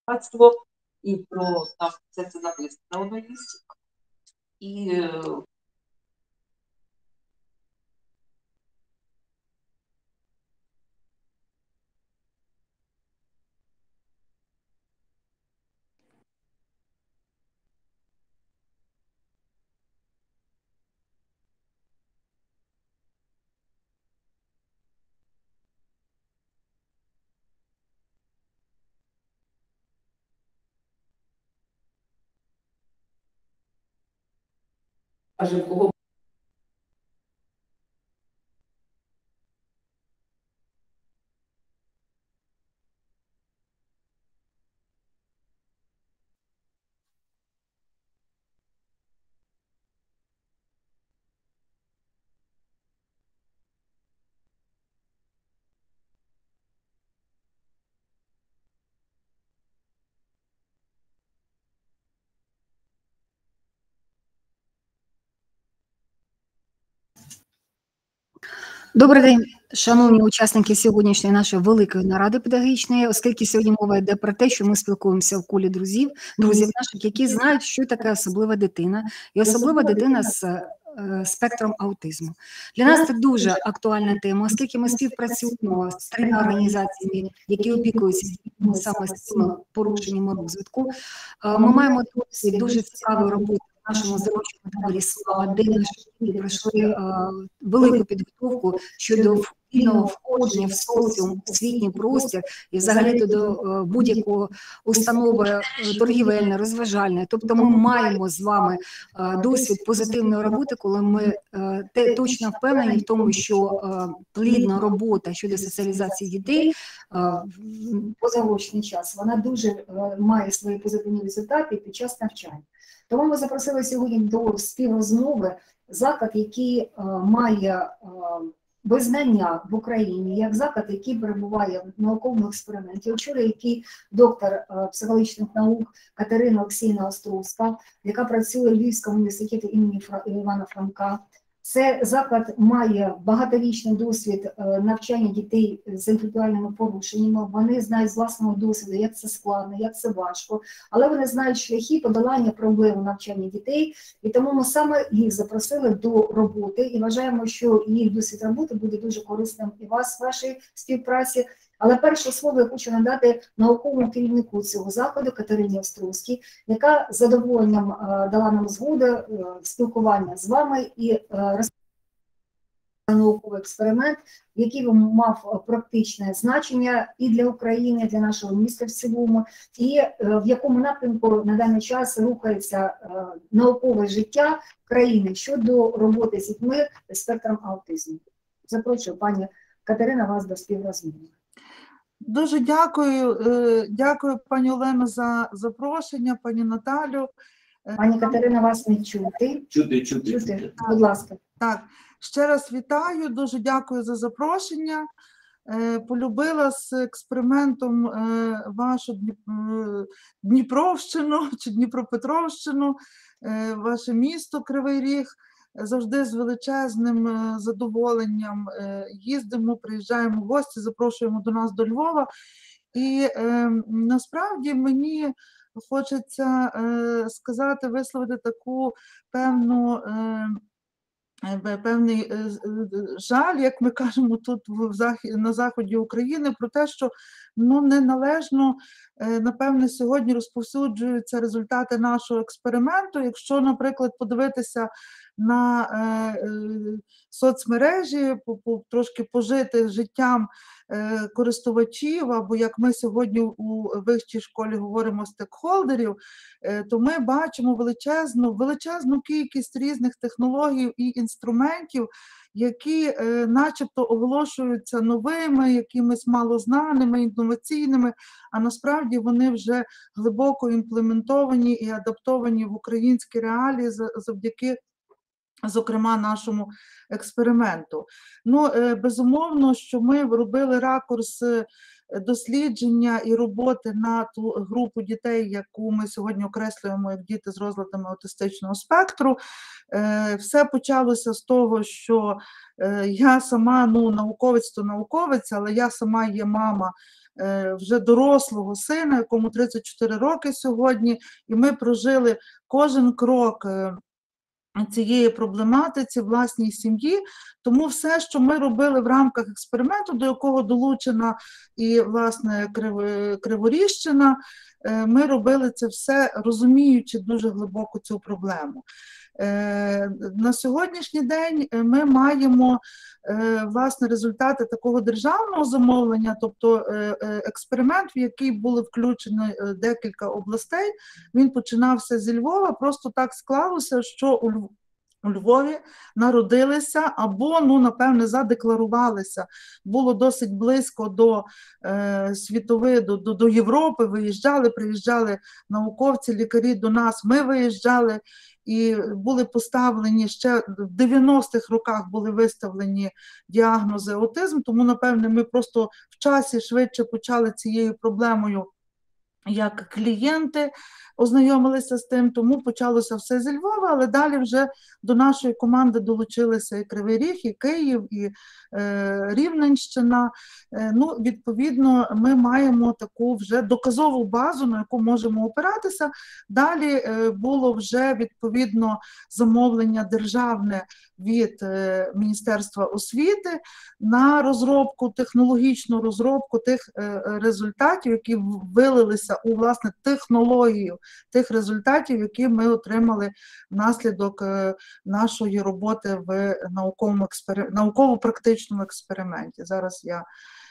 багатство, і про там все це написано воно є. І кого Добрий день, шановні учасники сьогоднішньої нашої великої наради педагогічної, оскільки сьогодні мова йде про те, що ми спілкуємося в колі друзів наших, які знають, що таке особлива дитина, і особлива дитина з спектром аутизму. Для нас це дуже актуальна тема, оскільки ми співпрацюємо з 3 організаціями, які опікуються дітьми саме з цими порушеннями розвитку. Ми маємо досвід дуже цікавої роботи в нашому здоров'ячому таборі «Слава», де наші діти пройшли велику підготовку щодо вільного входження в соціум, освітній простір і взагалі до будь-якої установи торгівельної, розважальної. Тобто ми маємо з вами досвід позитивної роботи, коли ми точно впевнені в тому, що плідна робота щодо соціалізації дітей в позаурочний час, вона дуже має свої позитивні результати під час навчання. Тому ми запросили сьогодні до співрозмови заклад, який має визнання в Україні, як заклад, який перебуває в науковому експерименті, очолює який доктор психологічних наук Катерина Олексіївна Островська, яка працює в Львівському університеті імені Івана Франка. Це заклад має багаторічний досвід навчання дітей з інтелектуальними порушеннями. Вони знають з власного досвіду, як це складно, як це важко, але вони знають шляхи подолання проблем навчання дітей, і тому ми саме їх запросили до роботи і вважаємо, що їх досвід роботи буде дуже корисним і вас, вашій співпраці. Але перше слово я хочу надати науковому керівнику цього закладу Катерині Островській, яка з задоволенням дала нам згоду спілкування з вами і розповідати науковий експеримент, який мав практичне значення і для України, і для нашого міста в цілому, і в якому напрямку на даний час рухається наукове життя країни щодо роботи з дітьми з спектром аутизму. Запрошую, пані Катерина, вас до співрозмови. Дуже дякую, дякую пані Олено за запрошення, пані Наталю. Пані Катерина, вас не чути. Чути. Будь ласка. Так, ще раз вітаю, дуже дякую за запрошення. Полюбила з експериментом вашу Дніпровщину чи Дніпропетровщину, ваше місто Кривий Ріг. Завжди з величезним задоволенням їздимо, приїжджаємо в гості, запрошуємо до нас до Львова. І насправді мені хочеться сказати, висловити таку певний жаль, як ми кажемо тут на заході України, про те, що неналежно, напевне, сьогодні розповсюджуються результати нашого експерименту. Якщо, наприклад, подивитися на соцмережі, трошки пожити життям користувачів, або як ми сьогодні у вищій школі говоримо, стейкхолдерів, то ми бачимо величезну кількість різних технологій і інструментів, які начебто оголошуються новими, якимись малознаними, інноваційними, а насправді вони вже глибоко імплементовані і адаптовані в українські реалії завдяки, зокрема, нашому експерименту. Безумовно, що ми робили ракурс дослідження і роботи на ту групу дітей, яку ми сьогодні окреслюємо як діти з розладами аутистичного спектру. Все почалося з того, що я сама, ну, науковець то науковець, але я сама є мама вже дорослого сина, якому 34 роки сьогодні, і ми прожили кожен крок цієї проблематиці в власній сім'ї. Тому все, що ми робили в рамках експерименту, до якого долучена і, власне, Криворіжщина, ми робили це все, розуміючи дуже глибоко цю проблему. На сьогоднішній день ми маємо, власне, результати такого державного замовлення, тобто експеримент, в який були включені декілька областей. Він починався зі Львова, просто так склалося, що у Львові народилися або, ну, напевне, задекларувалися. Було досить близько до світової, до Європи, приїжджали науковці, лікарі до нас, ми виїжджали. І були поставлені ще в 90-х роках були виставлені діагнози аутизм, тому, напевне, ми просто в часі швидше почали цією проблемою як клієнти, ознайомилися з тим, тому почалося все зі Львова, але далі вже до нашої команди долучилися і Кривий Ріг, і Київ, і Рівненщина. Ну, відповідно, ми маємо таку вже доказову базу, на яку можемо опиратися. Далі було вже, відповідно, замовлення державне від Міністерства освіти на розробку, технологічну розробку тих результатів, які вилилися у, власне, технологію тих результатів, які ми отримали внаслідок нашої роботи в науково-практичному експерименті. Зараз я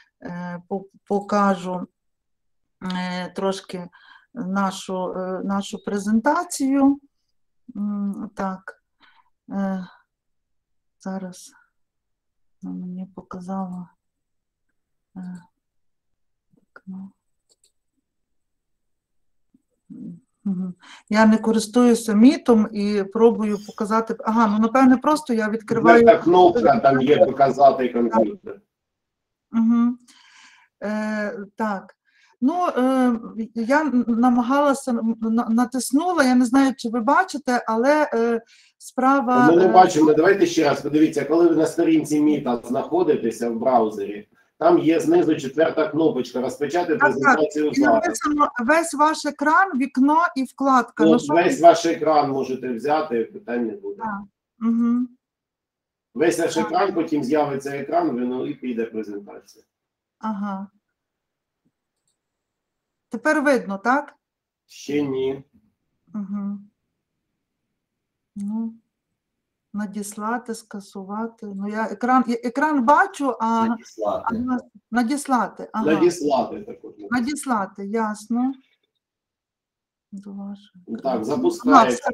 покажу трошки нашу презентацію. Так, зараз мені показало вікно. Я не користуюся мітом і пробую показати. Ага, ну, напевне, просто я відкриваю. Та кнопка там є показати комп'ютер. Угу. Так. Ну, я намагалася, натиснула, я не знаю, чи ви бачите, але справа... Ми не бачимо, давайте ще раз подивіться, коли ви на сторінці Міта знаходитеся в браузері, там є знизу 4-та кнопочка «Розпочати презентацію зараз». І написано весь ваш екран, вікно і вкладка. Ну, весь ваш екран можете взяти, питань не буде. Угу. Весь ваш екран, потім з'явиться екран, і піде презентація. Ага. Тепер видно, так? Ще ні. Угу. Ну, надіслати, скасувати. Ну, я екран бачу, а... Надіслати. Надіслати. Ага. Надіслати також. Надіслати, ясно. Так, запускається.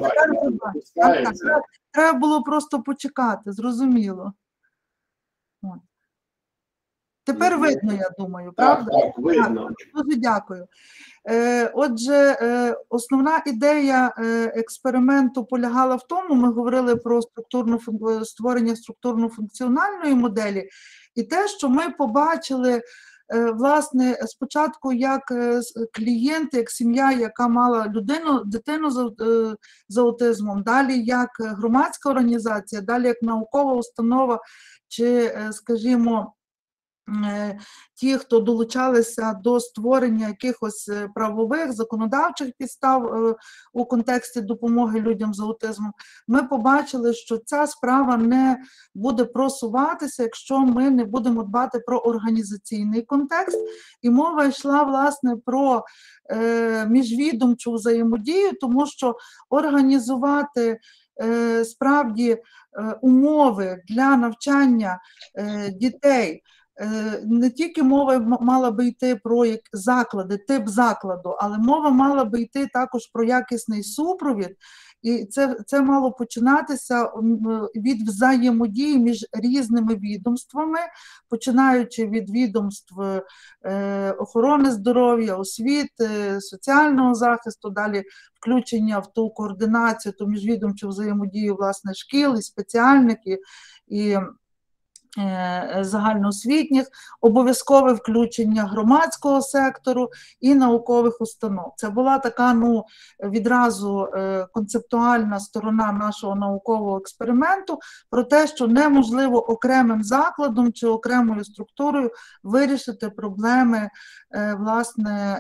Треба було просто почекати, зрозуміло. От. Тепер видно, я думаю, правда? Так, видно. Дуже дякую. Отже, основна ідея експерименту полягала в тому, ми говорили про створення структурно-функціональної моделі, і те, що ми побачили, власне, спочатку як клієнти, як сім'я, яка мала дитину з аутизмом, далі як громадська організація, далі як наукова установа, чи, скажімо, ті, хто долучалися до створення якихось правових, законодавчих підстав у контексті допомоги людям з аутизмом, ми побачили, що ця справа не буде просуватися, якщо ми не будемо дбати про організаційний контекст. І мова йшла, власне, про міжвідомчу взаємодію, тому що організувати справді умови для навчання дітей, не тільки мова мала би йти про заклади, тип закладу, але мова мала би йти також про якісний супровід, і це мало починатися від взаємодії між різними відомствами, починаючи від відомств охорони здоров'я, освіти, соціального захисту, далі включення в ту координацію, ту міжвідомчу взаємодію, власне, шкіл і спеціальників, і загальноосвітніх, обов'язкове включення громадського сектору і наукових установ. Це була така, відразу концептуальна сторона нашого наукового експерименту про те, що неможливо окремим закладом чи окремою структурою вирішити проблеми, власне,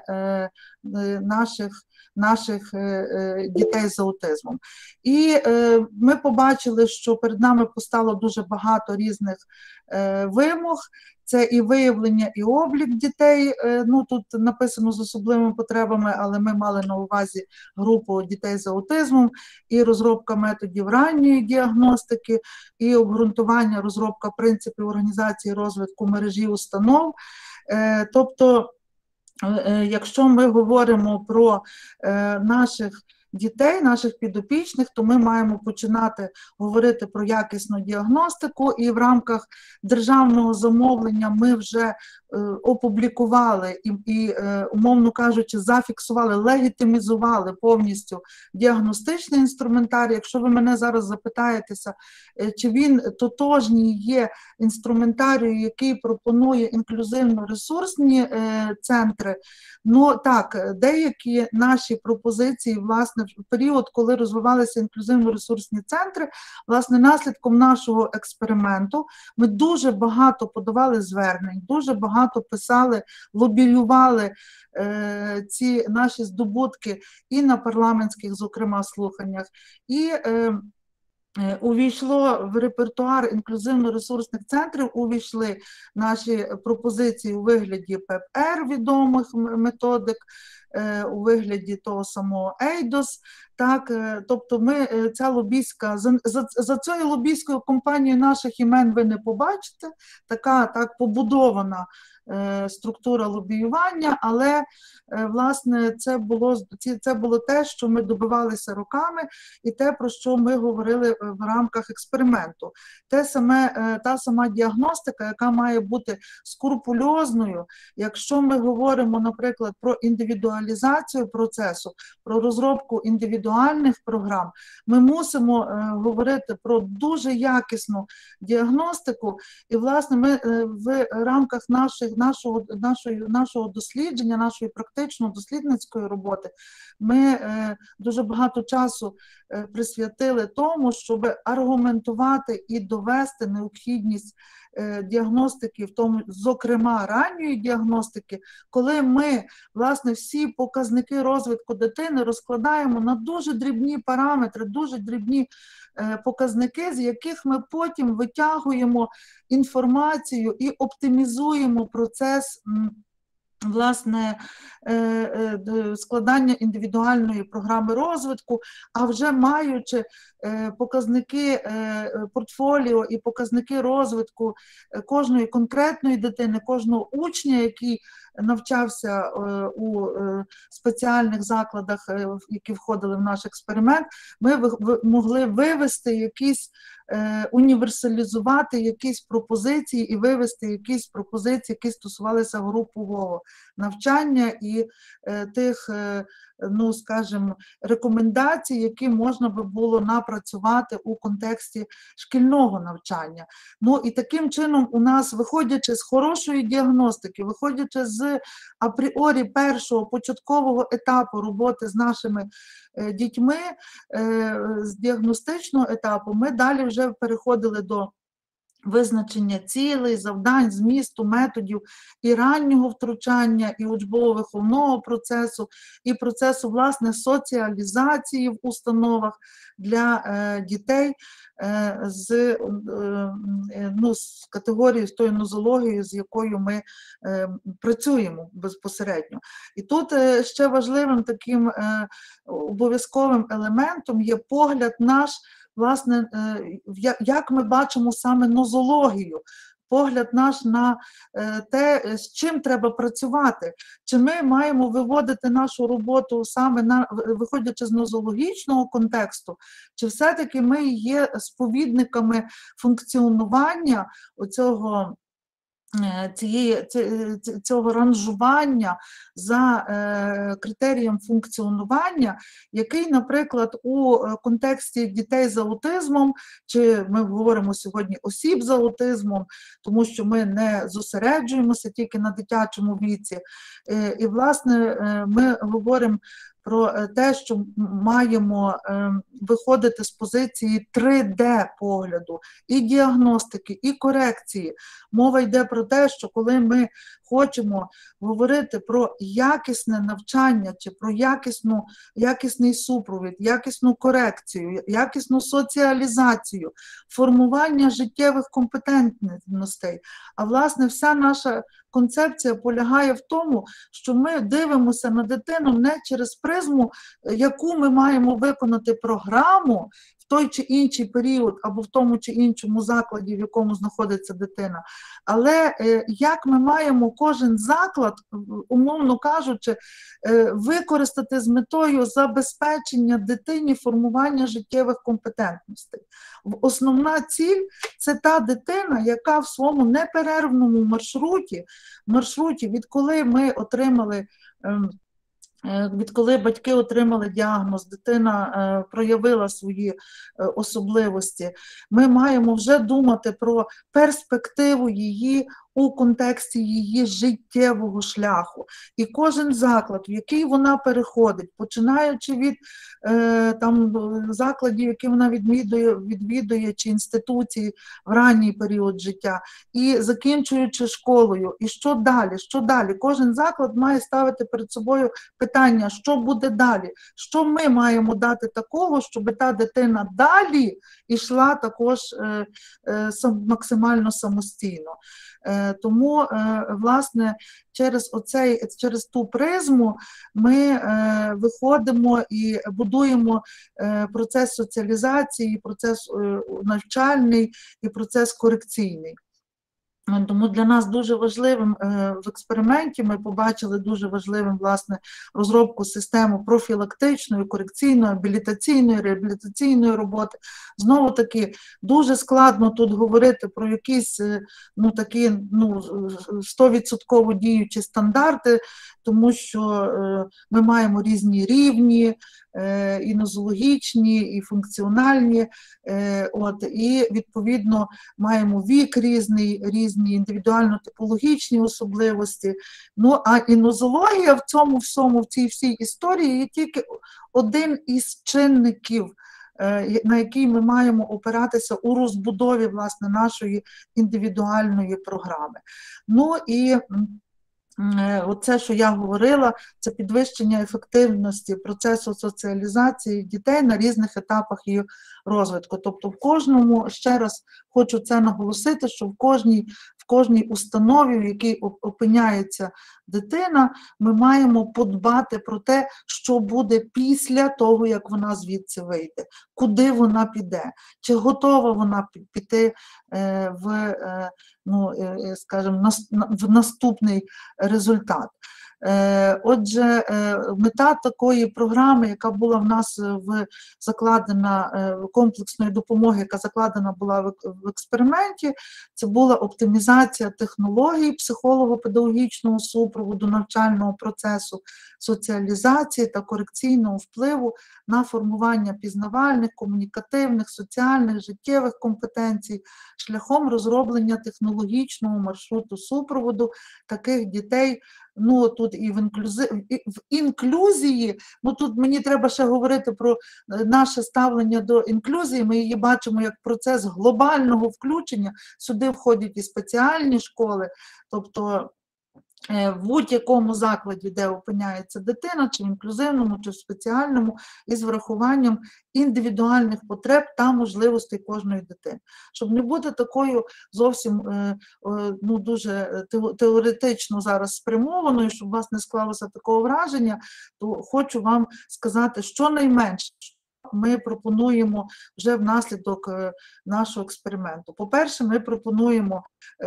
наших дітей з аутизмом. І ми побачили, що перед нами постало дуже багато різних вимог. Це і виявлення, і облік дітей, тут написано з особливими потребами, але ми мали на увазі групу дітей з аутизмом, і розробка методів ранньої діагностики, і обґрунтування, розробка принципів організації розвитку мережі установ. Тобто, якщо ми говоримо про наших дітей, наших підопічних, то ми маємо починати говорити про якісну діагностику, і в рамках державного замовлення ми вже опублікували і, умовно кажучи, зафіксували, легітимізували повністю діагностичний інструментарій. Якщо ви мене зараз запитаєтеся, чи він тотожній є інструментарію, який пропонує інклюзивно-ресурсні центри, так, деякі наші пропозиції, власне, в період, коли розвивалися інклюзивно-ресурсні центри, власне, наслідком нашого експерименту ми дуже багато подавали звернень, дуже багато писали, лобіювали ці наші здобутки і на парламентських, зокрема, слуханнях, і увійшло в репертуар інклюзивно-ресурсних центрів, увійшли наші пропозиції у вигляді ПЕП-Р, відомих методик, у вигляді того самого ЕЙДОС. Так, тобто ця лобійська, за цією лобійською компанією наших імен ви не побачите, така так побудована структура лобіювання, але, власне, це було те, що ми добивалися роками, і те, про що ми говорили в рамках експерименту. Та сама діагностика, яка має бути скрупульозною, якщо ми говоримо, наприклад, про індивідуалізацію процесу, про розробку індивідуальних програм, ми мусимо говорити про дуже якісну діагностику, і, власне, ми в рамках нашого дослідження, нашої практично-дослідницької роботи, ми дуже багато часу присвятили тому, щоб аргументувати і довести необхідність діагностики, в тому, зокрема, ранньої діагностики, коли ми, власне, всі показники розвитку дитини розкладаємо на дуже дрібні параметри, дуже дрібні показники, з яких ми потім витягуємо інформацію і оптимізуємо процес, власне, складання індивідуальної програми розвитку, а вже маючи показники портфоліо і показники розвитку кожної конкретної дитини, кожного учня, який навчався у спеціальних закладах, які входили в наш експеримент, ми могли вивести якісь, універсалізувати якісь пропозиції і вивести якісь пропозиції, які стосувалися групового навчання і тих, скажімо, рекомендацій, які можна би було напрацювати у контексті шкільного навчання. І таким чином у нас, виходячи з хорошої діагностики, виходячи з апріорі першого початкового етапу роботи з нашими дітьми, з діагностичного етапу, ми далі вже переходили до визначення цілей, завдань, змісту, методів і раннього втручання, і учбово-виховного процесу, і процесу, власне, соціалізації в установах для дітей з категорією, з тою нозологією, з якою ми працюємо безпосередньо. І тут ще важливим таким обов'язковим елементом є погляд наш, власне, як ми бачимо саме нозологію, погляд наш на те, з чим треба працювати. Чи ми маємо виводити нашу роботу саме виходячи з нозологічного контексту, чи все-таки ми є сповідниками функціонування оцього цього ранжування за критерієм функціонування, який, наприклад, у контексті дітей з аутизмом, чи ми говоримо сьогодні осіб з аутизмом, тому що ми не зосереджуємося тільки на дитячому віці. І, власне, ми говоримо про те, що маємо виходити з позиції 3D-погляду і діагностики, і корекції. Мова йде про те, що коли ми хочемо говорити про якісне навчання чи про якісний супровід, якісну корекцію, якісну соціалізацію, формування життєвих компетентностей, а, власне, вся наша концепція полягає в тому, що ми дивимося на дитину не через призму, яку ми маємо виконати програму в той чи інший період або в тому чи іншому закладі, в якому знаходиться дитина, але як ми маємо кожен заклад, умовно кажучи, використати з метою забезпечення дитині формування життєвих компетентностей. Основна ціль – це та дитина, яка в своєму неперервному маршруті, відколи батьки отримали діагноз, дитина проявила свої особливості, ми маємо вже думати про перспективу її у контексті її життєвого шляху. І кожен заклад, в який вона переходить, починаючи від закладів, які вона відвідує, чи інституції в ранній період життя, і закінчуючи школою. І що далі? Що далі? Кожен заклад має ставити перед собою питання, що буде далі? Що ми маємо дати такого, щоб та дитина далі йшла також максимально самостійно. Тому, власне, через ту призму ми виходимо і будуємо процес соціалізації, процес навчальний і процес корекційний. Тому для нас дуже важливим в експерименті ми побачили дуже важливим, власне, розробку системи профілактичної, корекційної, абілітаційної, реабілітаційної роботи. Знову таки, дуже складно тут говорити про якісь такі 100% діючі стандарти, тому що ми маємо різні рівні, і нозологічні, і функціональні, і, відповідно, маємо вік різні індивідуально-типологічні особливості. А і нозологія в цій всій історії є тільки один із чинників, на який ми маємо опиратися у розбудові, власне, нашої індивідуальної програми. І оце, що я говорила, це підвищення ефективності процесу соціалізації дітей на різних етапах її розвитку. Тобто в кожному, ще раз хочу це наголосити, що в кожній установі, в якій опиняється дитина, ми маємо подбати про те, що буде після того, як вона звідси вийде, куди вона піде, чи готова вона піти в наступний результат. Отже, мета такої програми, яка була в нас закладена, комплексної допомоги, яка закладена була в експерименті, це була оптимізація технологій психолого-педагогічного супроводу навчального процесу, соціалізації та корекційного впливу на формування пізнавальних, комунікативних, соціальних, життєвих компетенцій шляхом розроблення технологічного маршруту супроводу таких дітей. Тут і в інклюзії, тут мені треба ще говорити про наше ставлення до інклюзії, ми її бачимо як процес глобального включення, сюди входять і спеціальні школи, тобто в будь-якому закладі, де опиняється дитина, чи в інклюзивному, чи в спеціальному, із врахуванням індивідуальних потреб та можливостей кожної дитини. Щоб не бути такою зовсім дуже теоретично зараз спрямованою, щоб у вас не склалося такого враження, то хочу вам сказати, що найменше ми пропонуємо вже внаслідок нашого експерименту. По-перше, ми пропонуємо,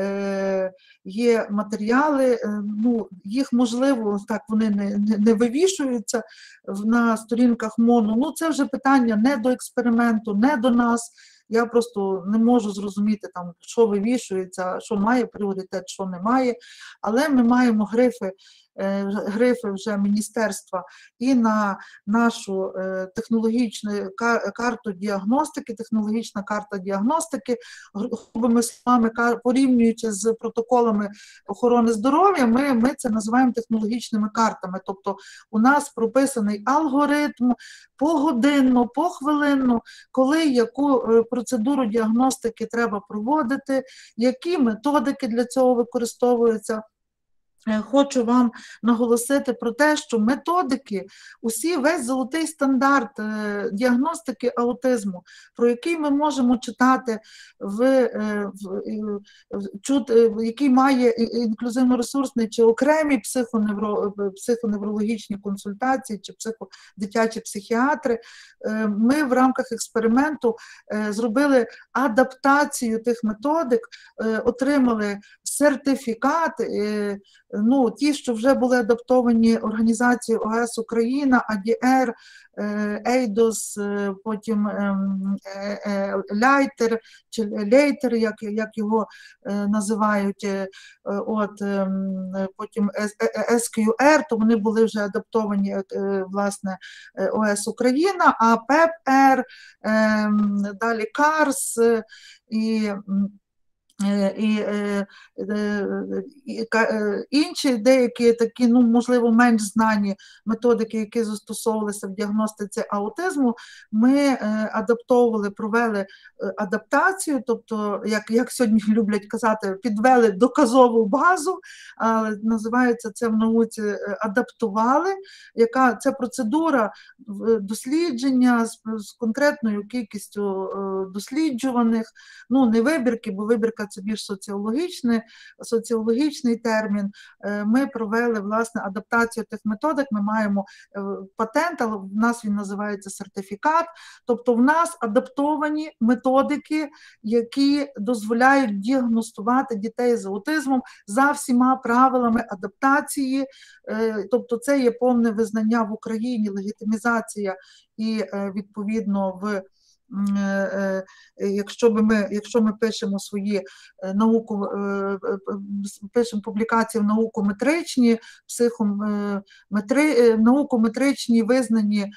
є матеріали, їх можливо, так вони не вивішуються на сторінках МОНу, це вже питання не до експерименту, не до нас, Я просто не можу зрозуміти, там, що вивішується, що має пріоритет, що не має. Але ми маємо грифи вже міністерства і на нашу технологічну карту діагностики, технологічна карта діагностики, грубими словами, порівнюючи з протоколами охорони здоров'я, ми це називаємо технологічними картами. Тобто у нас прописаний алгоритм погодинно, похвилинно, коли яку процедуру діагностики треба проводити, які методики для цього використовуються. Хочу вам наголосити про те, що методики, весь золотий стандарт діагностики аутизму, про який ми можемо читати, який має інклюзивно-ресурсний чи окремі психоневрологічні консультації, чи дитячі психіатри, ми в рамках експерименту зробили адаптацію тих методик, отримали сертифікат, ті, що вже були адаптовані організацією ОС Україна, АДР, Ейдос, потім Лейтер, чи Лейтер, як його називають, потім SQR, то вони були вже адаптовані, власне, ОС Україна, а ПЕП-Р, далі КАРС і інші деякі такі, можливо, менш знані методики, які застосовувалися в діагностиці аутизму, ми адаптовували, провели адаптацію, тобто, як сьогодні люблять казати, підвели доказову базу, називається це в науці адаптували, яка це процедура дослідження з конкретною кількістю досліджуваних, не вибірки, бо вибірка це більш соціологічний термін. Ми провели, власне, адаптацію тих методик, ми маємо патент, але в нас він називається сертифікат, тобто в нас адаптовані методики, які дозволяють діагностувати дітей з аутизмом за всіма правилами адаптації, тобто це є повне визнання в Україні, легітимізація і, відповідно, якщо ми пишемо пишемо публікації в наукометричні, наукометричні визнані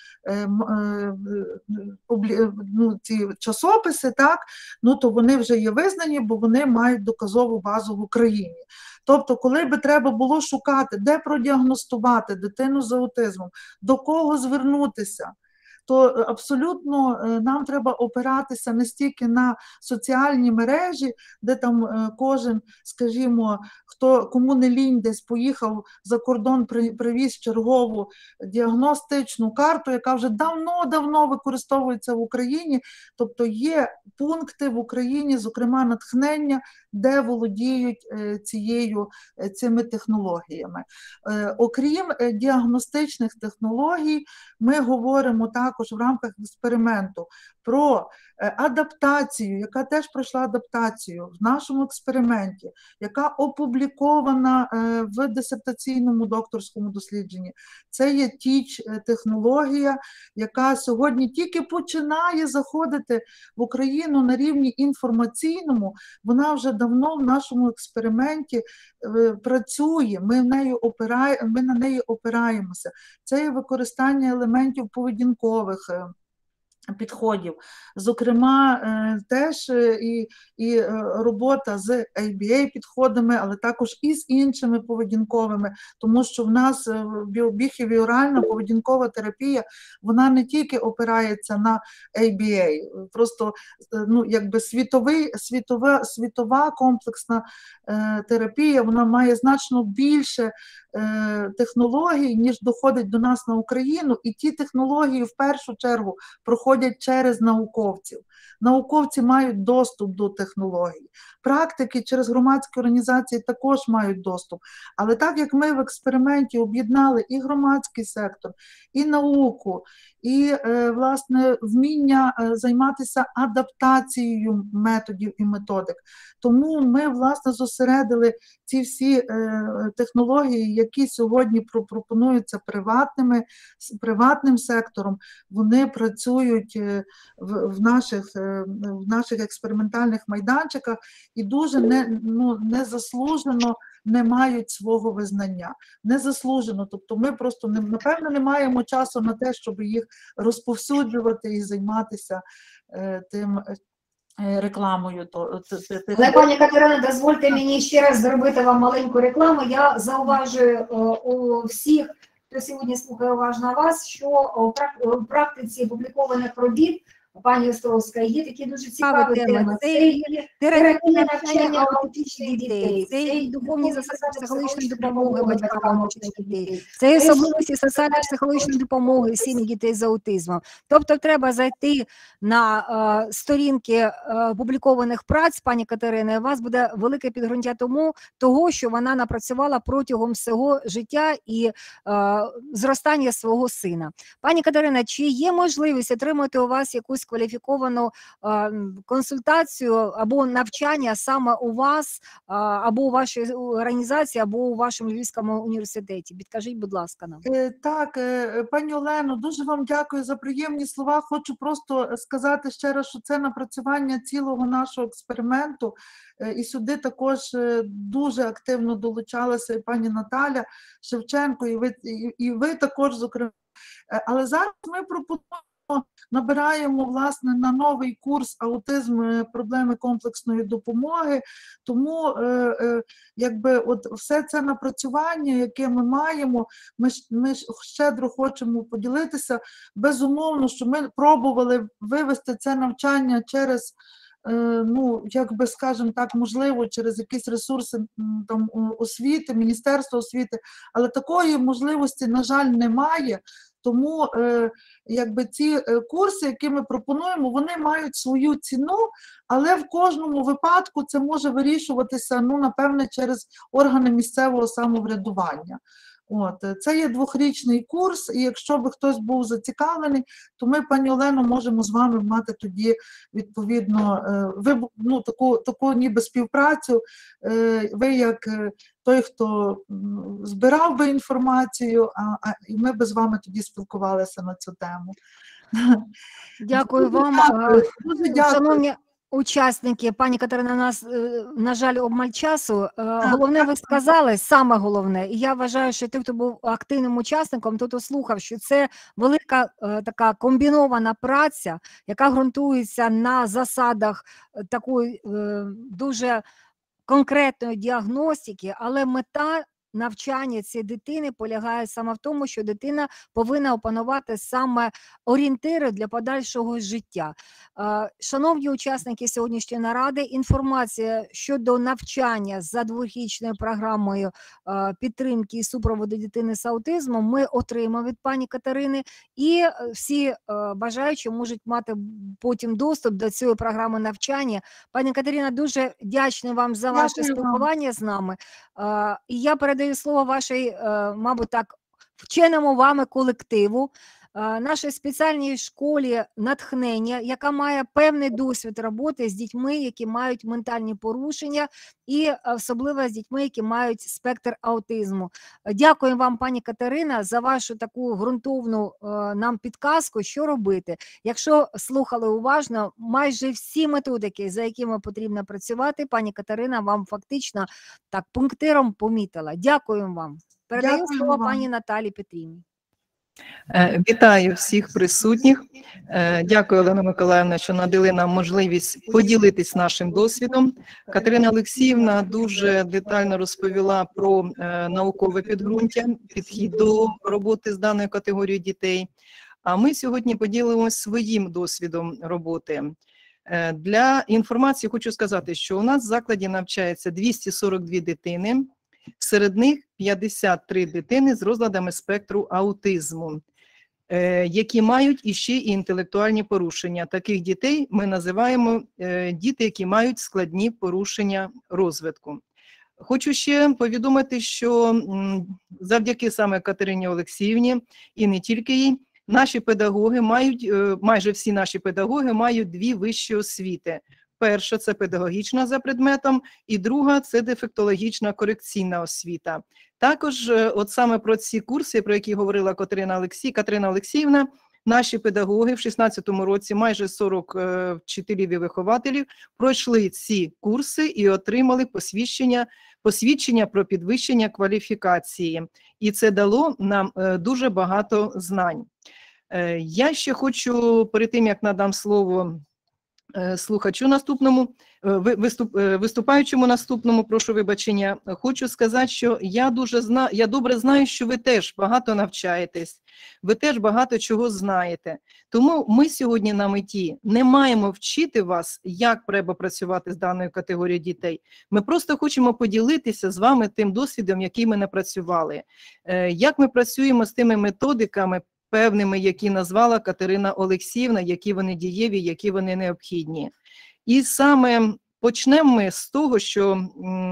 ці часописи, так, то вони вже є визнані, бо вони мають доказову базу в Україні. Тобто, коли би треба було шукати, де продіагностувати дитину з аутизмом, до кого звернутися, то абсолютно нам треба опиратися не стільки на соціальні мережі, де там кожен, скажімо, кому не лінь, десь поїхав за кордон, привіз чергову діагностичну карту, яка вже давно використовується в Україні. Тобто є пункти в Україні, зокрема натхнення, де володіють цими технологіями. Окрім діагностичних технологій, ми говоримо також в рамках експерименту про адаптацію, яка теж пройшла адаптацію в нашому експерименті, яка опублікована в дисертаційному докторському дослідженні. Це є TEACH-технологія, яка сьогодні тільки починає заходити в Україну на рівні інформаційному, вона вже давно в нашому експерименті працює, ми на неї опираємося. Це є використання елементів поведінкових підходів. Зокрема, теж і робота з ABA-підходами, але також і з іншими поведінковими, тому що в нас біохевіоральна поведінкова терапія, вона не тільки опирається на ABA, просто якби світова комплексна терапія, вона має значно більше технологій, ніж доходить до нас на Україну, і ті технології в першу чергу проходять через науковців. Науковці мають доступ до технологій. Практики через громадські організації також мають доступ. Але так як ми в експерименті об'єднали і громадський сектор, і науку, і, власне, вміння займатися адаптацією методів і методик. Тому ми, власне, зосередили ці всі технології, які сьогодні пропонуються приватним сектором. Вони працюють в наших експериментальних майданчиках і дуже незаслужено не мають свого визнання. Незаслужено. Тобто ми просто, напевно, не маємо часу на те, щоб їх розповсюджувати і займатися тим рекламою. Але, пані Катерина, дозвольте мені ще раз зробити вам маленьку рекламу. Я зауважую у всіх, хто сьогодні слухає уважно вас, що у практиці публікованих робіт пані Островська є такі дуже цікаві теми. Це є терапія навчання аутичних дітей, це є духовні засади психологічної допомоги батькам аутичних дітей, це є особливості соціально-психологічної допомоги сім'ї дітей з аутизмом. Тобто треба зайти на сторінки публікованих праць пані Катерини, і у вас буде велике підґрунтя того, що вона напрацювала протягом всього життя і зростання свого сина. Пані Катерина, чи є можливість отримати у вас якусь кваліфіковану консультацію або навчання саме у вас, або у вашій організації, або у вашому Львівському університеті? Підкажіть, будь ласка, нам. Так, пані Олено, дуже вам дякую за приємні слова. Хочу просто сказати ще раз, що це напрацювання цілого нашого експерименту, і сюди також дуже активно долучалася і пані Наталя Шевченко, і ви також, зокрема. Але зараз ми пропонуємо, набираємо, власне, на новий курс «Аутизм. Проблеми комплексної допомоги». Тому, якби, от все це напрацювання, яке ми маємо, ми щедро хочемо поділитися. Безумовно, що ми пробували вивести це навчання через, ну, якби, скажімо так, можливо, через якісь ресурси там освіти, Міністерства освіти, але такої можливості, на жаль, немає. Тому, якби, ці курси, які ми пропонуємо, вони мають свою ціну, але в кожному випадку це може вирішуватися, ну, напевне, через органи місцевого самоврядування. Це є 2-річний курс, і якщо б хтось був зацікавлений, то ми, пані Олено, можемо з вами мати тоді, відповідно, ну, таку ніби співпрацю. Ви як той, хто збирав би інформацію, і ми б з вами тоді спілкувалися на цю тему. Дякую вам. Дуже дякую. Шановні учасники, пані Катерина, у нас, на жаль, обмаль часу. Головне ви сказали, саме головне, і я вважаю, що той, хто був активним учасником, той, хто слухав, що це велика така комбінована праця, яка ґрунтується на засадах такої дуже конкретної діагностики, але мета навчання цієї дитини полягає саме в тому, що дитина повинна опанувати саме орієнтири для подальшого життя. Шановні учасники сьогоднішньої наради, інформація щодо навчання за 2-річною програмою підтримки і супроводу дитини з аутизмом ми отримали від пані Катерини, і всі бажаючі можуть мати потім доступ до цієї програми навчання. Пані Катерина, дуже вдячна вам за ваше спілкування з нами. І я передаю слово вашій, мабуть, так, вченому вами колективу, нашій спеціальній школі натхнення, яка має певний досвід роботи з дітьми, які мають ментальні порушення, і особливо з дітьми, які мають спектр аутизму. Дякую вам, пані Катерина, за вашу таку ґрунтовну нам підказку, що робити. Якщо слухали уважно, майже всі методики, за якими потрібно працювати, пані Катерина вам фактично так пунктиром помітила. Дякую вам. Передаю слово пані Наталі Петрівні. Вітаю всіх присутніх. Дякую, Олена Миколаївна, що надали нам можливість поділитись нашим досвідом. Катерина Олексіївна дуже детально розповіла про наукове підґрунтя, підхід до роботи з даною категорією дітей. А ми сьогодні поділимось своїм досвідом роботи. Для інформації хочу сказати, що у нас в закладі навчається 242 дитини. Серед них 53 дитини з розладами спектру аутизму, які мають іще і інтелектуальні порушення. Таких дітей ми називаємо діти, які мають складні порушення розвитку. Хочу ще повідомити, що завдяки саме Катерині Олексіївні, і не тільки їй, наші педагоги мають, майже всі наші педагоги мають 2 вищі освіти. Перша – це педагогічна за предметом, і друга – це дефектологічна корекційна освіта. Також от саме про ці курси, про які говорила Катерина Олексіївна, наші педагоги в 2016 році, майже 40 вчителів і вихователів, пройшли ці курси і отримали посвідчення про підвищення кваліфікації. І це дало нам дуже багато знань. Я ще хочу, перед тим, як надам слово слухачу наступному, виступаючому наступному, прошу вибачення, хочу сказати, що я добре знаю, що ви теж багато навчаєтесь, ви теж багато чого знаєте. Тому ми сьогодні на меті не маємо вчити вас, як треба працювати з даною категорією дітей. Ми просто хочемо поділитися з вами тим досвідом, який ми напрацювали. Як ми працюємо з тими методиками, певними, які назвала Катерина Олексіївна, які вони дієві, які вони необхідні. І саме почнемо ми з того, що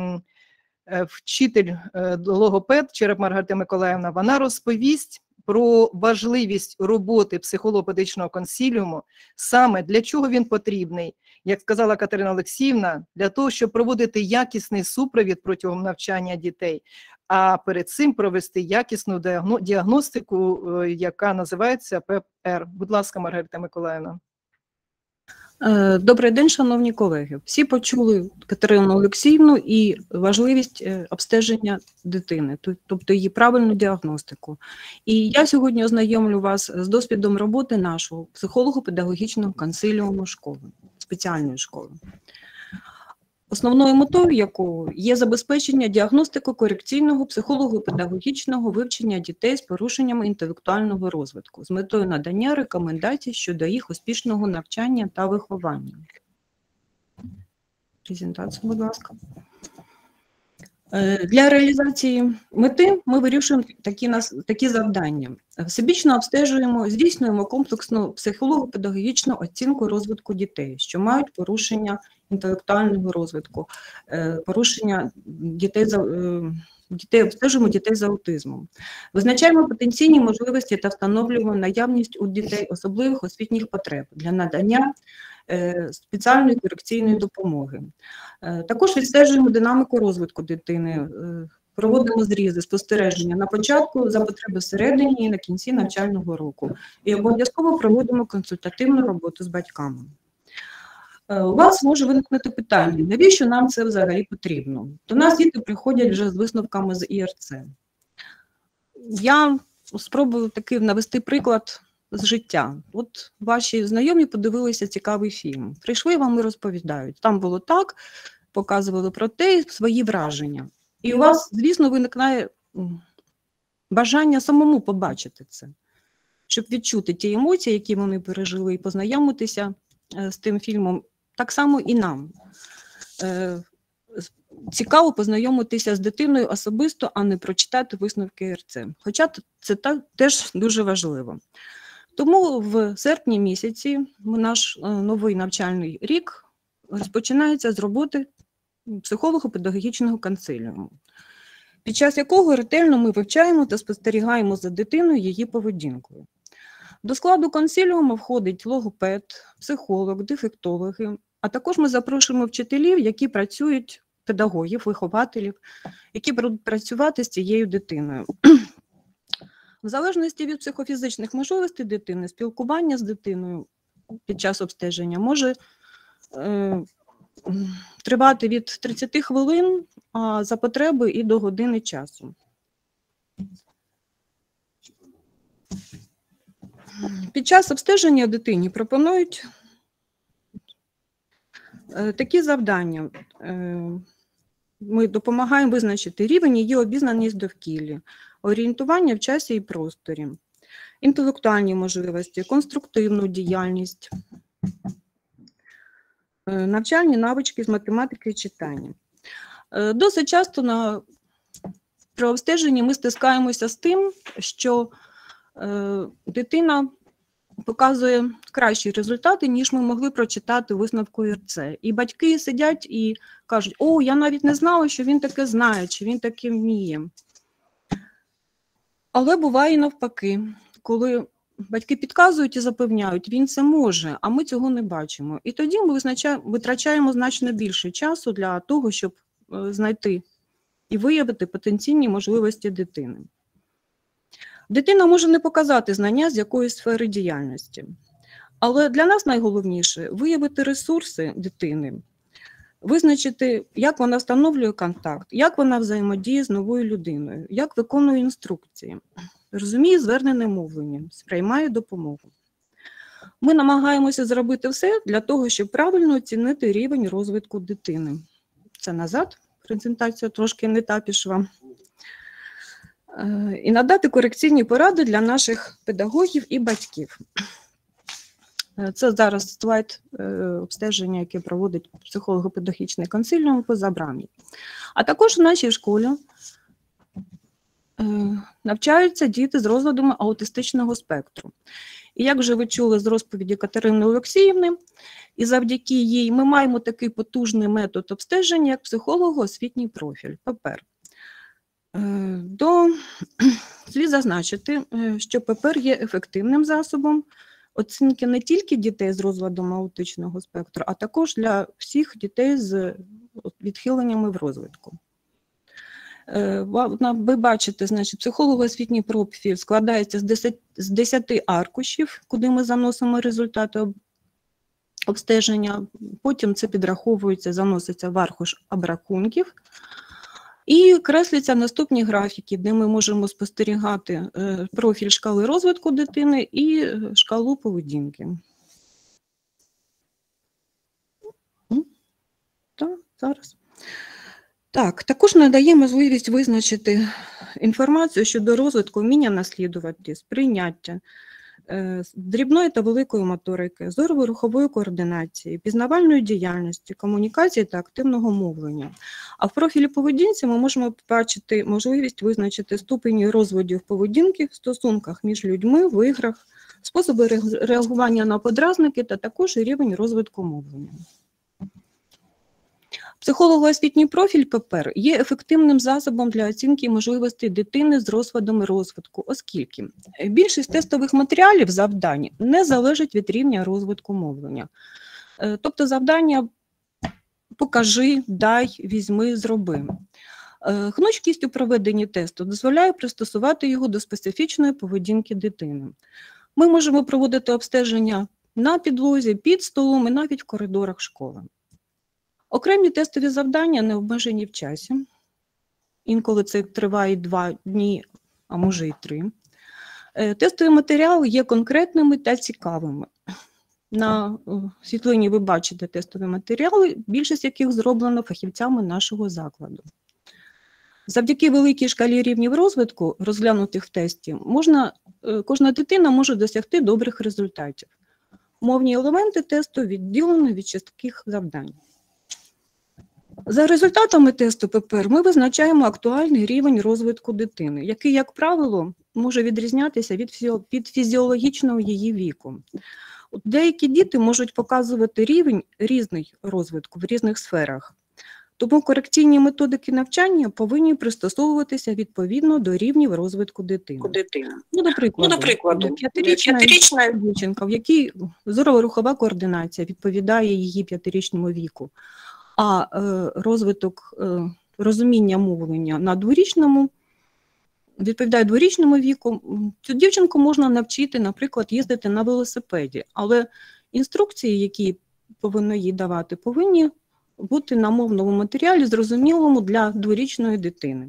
вчитель логопед Череп Маргарита Миколаївна, вона розповість про важливість роботи психолого-педагогічного консиліуму, саме для чого він потрібний. Як сказала Катерина Олексіївна, для того, щоб проводити якісний супровід протягом навчання дітей, а перед цим провести якісну діагностику, яка називається ППР. Будь ласка, Маргарита Миколаївна. Добрий день, шановні колеги. Всі почули Катерину Олексіївну і важливість обстеження дитини, тобто її правильну діагностику. І я сьогодні ознайомлю вас з досвідом роботи нашого психолого-педагогічного консиліуму школи, спеціальної школи, основною метою якого є забезпечення діагностико-корекційного психолого-педагогічного вивчення дітей з порушеннями інтелектуального розвитку з метою надання рекомендацій щодо їх успішного навчання та виховання. Презентацію, будь ласка. Для реалізації мети ми вирішуємо такі завдання. Всебічно обстежуємо, здійснюємо комплексну психолого-педагогічну оцінку розвитку дітей, що мають порушення інтелектуального розвитку, порушення дітей обстежуємо дітей з аутизмом. Визначаємо потенційні можливості та встановлюємо наявність у дітей особливих освітніх потреб для надання спеціальної корекційної допомоги. Також відстежуємо динаміку розвитку дитини, проводимо зрізи, спостереження на початку, за потреби всередині і на кінці навчального року. І обов'язково проводимо консультативну роботу з батьками. У вас може виникнути питання, навіщо нам це взагалі потрібно? До нас діти приходять вже з висновками з ІРЦ. Я спробую таки навести приклад з життя. От ваші знайомі подивилися цікавий фільм. Прийшли вам і розповідають. Там було так, показували про те, свої враження. І у вас, звісно, виникає бажання самому побачити це, щоб відчути ті емоції, які вони пережили, і познайомитися з тим фільмом. Так само і нам. Цікаво познайомитися з дитиною особисто, а не прочитати висновки ІРЦ. Хоча це теж дуже важливо. Тому в серпні місяці наш новий навчальний рік розпочинається з роботи психолого-педагогічного консиліуму, під час якого ретельно ми вивчаємо та спостерігаємо за дитиною її поведінкою. До складу консиліуму входить логопед, психолог, дефектологи, а також ми запрошуємо вчителів, які працюють, педагогів, вихователів, які будуть працювати з цією дитиною. В залежності від психофізичних можливостей дитини, спілкування з дитиною під час обстеження може тривати від 30 хвилин, а за потреби і до години часу. Під час обстеження дитині пропонують такі завдання. Ми допомагаємо визначити рівень її обізнаність довкіллі, орієнтування в часі і просторі, інтелектуальні можливості, конструктивну діяльність, навчальні навички з математики і читання. Досить часто при обстеженні ми стискаємося з тим, що дитина показує кращі результати, ніж ми могли прочитати у висновку ІРЦ. І батьки сидять і кажуть, о, я навіть не знала, що він таке знає, чи він таке вміє. Але буває і навпаки, коли батьки підказують і запевняють, він це може, а ми цього не бачимо. І тоді ми витрачаємо значно більше часу для того, щоб знайти і виявити потенційні можливості дитини. Дитина може не показати знання з якоїсь сфери діяльності, але для нас найголовніше – виявити ресурси дитини, визначити, як вона встановлює контакт, як вона взаємодіє з новою людиною, як виконує інструкції, розуміє звернене мовлення, сприймає допомогу. Ми намагаємося зробити все для того, щоб правильно оцінити рівень розвитку дитини. Це назад, презентація трошки не та пішла. І надати корекційні поради для наших педагогів і батьків. Це зараз слайд обстеження, яке проводить психолого-педагогічний консиліум по Забрані. А також в нашій школі навчаються діти з розладами аутистичного спектру. І як вже ви чули з розповіді Катерини Олексіївни, і завдяки їй ми маємо такий потужний метод обстеження, як психолого-освітній профіль, ППР. Слід зазначити, що ППР є ефективним засобом оцінки не тільки дітей з розладом аутичного спектру, а також для всіх дітей з відхиленнями в розвитку. Ви бачите, значить, психолого-освітній профіль складається з 10 аркушів, куди ми заносимо результати обстеження, потім це підраховується, заноситься в аркуш обрахунків, і кресляться наступні графіки, де ми можемо спостерігати профіль шкали розвитку дитини і шкалу поведінки. Так, зараз. Так, також надає можливість визначити інформацію щодо розвитку вміння наслідувати, сприйняття, дрібної та великої моторики, зорово-рухової координації, пізнавальної діяльності, комунікації та активного мовлення. А в профілі поведінці ми можемо побачити можливість визначити ступені розвитку поведінки в стосунках між людьми, в іграх, способи реагування на подразники та також рівень розвитку мовлення. Психолого-освітній профіль ППР є ефективним засобом для оцінки можливостей дитини з розладами розвитку, оскільки більшість тестових матеріалів завдань не залежить від рівня розвитку мовлення. Тобто завдання «покажи», «дай», «візьми», «зроби». Гнучкість у проведенні тесту дозволяє пристосувати його до специфічної поведінки дитини. Ми можемо проводити обстеження на підлозі, під столом і навіть в коридорах школи. Окремі тестові завдання не обмежені в часі. Інколи це триває 2 дні, а може і 3. Тестові матеріали є конкретними та цікавими. На світлині ви бачите тестові матеріали, більшість яких зроблено фахівцями нашого закладу. Завдяки великій шкалі рівнів розвитку, розглянутих в тесті, кожна дитина може досягти добрих результатів. Мовні елементи тесту відділені від частких завдань. За результатами тесту ППР ми визначаємо актуальний рівень розвитку дитини, який, як правило, може відрізнятися від фізіологічного її віку. Деякі діти можуть показувати рівень різний розвитку в різних сферах, тому корекційні методики навчання повинні пристосовуватися відповідно до рівнів розвитку дитини. До прикладу, 5-річна дівчинка, в якій зорово-рухова координація відповідає її 5-річному віку, а розвиток розуміння мовлення на відповідає 2-річному віку, цю дівчинку можна навчити, наприклад, їздити на велосипеді, але інструкції, які повинно їй давати, повинні бути на мовному матеріалі, зрозумілому для 2-річної дитини.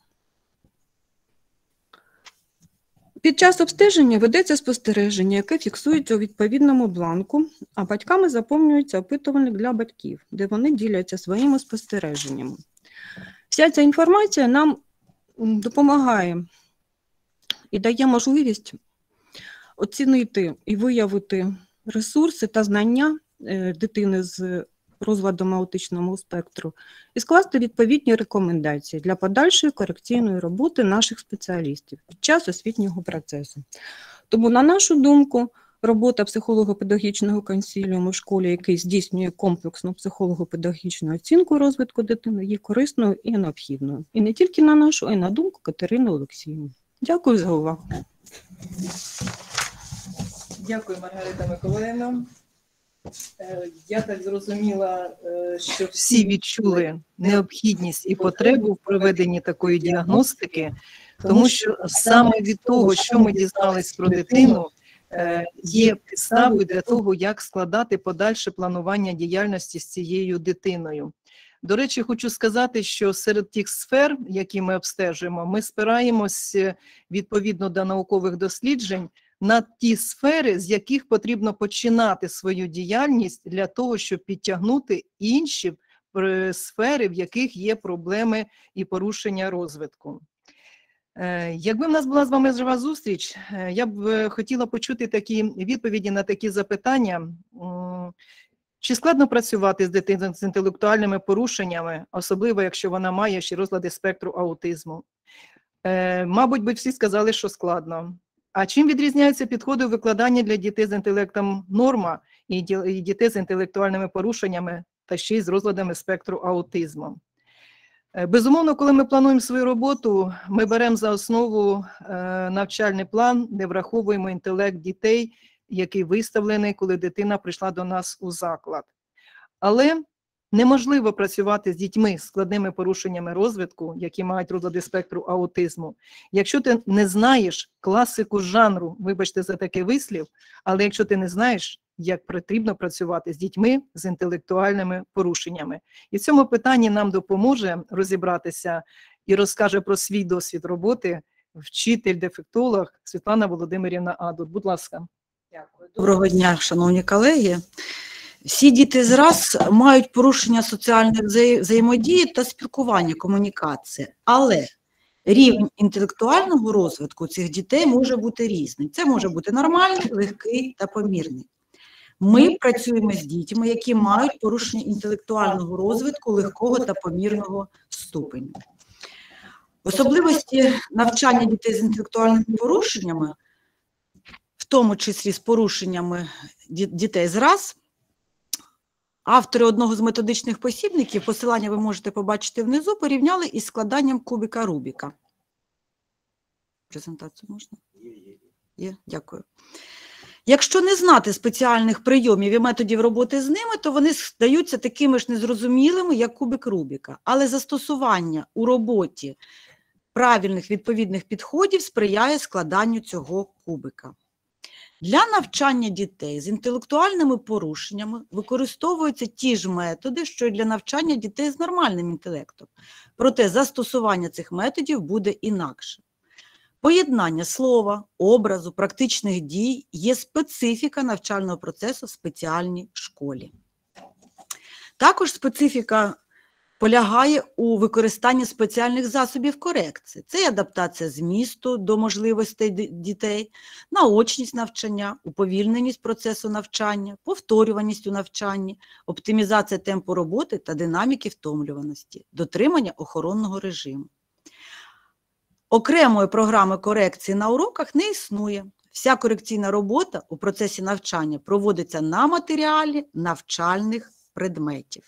Під час обстеження ведеться спостереження, яке фіксується у відповідному бланку, а батьками заповнюється опитувальник для батьків, де вони діляться своїми спостереженнями. Вся ця інформація нам допомагає і дає можливість оцінити і виявити ресурси та знання дитини з розладом аутичного спектру і скласти відповідні рекомендації для подальшої корекційної роботи наших спеціалістів під час освітнього процесу. Тому, на нашу думку, робота психолого-педагогічного консиліуму в школі, який здійснює комплексну психолого-педагогічну оцінку розвитку дитини, є корисною і необхідною. І не тільки на нашу, а й на думку Катерини Олексіївни. Дякую за увагу. Дякую, Маргарита Миколаївна. Я так зрозуміла, що всі відчули необхідність і потребу в проведенні такої діагностики, тому що саме від того, що ми дізнались про дитину, є підставою для того, як складати подальше планування діяльності з цією дитиною. До речі, хочу сказати, що серед тих сфер, які ми обстежуємо, ми спираємось відповідно до наукових досліджень на ті сфери, з яких потрібно починати свою діяльність для того, щоб підтягнути інші сфери, в яких є проблеми і порушення розвитку. Якби в нас була з вами жива зустріч, я б хотіла почути такі відповіді на такі запитання. Чи складно працювати з дитиною з інтелектуальними порушеннями, особливо якщо вона має ще розлади спектру аутизму? Мабуть, би всі сказали, що складно. А чим відрізняються підходи викладання для дітей з інтелектом норма і дітей з інтелектуальними порушеннями та ще й з розладами спектру аутизму? Безумовно, коли ми плануємо свою роботу, ми беремо за основу навчальний план, де враховуємо інтелект дітей, який виставлений, коли дитина прийшла до нас у заклад. Але неможливо працювати з дітьми з складними порушеннями розвитку, які мають розлади спектру аутизму, якщо ти не знаєш класику жанру, вибачте за такий вислів, але якщо ти не знаєш, як потрібно працювати з дітьми з інтелектуальними порушеннями. І в цьому питанні нам допоможе розібратися і розкаже про свій досвід роботи вчитель-дефектолог Світлана Володимирівна Адут. Будь ласка. Дякую. Доброго дня, шановні колеги. Всі діти зраз мають порушення соціальної взаємодії та спілкування, комунікації, але рівень інтелектуального розвитку цих дітей може бути різним. Це може бути нормальний, легкий та помірний. Ми працюємо з дітьми, які мають порушення інтелектуального розвитку легкого та помірного ступеню. Особливості навчання дітей з інтелектуальними порушеннями, в тому числі з порушеннями дітей зраз, автори одного з методичних посібників, посилання ви можете побачити внизу, порівняли із складанням кубика Рубіка. Презентацію можна? Є, дякую. Якщо не знати спеціальних прийомів і методів роботи з ними, то вони здаються такими ж незрозумілими, як кубик Рубіка. Але застосування у роботі правильних відповідних підходів сприяє складанню цього кубика. Для навчання дітей з інтелектуальними порушеннями використовуються ті ж методи, що й для навчання дітей з нормальним інтелектом. Проте застосування цих методів буде інакше. Поєднання слова, образу, практичних дій є специфіка навчального процесу в спеціальній школі. Також специфіка полягає у використанні спеціальних засобів корекції. Це адаптація змісту до можливостей дітей, наочність навчання, уповільненість процесу навчання, повторюваність у навчанні, оптимізація темпу роботи та динаміки втомлюваності, дотримання охоронного режиму. Окремої програми корекції на уроках не існує. Вся корекційна робота у процесі навчання проводиться на матеріалі навчальних предметів.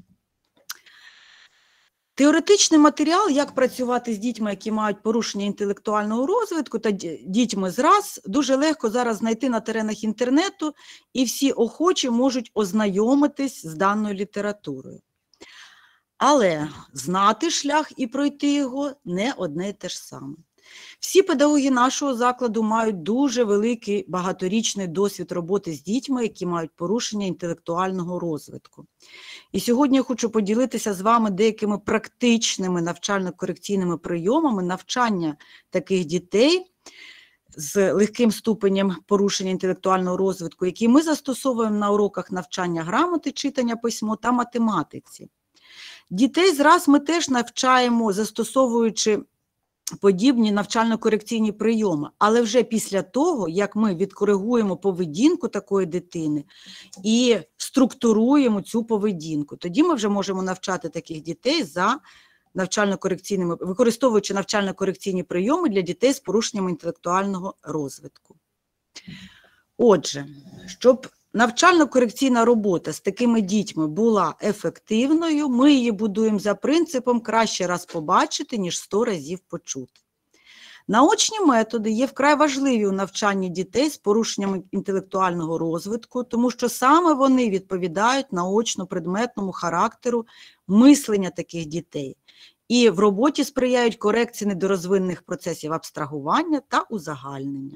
Теоретичний матеріал, як працювати з дітьми, які мають порушення інтелектуального розвитку та дітьми зраз, дуже легко зараз знайти на теренах інтернету, і всі охочі можуть ознайомитись з даною літературою. Але знати шлях і пройти його не одне й те ж саме. Всі педагоги нашого закладу мають дуже великий багаторічний досвід роботи з дітьми, які мають порушення інтелектуального розвитку. І сьогодні я хочу поділитися з вами деякими практичними навчально-корекційними прийомами навчання таких дітей з легким ступенем порушення інтелектуального розвитку, які ми застосовуємо на уроках навчання грамоти, читання, письмо та математиці. Дітей зраз ми теж навчаємо, застосовуючи подібні навчально-корекційні прийоми, але вже після того, як ми відкоригуємо поведінку такої дитини і структуруємо цю поведінку, тоді ми вже можемо навчати таких дітей за навчально-корекційними, використовуючи навчально-корекційні прийоми для дітей з порушенням інтелектуального розвитку. Отже, щоб навчально-корекційна робота з такими дітьми була ефективною, ми її будуємо за принципом «краще раз побачити, ніж 100 разів почути». Наочні методи є вкрай важливі у навчанні дітей з порушеннями інтелектуального розвитку, тому що саме вони відповідають наочно-предметному характеру мислення таких дітей і в роботі сприяють корекції недорозвинених процесів абстрагування та узагальнення.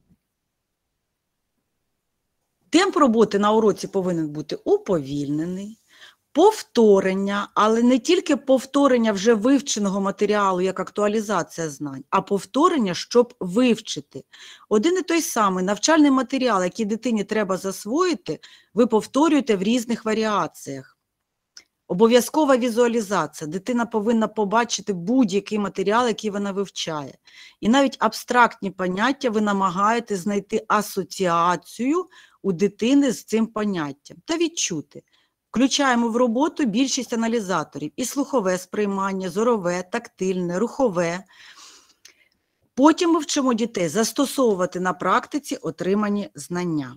Темп роботи на уроці повинен бути уповільнений. Повторення, але не тільки повторення вже вивченого матеріалу, як актуалізація знань, а повторення, щоб вивчити. Один і той самий навчальний матеріал, який дитині треба засвоїти, ви повторюєте в різних варіаціях. Обов'язкова візуалізація. Дитина повинна побачити будь-який матеріал, який вона вивчає. І навіть абстрактні поняття ви намагаєтесь знайти асоціацію у дитини з цим поняттям та відчути. Включаємо в роботу більшість аналізаторів – і слухове сприймання, зорове, тактильне, рухове. Потім ми вчимо дітей застосовувати на практиці отримані знання.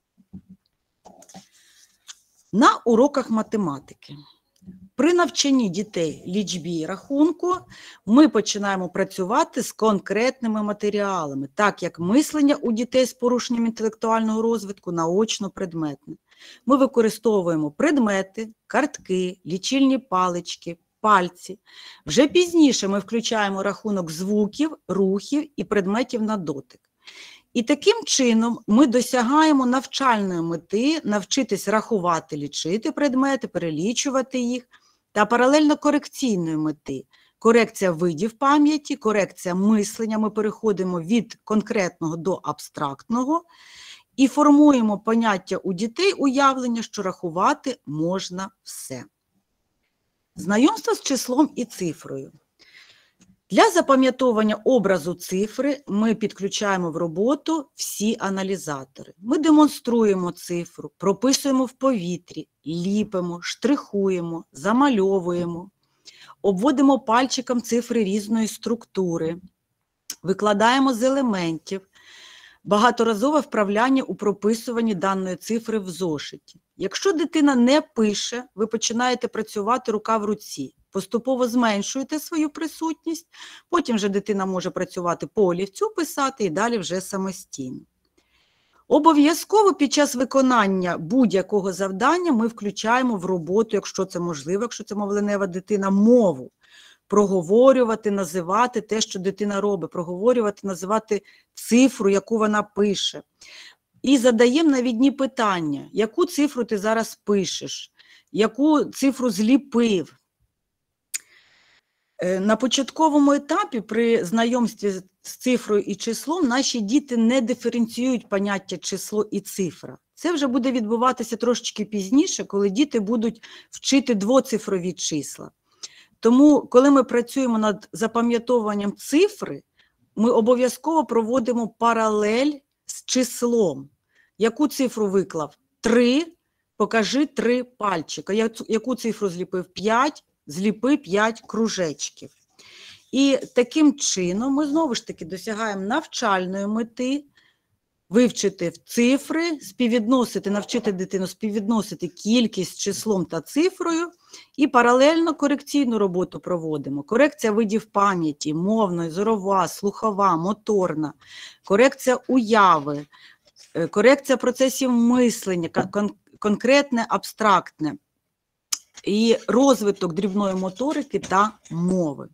На уроках математики. При навчанні дітей лічбі і рахунку ми починаємо працювати з конкретними матеріалами, так як мислення у дітей з порушенням інтелектуального розвитку наочно-предметне. Ми використовуємо предмети, картки, лічильні палички, пальці. Вже пізніше ми включаємо рахунок звуків, рухів і предметів на дотик. І таким чином ми досягаємо навчальної мети навчитись рахувати, лічити предмети, перелічувати їх, та паралельно корекційної мети. Корекція видів пам'яті, корекція мислення, ми переходимо від конкретного до абстрактного і формуємо поняття у дітей уявлення, що рахувати можна все. Знайомство з числом і цифрою. Для запам'ятовування образу цифри ми підключаємо в роботу всі аналізатори. Ми демонструємо цифру, прописуємо в повітрі, ліпимо, штрихуємо, замальовуємо, обводимо пальчиком цифри різної структури, викладаємо з елементів, багаторазове вправляння у прописуванні даної цифри в зошиті. Якщо дитина не пише, ви починаєте працювати рука в руці. Поступово зменшуєте свою присутність, потім вже дитина може працювати по олівцю, писати і далі вже самостійно. Обов'язково під час виконання будь-якого завдання ми включаємо в роботу, якщо це можливо, якщо це мовленева дитина, мову. Проговорювати, називати те, що дитина робить, проговорювати, називати цифру, яку вона пише. І задаємо навідні питання, яку цифру ти зараз пишеш, яку цифру зліпив. На початковому етапі при знайомстві з цифрою і числом наші діти не диференціюють поняття число і цифра. Це вже буде відбуватися трошечки пізніше, коли діти будуть вчити двоцифрові числа. Тому, коли ми працюємо над запам'ятовуванням цифри, ми обов'язково проводимо паралель з числом. Яку цифру виклав? 3, покажи 3 пальчика. Яку цифру зліпив? 5, зліпи 5 кружечків. І таким чином ми знову ж таки досягаємо навчальної мети, вивчити цифри, співвідносити, навчити дитину співвідносити кількість з числом та цифрою і паралельно корекційну роботу проводимо. Корекція видів пам'яті, мовної, зорова, слухова, моторна, корекція уяви, корекція процесів мислення, конкретне, абстрактне і розвиток дрібної моторики та мови.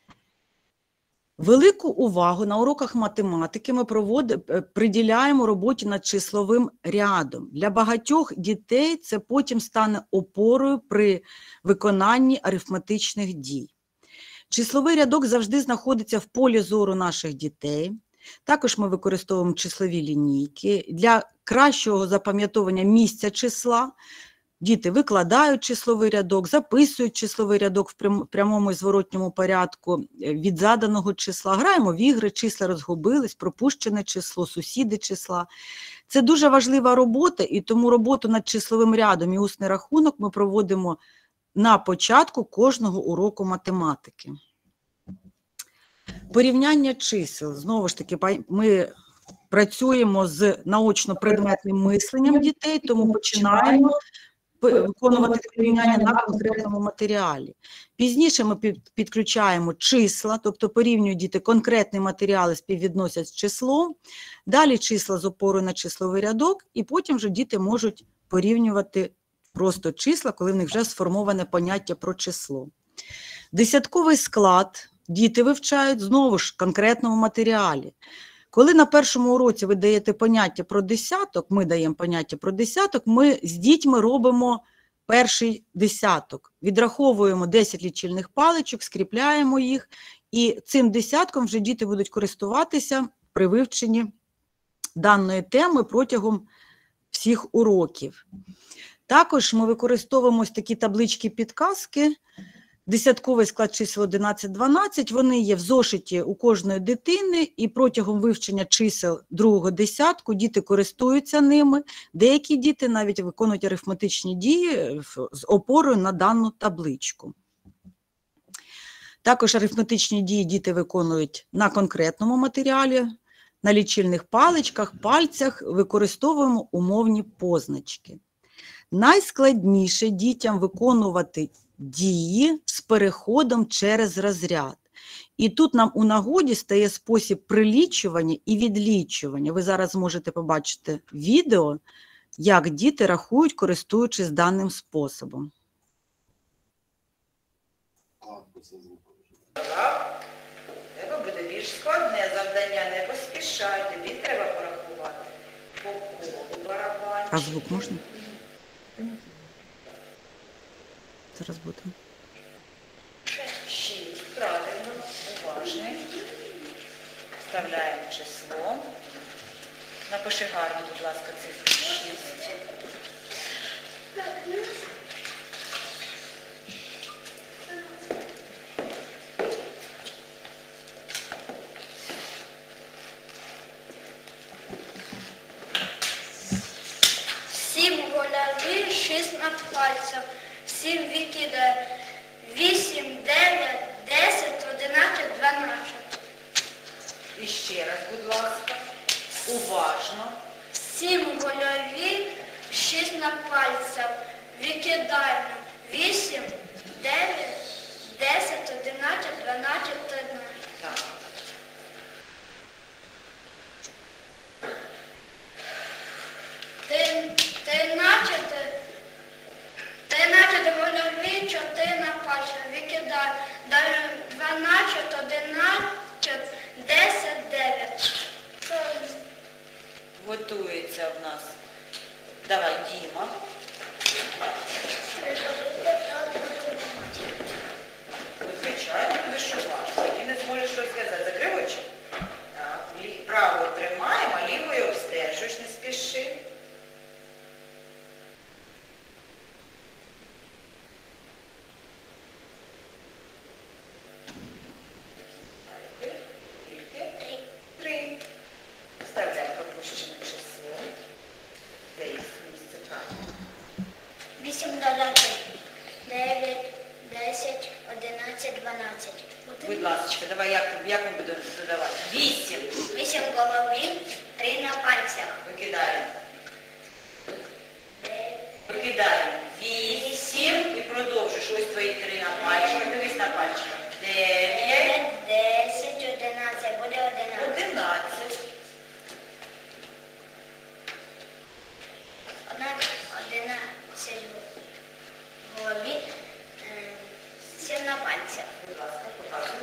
Велику увагу на уроках математики ми приділяємо роботі над числовим рядом. Для багатьох дітей це потім стане опорою при виконанні арифметичних дій. Числовий рядок завжди знаходиться в полі зору наших дітей. Також ми використовуємо числові лінійки. Для кращого запам'ятовування місця числа діти викладають числовий рядок, записують числовий рядок в прямому і зворотньому порядку від заданого числа. Граємо в ігри, числа розгубились, пропущене число, сусіди числа. Це дуже важлива робота, і тому роботу над числовим рядом і усний рахунок ми проводимо на початку кожного уроку математики. Порівняння чисел. Знову ж таки, ми працюємо з наочно-предметним мисленням дітей, тому починаємо виконувати порівняння на конкретному матеріалі. Пізніше ми підключаємо числа, тобто порівнюють діти конкретні матеріали, співвідносять з числом, далі числа з опорою на числовий рядок, і потім вже діти можуть порівнювати просто числа, коли в них вже сформоване поняття про число. Десятковий склад діти вивчають знову ж в конкретному матеріалі. Коли на першому уроці ви даєте поняття про десяток, ми даємо поняття про десяток, ми з дітьми робимо перший десяток. Відраховуємо 10 лічильних паличок, скріпляємо їх, і цим десятком вже діти будуть користуватися при вивченні даної теми протягом всіх уроків. Також ми використовуємо ось такі таблички-підказки. Десятковий склад чисел 11-12, вони є в зошиті у кожної дитини, і протягом вивчення чисел другого десятку діти користуються ними. Деякі діти навіть виконують арифметичні дії з опорою на дану табличку. Також арифметичні дії діти виконують на конкретному матеріалі, на лічильних паличках, пальцях, використовуємо умовні позначки. Найскладніше дітям виконувати дії з переходом через розряд. І тут нам у нагоді стає спосіб прилічування і відлічування. Ви зараз можете побачити відео, як діти рахують, користуючись даним способом. Треба буде більш складне завдання, не поспішай, тобі треба порахувати по колу барабанчик. А звук можна? Зараз буде. 6, правильно, уважний. Вставляємо число. Напиши гарно, будь ласка, цифру 6. Сім в голові, 6 над пальцем. 7 викидає. 8, 9, 10, 11, 12. І ще раз, будь ласка, уважно. 7 в голові, 6 на пальцем. Викидаємо. 8, 9, 10, 11, 12, 13. Так. Тринадцять в голові, 4 на пальцем. Викидаємо. Далі 12, 11, 10, 9. Готується в нас. Давай, Діма. Звичайно, будеш уважно. Ти не зможеш щось сказати. Закрив очі? Так. Правою тримаємо, а лівою обстежуєш, не спіши. Вставляємо пропущене число. Де їх місце правильно? 8 додати. 9, 10, 11, 12. Будь ласка, давай, як ми будемо додавати? 8. 8 в голові, 3 на пальцях. Викидаємо. Викидаємо. 8. І продовжуєш. Ось твої 3 на пальчиках. Дивись на пальчиках. 9. 10, 11. Буде 11. 11. 11 в голові, 7 на пальцях. Будь ласка, показуй.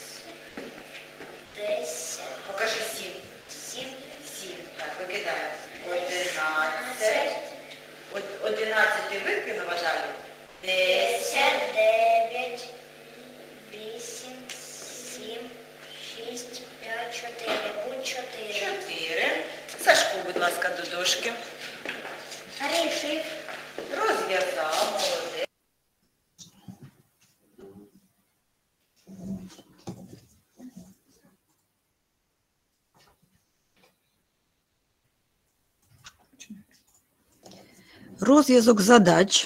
10, Покажи 7. 7, 7. Так, викидаємо. 11. 11 ти викинув, далі. 10, 9, 8, 7, 6, 5, 4. Будь 4. 4. Сашку, будь ласка, до дошки. Рішив. Розв'язав, молодець. Розв'язок задач.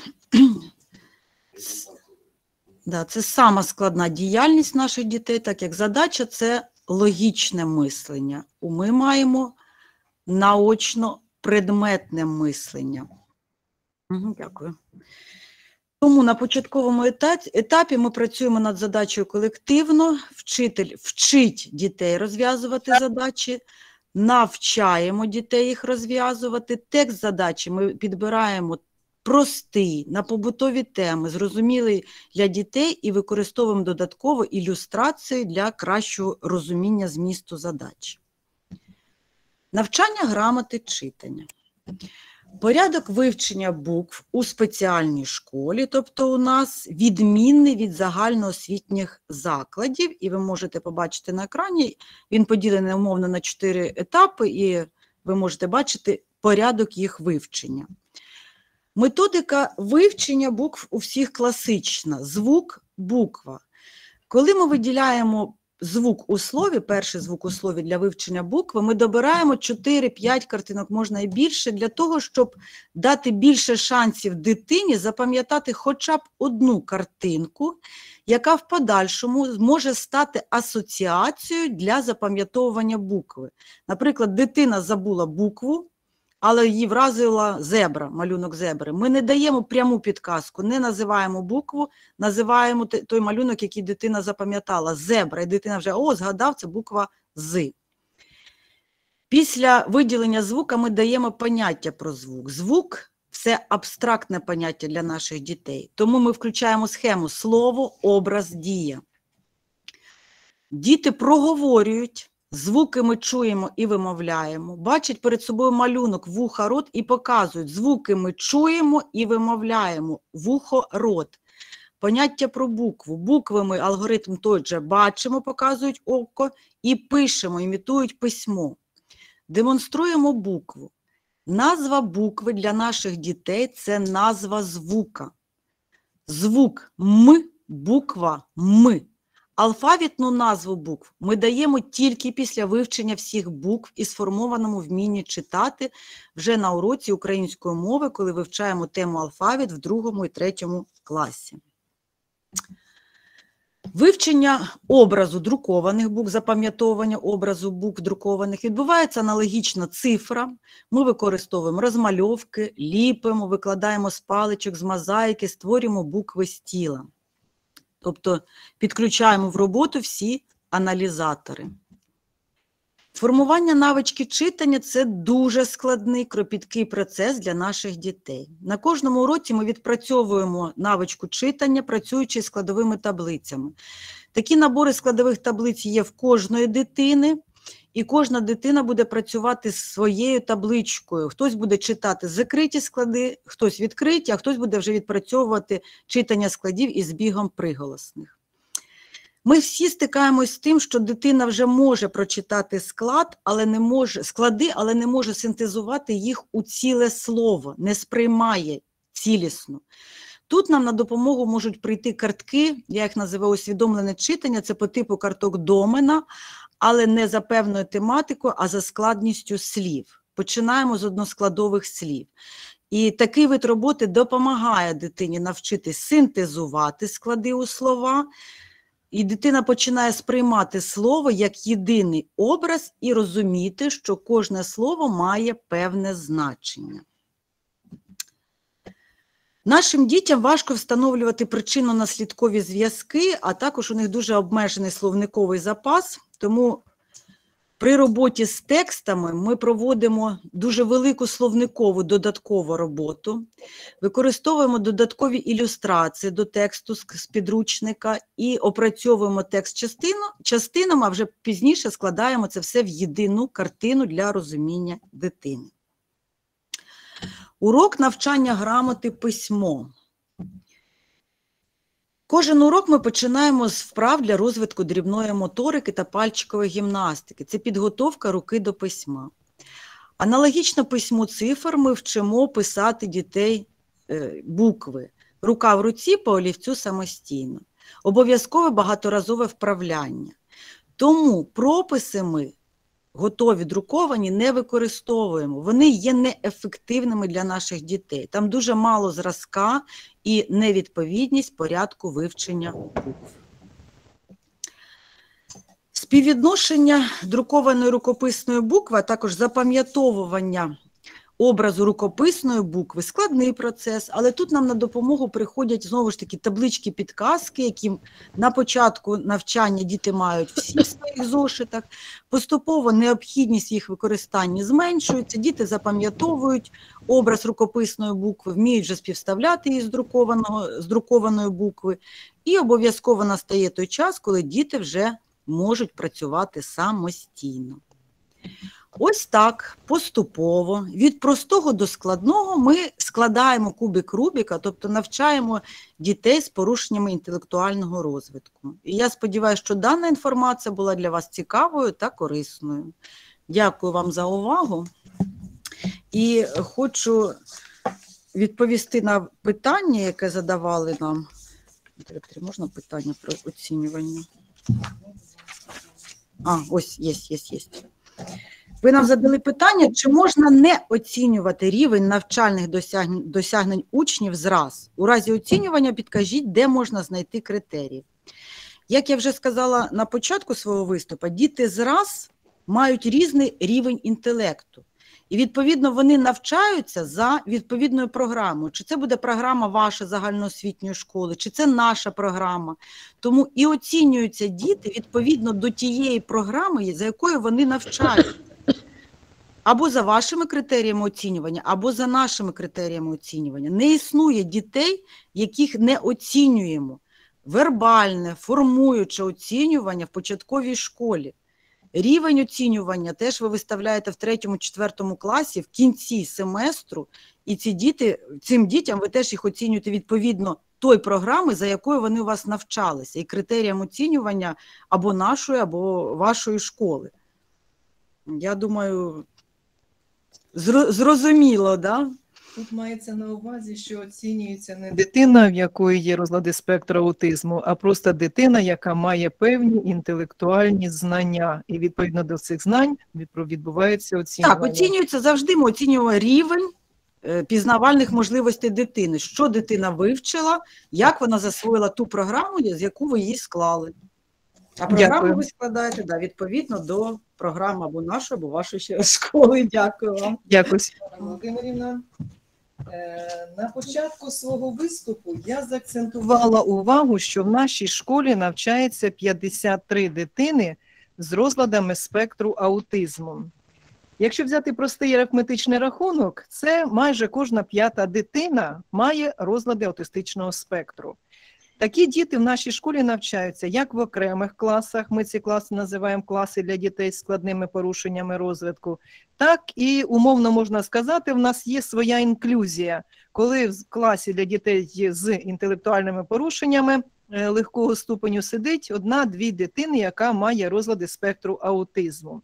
Да, це сама складна діяльність наших дітей, так як задача – це логічне мислення. Ми маємо наочно-предметне мислення. Дякую. Тому на початковому етапі ми працюємо над задачею колективно, вчитель вчить дітей розв'язувати задачі, навчаємо дітей їх розв'язувати. Текст задачі ми підбираємо простий, на побутові теми, зрозумілий для дітей і використовуємо додатково ілюстрації для кращого розуміння змісту задачі. Навчання грамоти читання. Порядок вивчення букв у спеціальній школі, тобто у нас відмінний від загальноосвітніх закладів, і ви можете побачити на екрані, він поділений умовно на 4 етапи, і ви можете бачити порядок їх вивчення. Методика вивчення букв у всіх класична. Звук, буква. Коли ми виділяємо звук у слові, перший звук у слові для вивчення букви, ми добираємо 4-5 картинок, можна і більше, для того, щоб дати більше шансів дитині запам'ятати хоча б одну картинку, яка в подальшому може стати асоціацією для запам'ятовування букви. Наприклад, дитина забула букву, але її вразила зебра, малюнок зебри. Ми не даємо пряму підказку, не називаємо букву, називаємо той малюнок, який дитина запам'ятала, зебра. І дитина вже, згадав, це буква З. Після виділення звука ми даємо поняття про звук. Звук – це абстрактне поняття для наших дітей. Тому ми включаємо схему слово, образ, дія. Діти проговорюють. Звуки ми чуємо і вимовляємо. Бачать перед собою малюнок вуха, рот і показують. Звуки ми чуємо і вимовляємо. Вухо, рот. Поняття про букву. Букви ми, алгоритм той же, бачимо, показують око, і пишемо, імітують письмо. Демонструємо букву. Назва букви для наших дітей – це назва звука. Звук М, буква М. Алфавітну назву букв ми даємо тільки після вивчення всіх букв і сформованому вмінні читати вже на уроці української мови, коли вивчаємо тему алфавіт в 2 і 3 класі. Вивчення образу друкованих букв, запам'ятовування образу букв друкованих відбувається аналогічно цифрам. Ми використовуємо розмальовки, ліпимо, викладаємо з паличок, з мозаїки, створюємо букви з тіла. Тобто підключаємо в роботу всі аналізатори. Формування навички читання – це дуже складний, кропіткий процес для наших дітей. На кожному уроці ми відпрацьовуємо навичку читання, працюючи з складовими таблицями. Такі набори складових таблиць є в кожної дитини, і кожна дитина буде працювати з своєю табличкою. Хтось буде читати закриті склади, хтось відкриті, а хтось буде вже відпрацьовувати читання складів із збігом приголосних. Ми всі стикаємось з тим, що дитина вже може прочитати склади, але не може синтезувати їх у ціле слово, не сприймає цілісно. Тут нам на допомогу можуть прийти картки, я їх називаю усвідомлене читання, це по типу карток Домена, але не за певною тематикою, а за складністю слів. Починаємо з односкладових слів. І такий вид роботи допомагає дитині навчитись синтезувати склади у слова, і дитина починає сприймати слово як єдиний образ і розуміти, що кожне слово має певне значення. Нашим дітям важко встановлювати причинно-наслідкові зв'язки, а також у них дуже обмежений словниковий запас, тому при роботі з текстами ми проводимо дуже велику словникову додаткову роботу, використовуємо додаткові ілюстрації до тексту з підручника і опрацьовуємо текст частинами, а вже пізніше складаємо це все в єдину картину для розуміння дитини. Урок навчання грамоти письмо. Кожен урок ми починаємо з вправ для розвитку дрібної моторики та пальчикової гімнастики. Це підготовка руки до письма. Аналогічно письму цифр ми вчимо писати дітей букви. Рука в руці, по олівцю самостійно. Обов'язкове багаторазове вправляння. Тому прописи ми готові, друковані, не використовуємо. Вони є неефективними для наших дітей. Там дуже мало зразка і невідповідність порядку вивчення букв. Співвідношення друкованої рукописної букви, а також запам'ятовування образу рукописної букви. Складний процес, але тут нам на допомогу приходять, знову ж таки, таблички-підказки, які на початку навчання діти мають всі в своїх зошитах. Поступово необхідність їх використання зменшується, діти запам'ятовують образ рукописної букви, вміють вже співставляти її з друкованої букви, і обов'язково настає той час, коли діти вже можуть працювати самостійно. Ось так, поступово, від простого до складного ми складаємо кубик Рубіка, тобто навчаємо дітей з порушеннями інтелектуального розвитку. І я сподіваюся, що дана інформація була для вас цікавою та корисною. Дякую вам за увагу. І хочу відповісти на питання, яке задавали нам. Можна питання про оцінювання? Ось, є. Ви нам задали питання, чи можна не оцінювати рівень навчальних досягнень учнів зраз. У разі оцінювання підкажіть, де можна знайти критерії. Як я вже сказала на початку свого виступу, діти зраз мають різний рівень інтелекту. І, відповідно, вони навчаються за відповідною програмою. Чи це буде програма вашої загальноосвітньої школи, чи це наша програма. Тому і оцінюються діти відповідно до тієї програми, за якою вони навчаються. Або за вашими критеріями оцінювання, або за нашими критеріями оцінювання. Не існує дітей, яких не оцінюємо. Вербальне, формуюче оцінювання в початковій школі. Рівень оцінювання теж ви виставляєте в 3-4 класі в кінці семестру, і цим дітям ви теж їх оцінюєте відповідно той програми, за якою вони у вас навчалися, і критеріям оцінювання або нашої, або вашої школи. Я думаю, зрозуміло, да? Тут мається на увазі, що оцінюється не дитина, в якої є розлади спектру аутизму, а просто дитина, яка має певні інтелектуальні знання. І відповідно до цих знань відбувається оцінювання. Так, оцінюється завжди, ми оцінюємо рівень пізнавальних можливостей дитини. Що дитина вивчила, як вона засвоїла ту програму, з яку ви її склали. А програму ви складаєте, відповідно до програми або нашої, або вашої школи. Дякую вам. Дякую, Володимирівна. На початку свого виступу я заакцентувала увагу, що в нашій школі навчається 53 дитини з розладами спектру аутизму. Якщо взяти простий арифметичний рахунок, це майже кожна 5-та дитина має розлади аутистичного спектру. Такі діти в нашій школі навчаються як в окремих класах, ми ці класи називаємо класи для дітей з складними порушеннями розвитку, так і, умовно можна сказати, в нас є своя інклюзія, коли в класі для дітей з інтелектуальними порушеннями легкого ступеню сидить 1-2 дитини, яка має розлади спектру аутизму.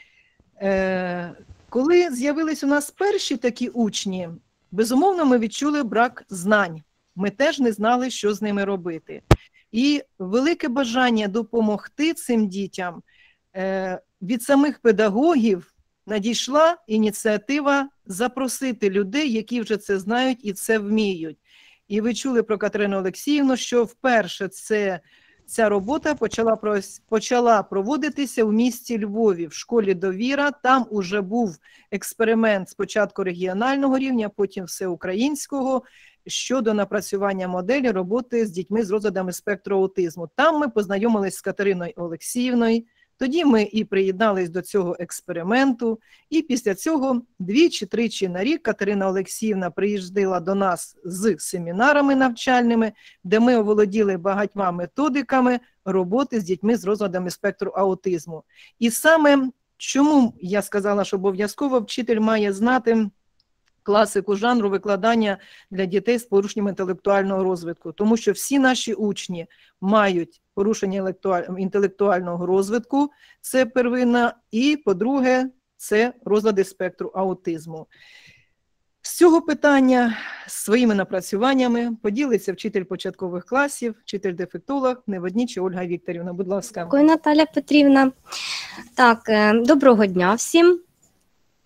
Коли з'явились у нас перші такі учні, безумовно, ми відчули брак знань. Ми теж не знали, що з ними робити. І велике бажання допомогти цим дітям від самих педагогів надійшла ініціатива запросити людей, які вже це знають і це вміють. І ви чули про Катерину Олексіївну, що вперше ця робота почала проводитися в місті Львові, в школі «Довіра». Там уже був експеримент спочатку регіонального рівня, потім всеукраїнського, щодо напрацювання моделі роботи з дітьми з розладами спектру аутизму. Там ми познайомились з Катериною Олексіївною, тоді ми і приєднались до цього експерименту, і після цього 2-3 на рік Катерина Олексіївна приїздила до нас з семінарами навчальними, де ми оволоділи багатьма методиками роботи з дітьми з розладами спектру аутизму. І саме чому я сказала, що обов'язково вчитель має знати класику жанру викладання для дітей з порушенням інтелектуального розвитку. Тому що всі наші учні мають порушення інтелектуального розвитку, це первинна, і, по-друге, це розлади спектру аутизму. З цього питання своїми напрацюваннями поділиться вчитель початкових класів, вчитель-дефектолог Неводніча Ольга Вікторівна. Будь ласка. Дякую, Наталя Петрівна. Так, доброго дня всім.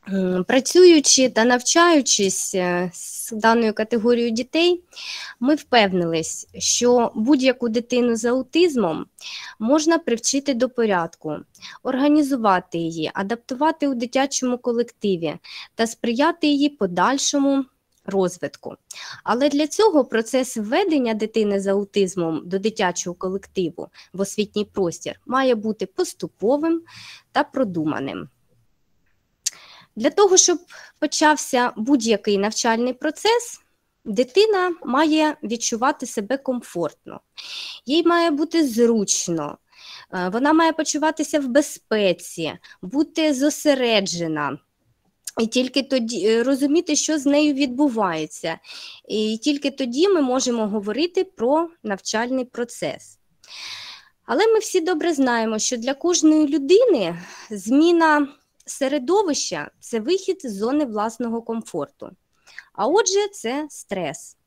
Працюючи та навчаючись з даною категорією дітей, ми впевнились, що будь-яку дитину з аутизмом можна привчити до порядку, організувати її, адаптувати у дитячому колективі та сприяти її подальшому розвитку. Але для цього процес введення дитини з аутизмом до дитячого колективу в освітній простір має бути поступовим та продуманим. Для того, щоб почався будь-який навчальний процес, дитина має відчувати себе комфортно, їй має бути зручно, вона має почуватися в безпеці, бути зосереджена. І тільки тоді розуміти, що з нею відбувається. І тільки тоді ми можемо говорити про навчальний процес. Але ми всі добре знаємо, що для кожної людини зміна середовища – це вихід з зони власного комфорту. А отже, це стрес.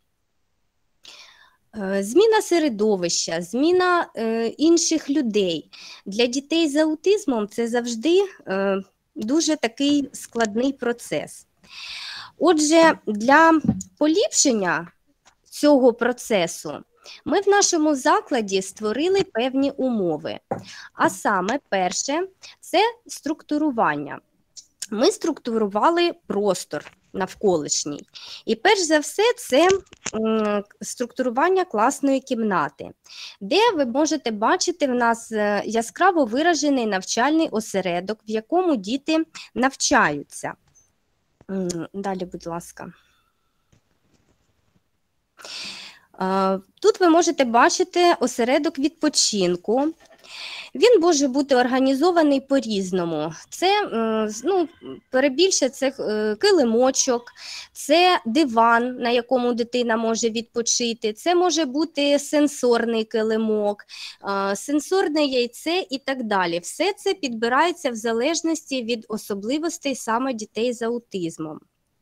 Зміна середовища, зміна інших людей. Для дітей з аутизмом це завжди дуже такий складний процес. Отже, для поліпшення цього процесу ми в нашому закладі створили певні умови. А саме, перше, це структурування. Ми структурували простор навколишній. І перш за все, це структурування класної кімнати, де ви можете бачити в нас яскраво виражений навчальний осередок, в якому діти навчаються. Далі, будь ласка. Тут ви можете бачити осередок відпочинку. Він може бути організований по-різному. Це, перебільше, це килимочок, це диван, на якому дитина може відпочити, це може бути сенсорний килимок, сенсорне яйце і так далі. Все це підбирається в залежності від особливостей саме дітей з аутизмом.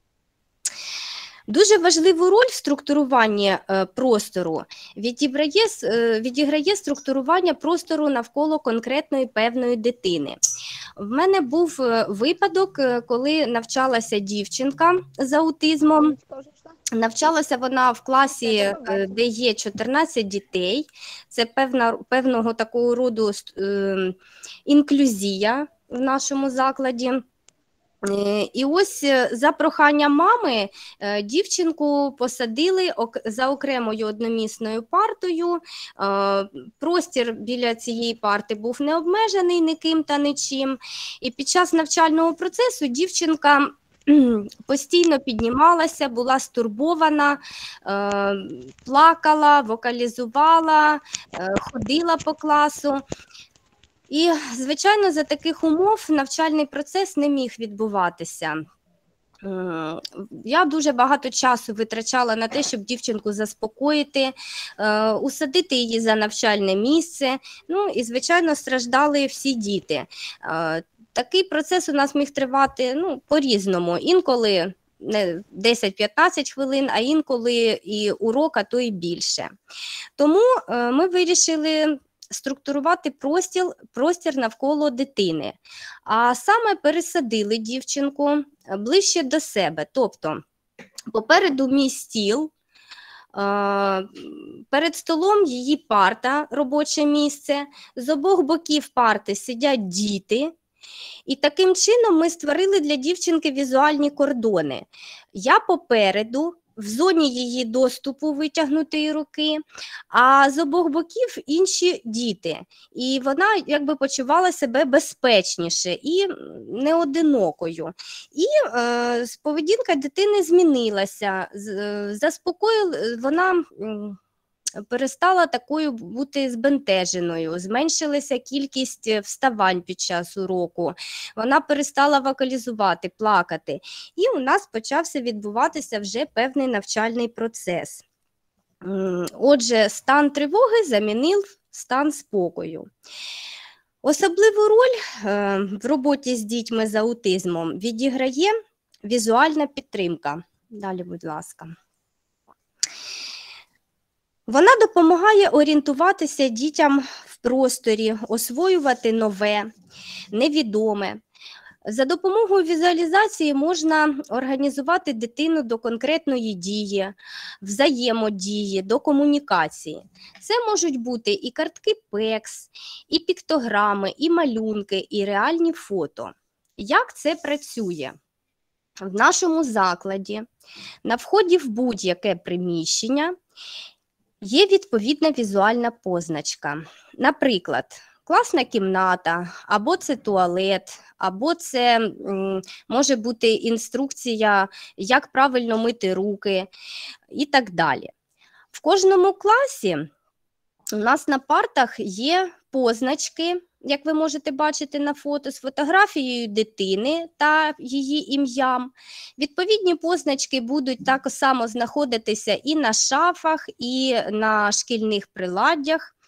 Дуже важливу роль в структуруванні простору відіграє структурування простору навколо конкретної певної дитини. В мене був випадок, коли навчалася дівчинка з аутизмом. Навчалася вона в класі, де є 14 дітей. Це певного такого роду інклюзія в нашому закладі. І ось за проханням мами дівчинку посадили за окремою одномісною партою. Простір біля цієї парти був не обмежений ніким та нічим. І під час навчального процесу дівчинка постійно піднімалася, була стурбована, плакала, вокалізувала, ходила по класу. І, звичайно, за таких умов навчальний процес не міг відбуватися. Я дуже багато часу витрачала на те, щоб дівчинку заспокоїти, усадити її за навчальне місце. Ну і, звичайно, страждали всі діти. Такий процес у нас міг тривати по-різному. Інколи 10-15 хвилин, а інколи і урок, а то і більше. Тому ми вирішили структурувати простір навколо дитини. А саме пересадили дівчинку ближче до себе. Тобто попереду мій стіл, перед столом її парта, робоче місце, з обох боків парти сидять діти. І таким чином ми створили для дівчинки візуальні кордони. Я попереду, в зоні її доступу витягнутої руки, а з обох боків інші діти. І вона якби почувала себе безпечніше і неодинокою. І поведінка дитини змінилася. Вона перестала такою бути збентеженою, зменшилася кількість вставань під час уроку, вона перестала вокалізувати, плакати. І у нас почався відбуватися вже певний навчальний процес. Отже, стан тривоги замінив стан спокою. Особливу роль в роботі з дітьми з аутизмом відіграє візуальна підтримка. Далі, будь ласка. Вона допомагає орієнтуватися дітям в просторі, освоювати нове, невідоме. За допомогою візуалізації можна організувати дитину до конкретної дії, взаємодії, до комунікації. Це можуть бути і картки ПЕКС, і піктограми, і малюнки, і реальні фото. Як це працює? В нашому закладі на вході в будь-яке приміщення є відповідна візуальна позначка. Наприклад, класна кімната, або це туалет, або це може бути інструкція, як правильно мити руки і так далі. В кожному класі у нас на партах є позначки, як ви можете бачити на фото, з фотографією дитини та її ім'ям. Відповідні позначки будуть так само знаходитися і на шафах, і на шкільних приладдях.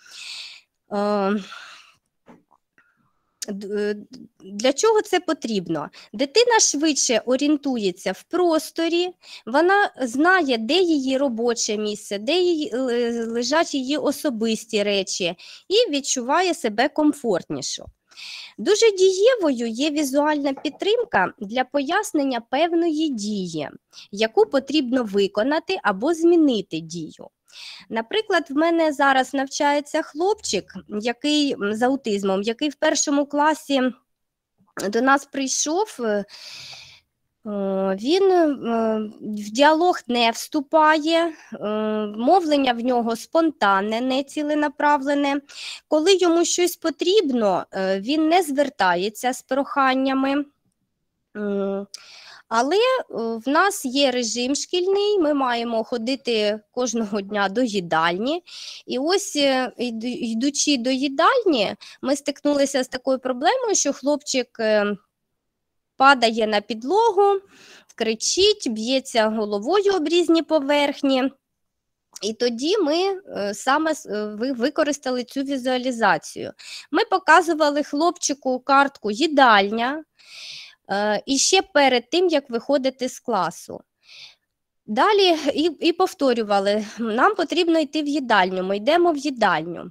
Для чого це потрібно? Дитина швидше орієнтується в просторі, вона знає, де її робоче місце, де лежать її особисті речі, і відчуває себе комфортніше. Дуже дієвою є візуальна підтримка для пояснення певної дії, яку потрібно виконати або змінити дію. Наприклад, в мене зараз навчається хлопчик, який з аутизмом, який в першому класі до нас прийшов. Він в діалог не вступає, мовлення в нього спонтанне, не ціленаправлене. Коли йому щось потрібно, він не звертається з проханнями. Але в нас є режим шкільний, ми маємо ходити кожного дня до їдальні. І ось, йдучи до їдальні, ми стикнулися з такою проблемою, що хлопчик падає на підлогу, кричить, б'ється головою об різні поверхні. І тоді ми саме використали цю візуалізацію. Ми показували хлопчику картку «Їдальня», і ще перед тим, як виходити з класу. Далі і повторювали, нам потрібно йти в їдальню, ми йдемо в їдальню.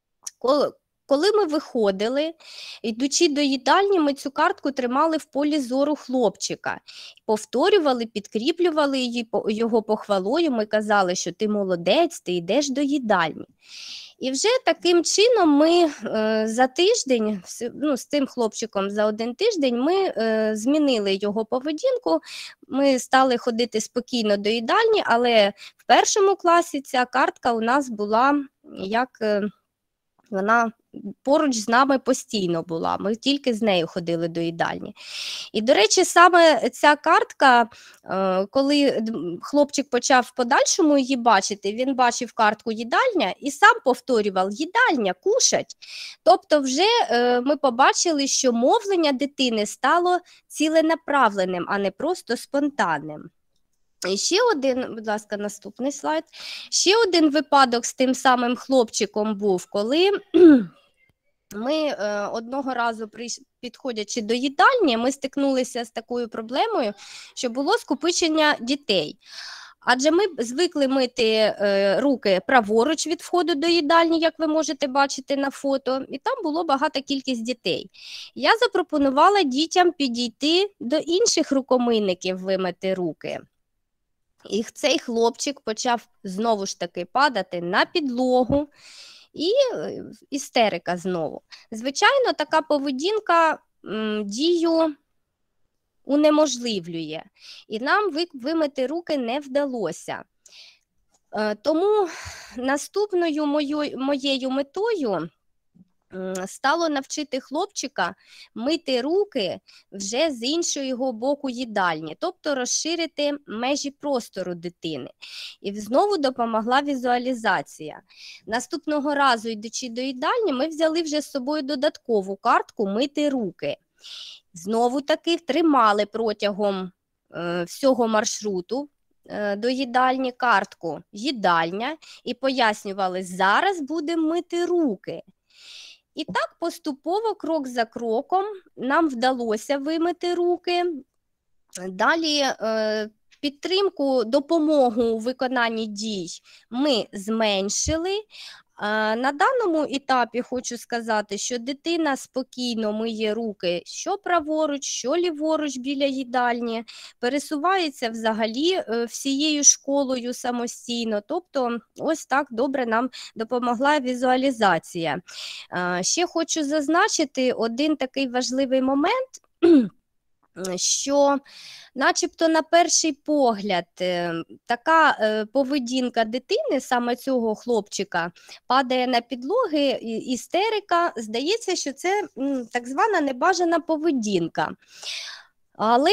Коли ми виходили, йдучи до їдальні, ми цю картку тримали в полі зору хлопчика. Повторювали, підкріплювали його похвалою, ми казали, що ти молодець, ти йдеш до їдальні. І вже таким чином ми за тиждень, з цим хлопчиком за один тиждень, ми змінили його поведінку, ми стали ходити спокійно до їдальні, але в першому класі ця картка у нас була, як вона поруч з нами постійно була, ми тільки з нею ходили до їдальні. І, до речі, саме ця картка, коли хлопчик почав в подальшому її бачити, він бачив картку «Їдальня» і сам повторював «Їдальня, кушать». Тобто вже ми побачили, що мовлення дитини стало ціленаправленим, а не просто спонтанним. І ще один, будь ласка, наступний слайд. Ще один випадок з тим самим хлопчиком був, коли ми одного разу, підходячи до їдальні, ми стикнулися з такою проблемою, що було скупчення дітей. Адже ми звикли мити руки праворуч від входу до їдальні, як ви можете бачити на фото, і там було багата кількість дітей. Я запропонувала дітям підійти до інших рукомийників вимити руки. І цей хлопчик почав знову ж таки падати на підлогу, і істерика знову. Звичайно, така поведінка дію унеможливлює, і нам вимити руки не вдалося. Тому наступною моєю метою стало навчити хлопчика мити руки вже з іншого боку їдальні, тобто розширити межі простору дитини. І знову допомогла візуалізація. Наступного разу, йдучи до їдальні, ми взяли вже з собою додаткову картку «Мити руки». Знову таки тримали протягом всього маршруту до їдальні картку «Їдальня» і пояснювали, зараз будемо мити руки. І так поступово, крок за кроком, нам вдалося вимити руки. Далі підтримку, допомогу у виконанні дій ми зменшили, На даному етапі хочу сказати, що дитина спокійно миє руки що праворуч, що ліворуч біля їдальні, пересувається взагалі всією школою самостійно, тобто ось так добре нам допомогла візуалізація. Ще хочу зазначити один такий важливий момент, що начебто на перший погляд така поведінка дитини, саме цього хлопчика, падає на підлоги, істерика, здається, що це так звана небажана поведінка. Але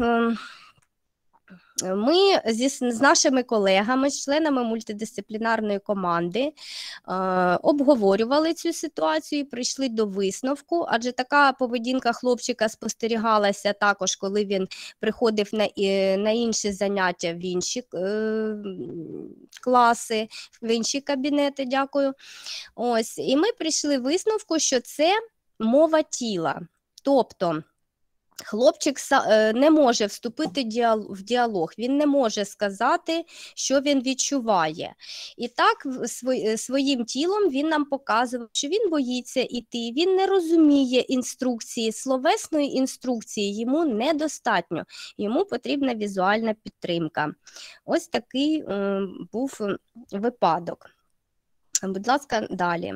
ми з нашими колегами, з членами мультидисциплінарної команди обговорювали цю ситуацію і прийшли до висновку, адже така поведінка хлопчика спостерігалася також, коли він приходив на інші заняття в інші класи, в інші кабінети, дякую. Ось, і ми прийшли висновку, що це мова тіла, тобто хлопчик не може вступити в діалог, він не може сказати, що він відчуває. І так своїм тілом він нам показував, що він боїться йти, він не розуміє інструкції, словесної інструкції йому недостатньо, йому потрібна візуальна підтримка. Ось такий був випадок. Будь ласка, далі.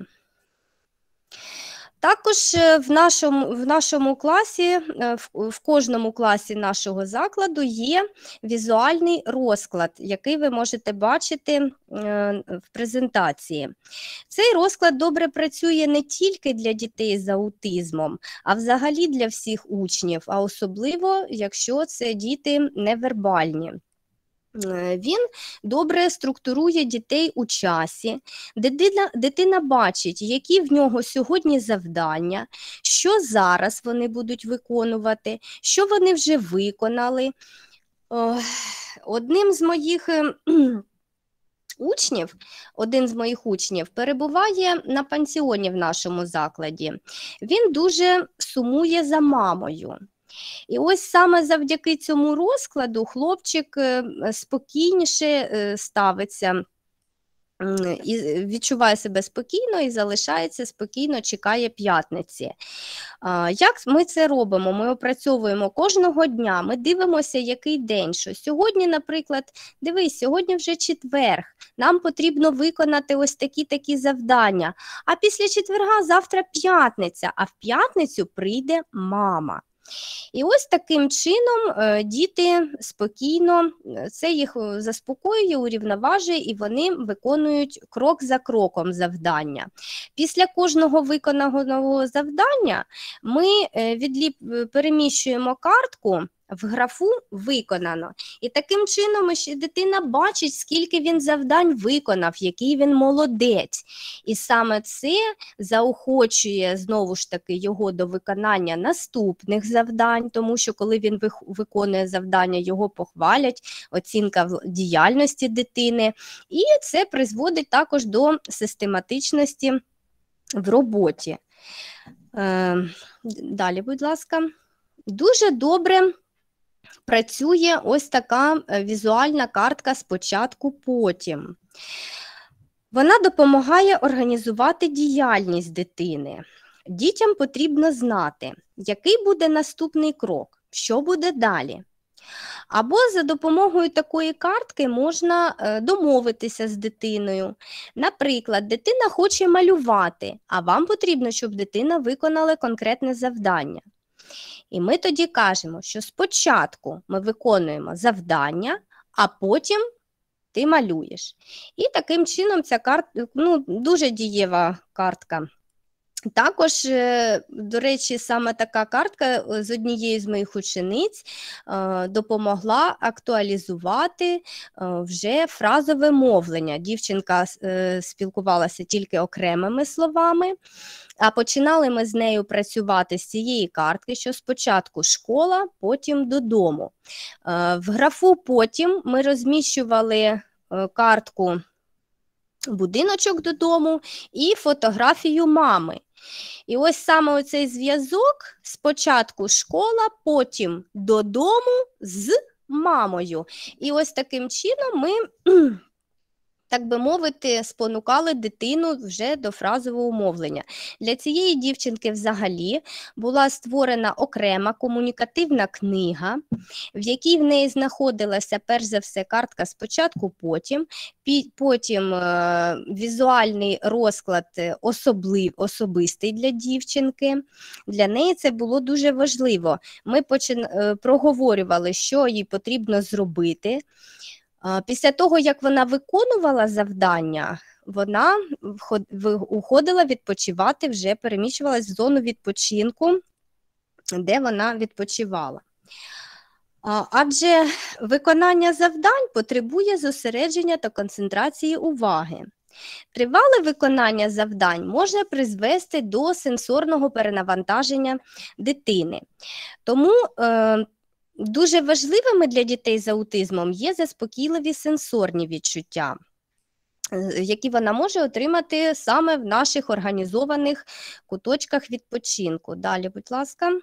Також в нашому класі, в кожному класі нашого закладу є візуальний розклад, який ви можете бачити в презентації. Цей розклад добре працює не тільки для дітей з аутизмом, а взагалі для всіх учнів, а особливо, якщо це діти невербальні. Він добре структурує дітей у часі, дитина бачить, які в нього сьогодні завдання, що зараз вони будуть виконувати, що вони вже виконали. Один з моїх учнів перебуває на пансіоні в нашому закладі. Він дуже сумує за мамою. І ось саме завдяки цьому розкладу хлопчик спокійніше ставиться, і відчуває себе спокійно і залишається спокійно, чекає п'ятниці. Як ми це робимо? Ми опрацьовуємо кожного дня, ми дивимося, який день, що сьогодні, наприклад, дивись, сьогодні вже четверг, нам потрібно виконати ось такі завдання, а після четверга завтра п'ятниця, а в п'ятницю прийде мама. І ось таким чином діти спокійно, це їх заспокоює, урівноважує, і вони виконують крок за кроком завдання. Після кожного виконаного завдання ми переміщуємо картку в графу «Виконано». І таким чином дитина бачить, скільки він завдань виконав, який він молодець. І саме це заохочує, знову ж таки, його до виконання наступних завдань, тому що коли він виконує завдання, його похвалять, оцінка діяльності дитини. І це призводить також до систематичності в роботі. Далі, будь ласка. Дуже добре працює ось така візуальна картка «Спочатку-потім». Вона допомагає організувати діяльність дитини. Дітям потрібно знати, який буде наступний крок, що буде далі. Або за допомогою такої картки можна домовитися з дитиною. Наприклад, дитина хоче малювати, а вам потрібно, щоб дитина виконала конкретне завдання. І ми тоді кажемо, що спочатку ми виконуємо завдання, а потім ти малюєш. І таким чином ця картка, дуже дієва картка. Також, до речі, саме така картка з однією з моїх учениць допомогла актуалізувати вже фразове мовлення. Дівчинка спілкувалася тільки окремими словами, а починали ми з нею працювати з цієї картки, що спочатку школа, потім додому. В графу «Потім» ми розміщували картку «Будиночок додому» і фотографію мами. І ось саме оцей зв'язок: спочатку школа, потім додому з мамою. І ось таким чином ми так би мовити, спонукали дитину вже до фразового мовлення. Для цієї дівчинки взагалі була створена окрема комунікативна книга, в якій в неї знаходилася перш за все картка спочатку, потім візуальний розклад особистий для дівчинки. Для неї це було дуже важливо. Ми проговорювали, що їй потрібно зробити. Після того, як вона виконувала завдання, вона уходила відпочивати, вже переміщувалась в зону відпочинку, де вона відпочивала. Адже виконання завдань потребує зосередження та концентрації уваги. Тривале виконання завдань може призвести до сенсорного перенавантаження дитини. Тому дуже важливими для дітей з аутизмом є заспокійливі сенсорні відчуття, які вона може отримати саме в наших організованих куточках відпочинку. Далі, будь ласка.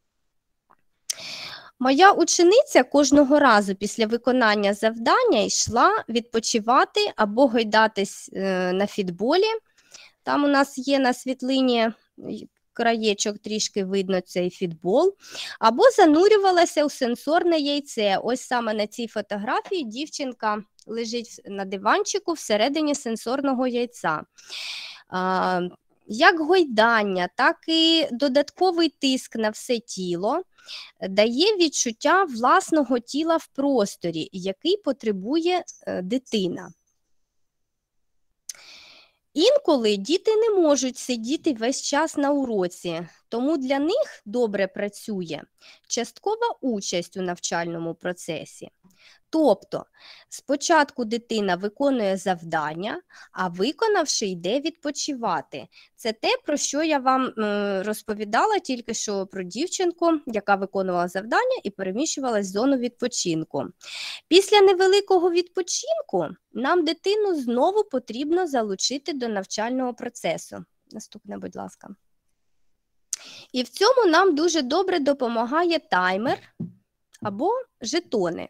Моя учениця кожного разу після виконання завдання йшла відпочивати або гойдатись на фітболі. Там у нас є на світлині краєчок, трішки видно цей фітбол, або занурювалася у сенсорне яйце. Ось саме на цій фотографії дівчинка лежить на диванчику всередині сенсорного яйця. Як гойдання, так і додатковий тиск на все тіло дає відчуття власного тіла в просторі, який потребує дитина. Інколи діти не можуть сидіти весь час на уроці, тому для них добре працює часткова участь у навчальному процесі. Тобто, спочатку дитина виконує завдання, а виконавши, йде відпочивати. Це те, про що я вам розповідала тільки що про дівчинку, яка виконувала завдання і переміщувалась в зону відпочинку. Після невеликого відпочинку нам дитину знову потрібно залучити до навчального процесу. Наступне, будь ласка. І в цьому нам дуже добре допомагає таймер або жетони.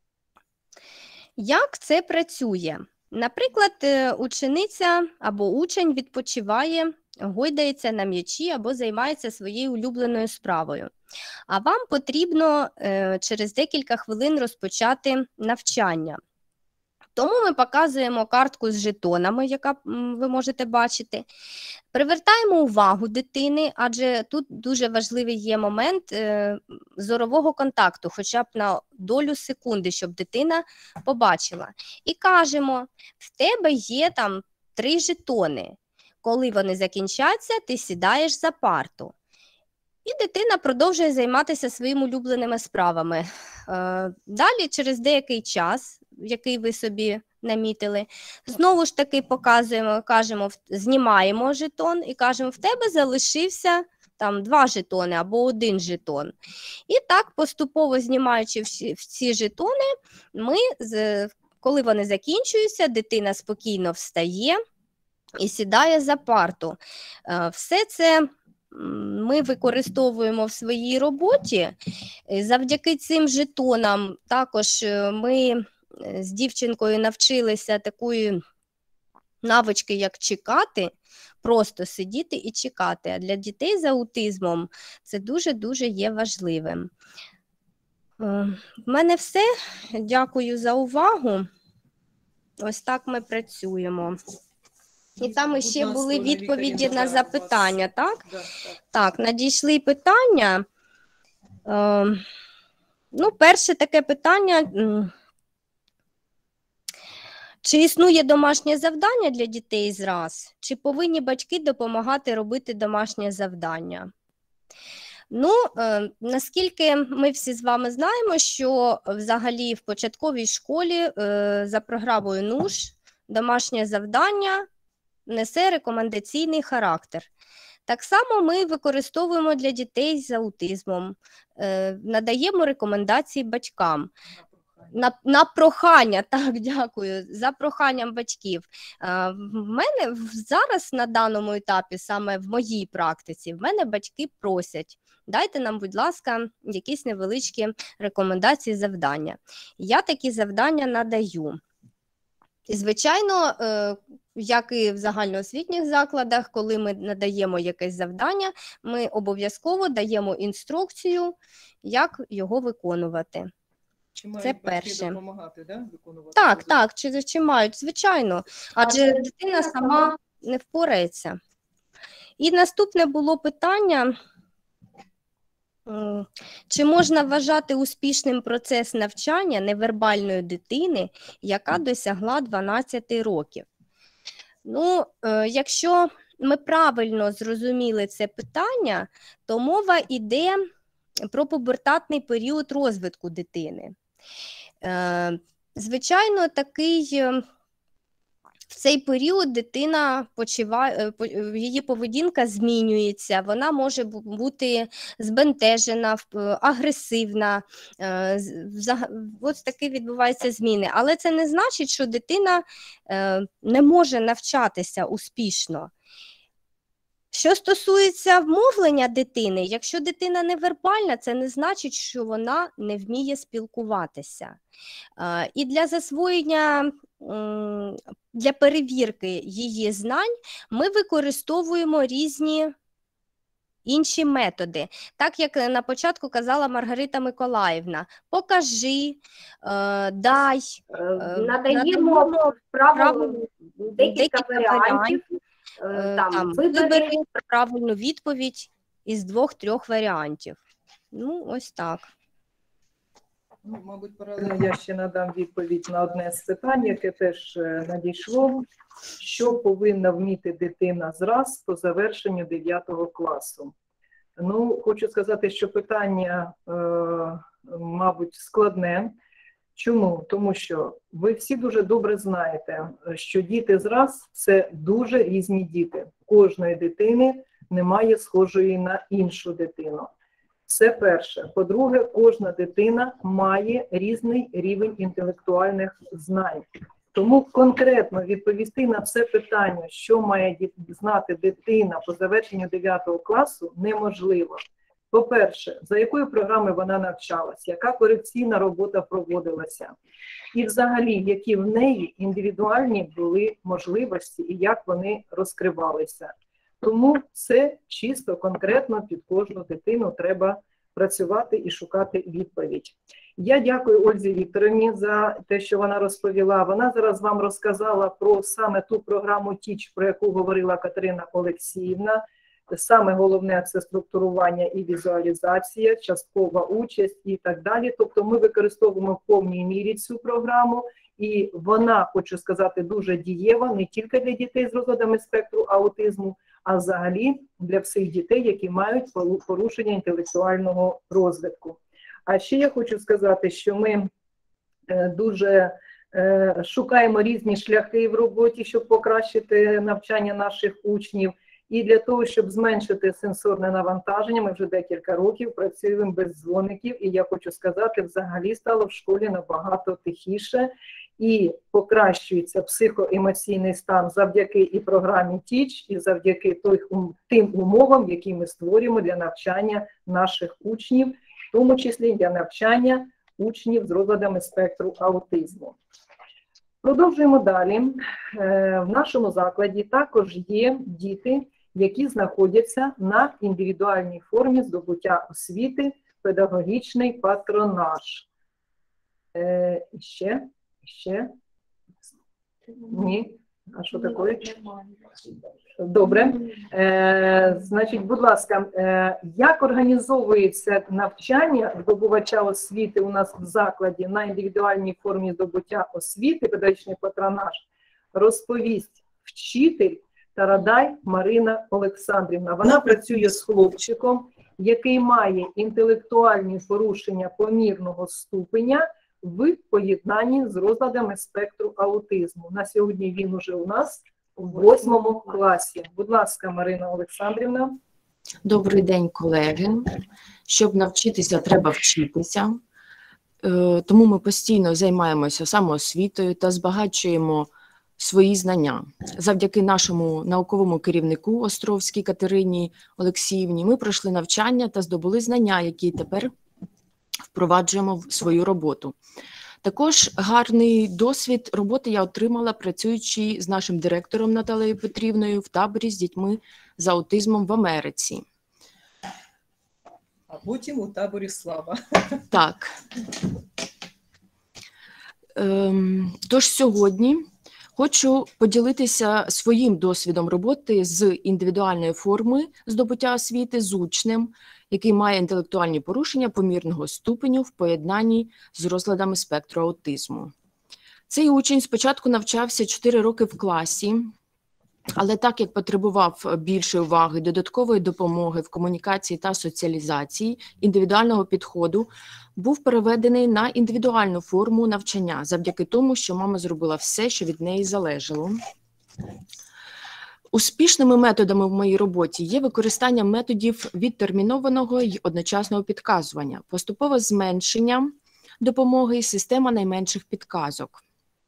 Як це працює? Наприклад, учениця або учень відпочиває, гойдається на м'ячі або займається своєю улюбленою справою. А вам потрібно через декілька хвилин розпочати навчання. Тому ми показуємо картку з жетонами, яка ви можете бачити. Привертаємо увагу дитини, адже тут дуже важливий є момент зорового контакту, хоча б на долю секунди, щоб дитина побачила. І кажемо, в тебе є там 3 жетони. Коли вони закінчаться, ти сідаєш за парту. І дитина продовжує займатися своїми улюбленими справами. Далі, через деякий час, який ви собі намітили, знову ж таки показуємо, кажемо, знімаємо жетон і кажемо, в тебе залишився там 2 жетони або 1 жетон. І так, поступово знімаючи всі жетони, коли вони закінчуються, дитина спокійно встає і сідає за парту. Все це ми використовуємо в своїй роботі. Завдяки цим жетонам також ми з дівчинкою навчилися такої навички, як чекати, просто сидіти і чекати. А для дітей з аутизмом це дуже-дуже є важливим. В мене все. Дякую за увагу. Ось так ми працюємо. І там ще були відповіді на запитання, так? Так, надійшли питання. Перше таке питання. Чи існує домашнє завдання для дітей з РАС? Чи повинні батьки допомагати робити домашнє завдання? Наскільки ми всі з вами знаємо, що взагалі в початковій школі за програмою НУШ домашнє завдання несе рекомендаційний характер. Так само ми використовуємо для дітей з аутизмом, надаємо рекомендації батькам. На прохання, так, дякую, за проханням батьків. В мене зараз на даному етапі, саме в моїй практиці, в мене батьки просять, дайте нам, будь ласка, якісь невеличкі рекомендації, завдання. Я такі завдання надаю. І, звичайно, як і в загальноосвітніх закладах, коли ми надаємо якесь завдання, ми обов'язково даємо інструкцію, як його виконувати. Чи мають Це батьки перше. допомагати, да, виконувати? Так, це так, чи мають, звичайно, адже дитина сама не впорається. І наступне було питання, чи можна вважати успішним процес навчання невербальної дитини, яка досягла 12 років? Ну, якщо ми правильно зрозуміли це питання, то мова йде про пубертатний період розвитку дитини. Звичайно, в цей період дитина її поведінка змінюється, вона може бути збентежена, агресивна, ось такі відбуваються зміни. Але це не значить, що дитина не може навчатися успішно. Що стосується вмовлення дитини, якщо дитина невербальна, це не значить, що вона не вміє спілкуватися. І для засвоєння, для перевірки її знань ми використовуємо різні інші методи. Так, як на початку казала Маргарита Миколаївна, покажи, дай, надаємо декілька варіантів. Вибери правильну відповідь із 2-3 варіантів. Ну, ось так. Ну, мабуть, паралельно я ще надам відповідь на одне з питань, яке теж надійшло. Що повинна вміти дитина зраз по завершенню 9 класу? Ну, хочу сказати, що питання, мабуть, складне. Чому? Тому що ви всі дуже добре знаєте, що діти зраз – це дуже різні діти. Кожної дитини немає схожої на іншу дитину. Це перше. По-друге, кожна дитина має різний рівень інтелектуальних знань. Тому конкретно відповісти на це питання, що має знати дитина по завершенню 9 класу, неможливо. По-перше, за якою програмою вона навчалася, яка корекційна робота проводилася, і взагалі, які в неї індивідуальні були можливості і як вони розкривалися. Тому це чисто конкретно під кожну дитину треба працювати і шукати відповідь. Я дякую Ользі Вікторівні за те, що вона розповіла. Вона зараз вам розказала про саме ту програму ТІЧ, про яку говорила Катерина Олексіївна. Саме головне – це структурування і візуалізація, часткова участь і так далі. Тобто ми використовуємо в повній мірі цю програму, і вона, хочу сказати, дуже дієва не тільки для дітей з розладами спектру аутизму, а взагалі для всіх дітей, які мають порушення інтелектуального розвитку. А ще я хочу сказати, що ми дуже шукаємо різні шляхи в роботі, щоб покращити навчання наших учнів. І для того, щоб зменшити сенсорне навантаження, ми вже декілька років працюємо без дзвоників. І я хочу сказати, взагалі стало в школі набагато тихіше. І покращується психоемоційний стан завдяки і програмі ТІЧ, і завдяки тим умовам, які ми створюємо для навчання наших учнів, в тому числі для навчання учнів з розладами спектру аутизму. Продовжуємо далі. В нашому закладі також є діти, які знаходяться на індивідуальній формі здобуття освіти, педагогічний патронаж. Ще? Ні. А що таке? Добре. Значить, будь ласка, як організовується навчання здобувача освіти у нас в закладі на індивідуальній формі здобуття освіти, педагогічний патронаж, розповість вчитель Тарадай Марина Олександрівна. Вона працює з хлопчиком, який має інтелектуальні порушення помірного ступеня в поєднанні з розладами спектру аутизму. На сьогодні він уже у нас у 8 класі. Будь ласка, Марина Олександрівна. Добрий день, колеги. Щоб навчитися, треба вчитися. Тому ми постійно займаємося самоосвітою та збагачуємо свої знання. Завдяки нашому науковому керівнику Островській Катерині Олексіївні ми пройшли навчання та здобули знання, які тепер впроваджуємо в свою роботу. Також гарний досвід роботи я отримала, працюючи з нашим директором Наталією Петрівною в таборі з дітьми з аутизмом в Америці. А потім у таборі «Слава». Так. Тож сьогодні хочу поділитися своїм досвідом роботи з індивідуальної форми здобуття освіти з учнем, який має інтелектуальні порушення помірного ступеню в поєднанні з розладами спектру аутизму. Цей учень спочатку навчався 4 роки в класі, але так як потребував більшої уваги, додаткової допомоги в комунікації та соціалізації, індивідуального підходу, був переведений на індивідуальну форму навчання, завдяки тому, що мама зробила все, що від неї залежало. Успішними методами в моїй роботі є використання методів відтермінованого й одночасного підказування, поступове зменшення допомоги і система найменших підказок,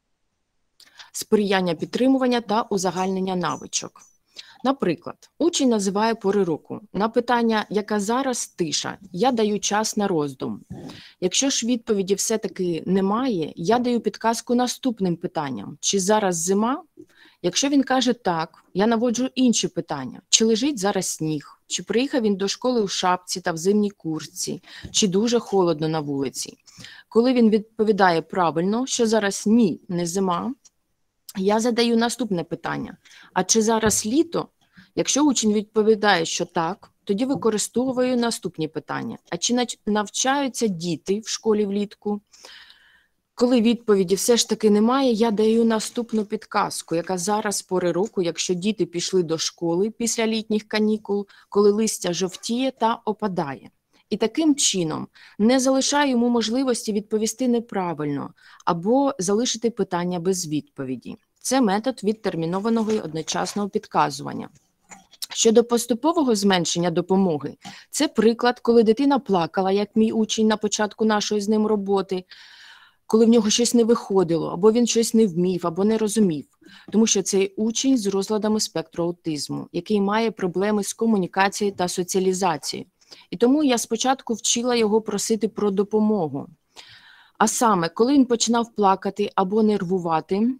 сприяння підтримування та узагальнення навичок. Наприклад, учень називає пори року. На питання «Яка зараз тиша?» я даю час на роздум. Якщо ж відповіді все-таки немає, я даю підказку наступним питанням. Чи зараз зима? Якщо він каже «так», я наводжу інші питання. Чи лежить зараз сніг? Чи приїхав він до школи у шапці та в зимній куртці? Чи дуже холодно на вулиці? Коли він відповідає правильно, що зараз ні, не зима, я задаю наступне питання. А чи зараз літо? Якщо учень відповідає, що так, тоді використовую наступні питання. А чи навчаються діти в школі влітку? Коли відповіді все ж таки немає, я даю наступну підказку, яка зараз пори року, якщо діти пішли до школи після літніх канікул, коли листя жовтіє та опадає. І таким чином не залишаю йому можливості відповісти неправильно або залишити питання без відповіді. Це метод відтермінованого і одночасного підказування. Щодо поступового зменшення допомоги, це приклад, коли дитина плакала, як мій учень на початку нашої з ним роботи, коли в нього щось не виходило, або він щось не вмів, або не розумів. Тому що цей учень з розладами спектру аутизму, який має проблеми з комунікацією та соціалізацією. І тому я спочатку вчила його просити про допомогу. А саме, коли він починав плакати або нервувати,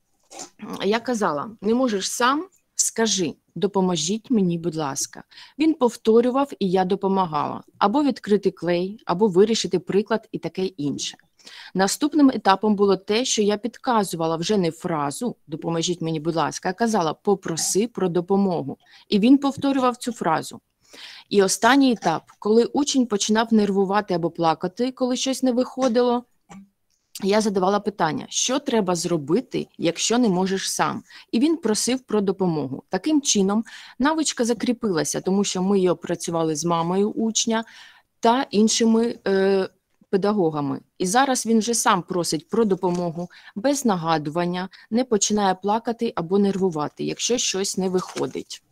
я казала, не можеш сам, скажи, допоможіть мені, будь ласка. Він повторював, і я допомагала. Або відкрити клей, або вирішити приклад і таке інше. Наступним етапом було те, що я підказувала вже не фразу «допоможіть мені, будь ласка», а казала «попроси про допомогу». І він повторював цю фразу. І останній етап, коли учень починав нервувати або плакати, коли щось не виходило, я задавала питання, що треба зробити, якщо не можеш сам? І він просив про допомогу. Таким чином, навичка закріпилася, тому що ми її опрацювали з мамою учня та іншими педагогами. І зараз він вже сам просить про допомогу, без нагадування, не починає плакати або нервувати, якщо щось не виходить.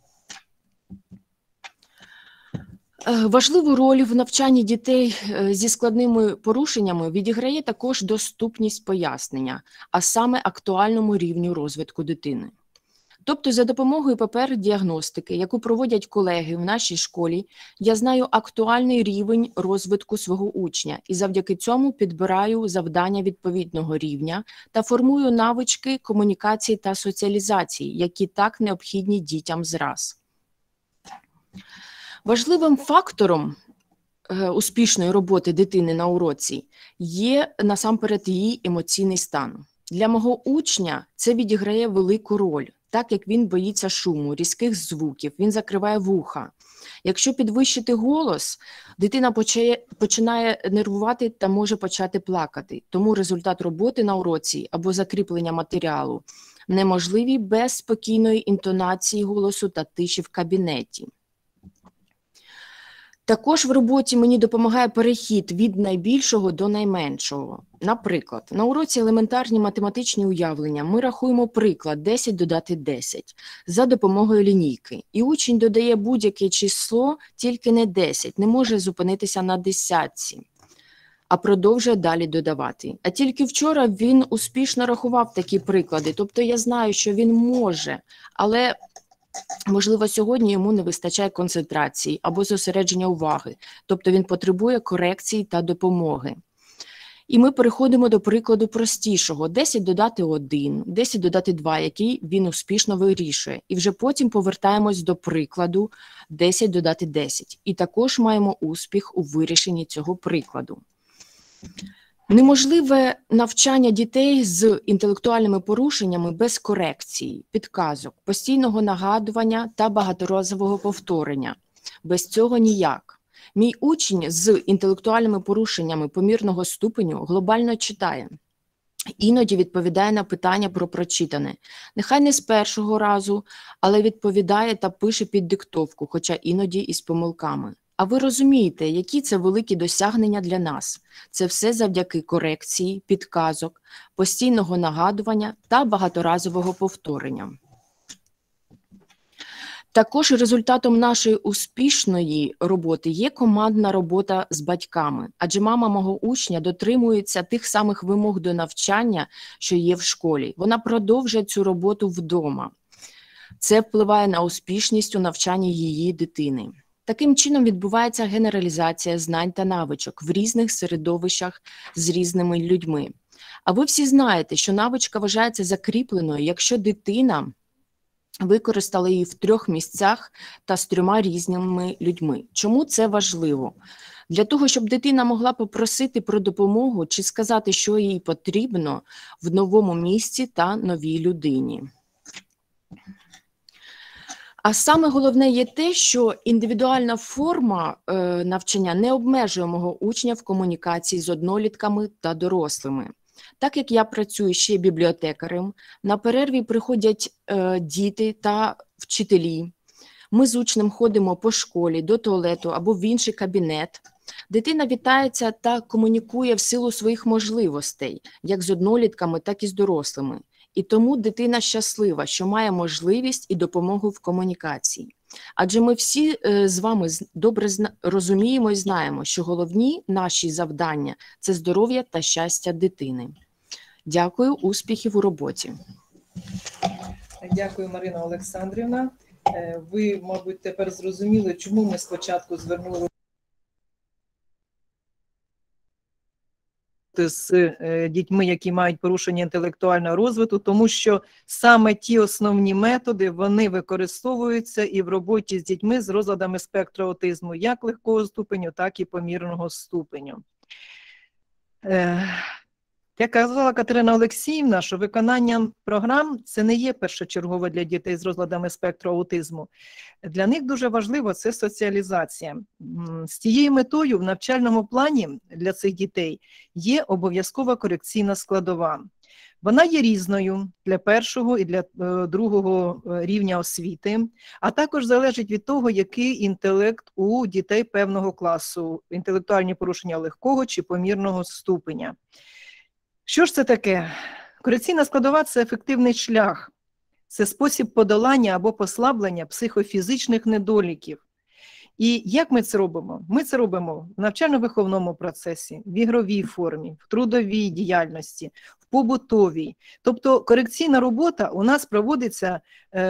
Важливу роль в навчанні дітей зі складними порушеннями відіграє також доступність пояснення, а саме актуальному рівню розвитку дитини. Тобто за допомогою ППР-діагностики, яку проводять колеги в нашій школі, я знаю актуальний рівень розвитку свого учня і завдяки цьому підбираю завдання відповідного рівня та формую навички комунікації та соціалізації, які так необхідні дітям зраз. Важливим фактором успішної роботи дитини на уроці є насамперед її емоційний стан. Для мого учня це відіграє велику роль, так як він боїться шуму, різких звуків, він закриває вуха. Якщо підвищити голос, дитина починає нервувати та може почати плакати. Тому результат роботи на уроці або закріплення матеріалу неможливі без спокійної інтонації голосу та тиші в кабінеті. Також в роботі мені допомагає перехід від найбільшого до найменшого. Наприклад, на уроці елементарні математичні уявлення ми рахуємо приклад 10 додати 10 за допомогою лінійки. І учень додає будь-яке число, тільки не 10, не може зупинитися на десятці, а продовжує далі додавати. А тільки вчора він успішно рахував такі приклади, тобто я знаю, що він може, але можливо, сьогодні йому не вистачає концентрації або зосередження уваги, тобто він потребує корекції та допомоги. І ми переходимо до прикладу простішого. 10 додати 1, 10 додати 2, який він успішно вирішує. І вже потім повертаємось до прикладу 10 додати 10. І також маємо успіх у вирішенні цього прикладу. Неможливе навчання дітей з інтелектуальними порушеннями без корекцій, підказок, постійного нагадування та багаторазового повторення. Без цього ніяк. Мій учень з інтелектуальними порушеннями помірного ступеню глобально читає. Іноді відповідає на питання про прочитане. Нехай не з першого разу, але відповідає та пише під диктовку, хоча іноді із помилками. А ви розумієте, які це великі досягнення для нас? Це все завдяки корекції, підказок, постійного нагадування та багаторазового повторення. Також результатом нашої успішної роботи є командна робота з батьками, адже мама мого учня дотримується тих самих вимог до навчання, що є в школі. Вона продовжує цю роботу вдома. Це впливає на успішність у навчанні її дитини. Таким чином відбувається генералізація знань та навичок в різних середовищах з різними людьми. А ви всі знаєте, що навичка вважається закріпленою, якщо дитина використала її в 3 місцях та з 3 різними людьми. Чому це важливо? Для того, щоб дитина могла попросити про допомогу чи сказати, що їй потрібно в новому місці та новій людині. А саме головне є те, що індивідуальна форма навчання не обмежує мого учня в комунікації з однолітками та дорослими. Так як я працюю ще бібліотекарем, на перерві приходять діти та вчителі. Ми з учнем ходимо по школі, до туалету або в інший кабінет. Дитина вітається та комунікує в силу своїх можливостей, як з однолітками, так і з дорослими. І тому дитина щаслива, що має можливість і допомогу в комунікації. Адже ми всі з вами добре розуміємо і знаємо, що головні наші завдання – це здоров'я та щастя дитини. Дякую, успіхів у роботі. Дякую, Марина Олександрівна. Ви, мабуть, тепер зрозуміли, чому ми спочатку звернули з дітьми, які мають порушення інтелектуального розвитку, тому що саме ті основні методи, вони використовуються і в роботі з дітьми з розладами спектру аутизму, як легкого ступеню, так і помірного ступеню. Як казала Катерина Олексіївна, що виконання програм – це не є першочергове для дітей з розладами спектру аутизму. Для них дуже важливо – це соціалізація. З цією метою в навчальному плані для цих дітей є обов'язкова корекційна складова. Вона є різною для першого і для другого рівня освіти, а також залежить від того, який інтелект у дітей певного класу, інтелектуальні порушення легкого чи помірного ступеня. Що ж це таке? Корекційна складова – це ефективний шлях, це спосіб подолання або послаблення психофізичних недоліків. І як ми це робимо? Ми це робимо в навчально-виховному процесі, в ігровій формі, в трудовій діяльності, в побутовій. Тобто корекційна робота у нас проводиться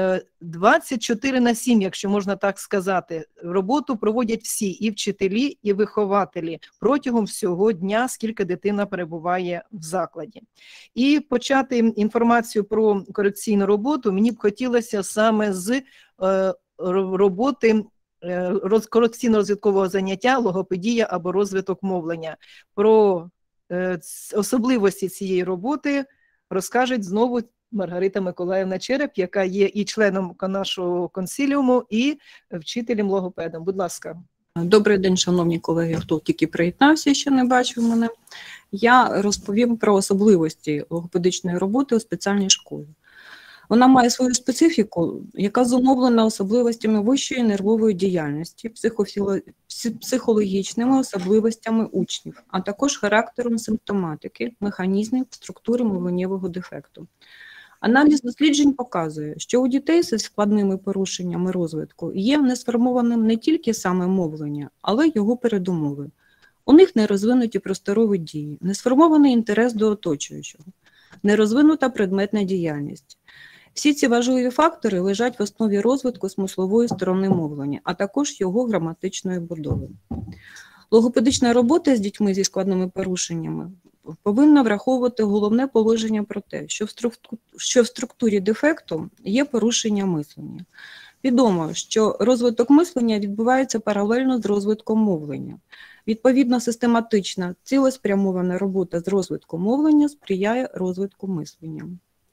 24/7, якщо можна так сказати. Роботу проводять всі, і вчителі, і вихователі протягом всього дня, скільки дитина перебуває в закладі. І почати інформацію про корекційну роботу мені б хотілося саме з роботи корекційно-розвиткового заняття, логопедія або розвиток мовлення. Про особливості цієї роботи розкаже знову Маргарита Миколаївна Череп, яка є і членом нашого консиліуму, і вчителем-логопедом. Будь ласка. Добрий день, шановні колеги, хто тільки приєднався, ще не бачив мене. Я розповім про особливості логопедичної роботи у спеціальній школі. Вона має свою специфіку, яка зумовлена особливостями вищої нервової діяльності, психологічними особливостями учнів, а також характером симптоматики, механізмів, структури мовленнєвого дефекту. Аналіз досліджень показує, що у дітей зі складними порушеннями розвитку є несформованим не тільки саме мовлення, але й його передумови. У них не розвинуті просторові дії, не сформований інтерес до оточуючого, не розвинута предметна діяльність. Всі ці важливі фактори лежать в основі розвитку смислової сторони мовлення, а також його граматичної будови. Логопедична робота з дітьми зі складними порушеннями повинна враховувати головне положення про те, що в структурі дефекту є порушення мислення. Відомо, що розвиток мислення відбувається паралельно з розвитком мовлення. Відповідно, систематична, цілеспрямована робота з розвитком мовлення сприяє розвитку мислення.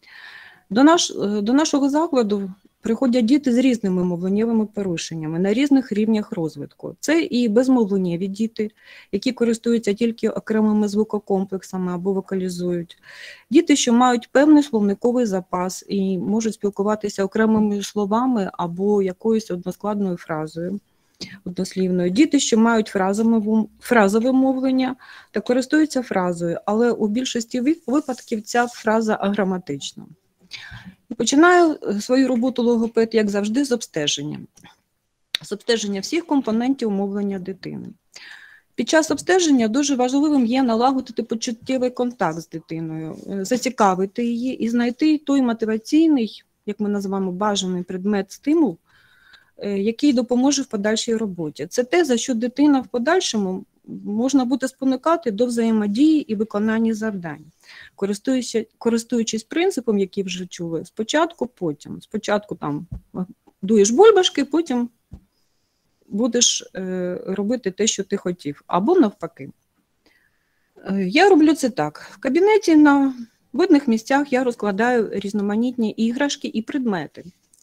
До нашого закладу приходять діти з різними мовленнєвими порушеннями на різних рівнях розвитку. Це і безмовленнєві діти, які користуються тільки окремими звукокомплексами або вокалізують. Діти, що мають певний словниковий запас і можуть спілкуватися окремими словами або якоюсь односкладною фразою, однослівною. Діти, що мають фразове мовлення та користуються фразою, але у більшості випадків ця фраза аграматична. Починаю свою роботу логопед, як завжди, з обстеження. З обстеження всіх компонентів мовлення дитини. Під час обстеження дуже важливим є налагодити почуттєвий контакт з дитиною, зацікавити її і знайти той мотиваційний, як ми називаємо, бажаний предмет-стимул, який допоможе в подальшій роботі. Це те, за що дитина в подальшому можна буде спонукати до взаємодії і виконання завдань, користуючись принципом, який вже чули, спочатку, потім. Спочатку там дуєш бульбашки, потім будеш робити те, що ти хотів, або навпаки. Я роблю це так. В кабінеті на видних місцях я розкладаю різноманітні іграшки і предмети,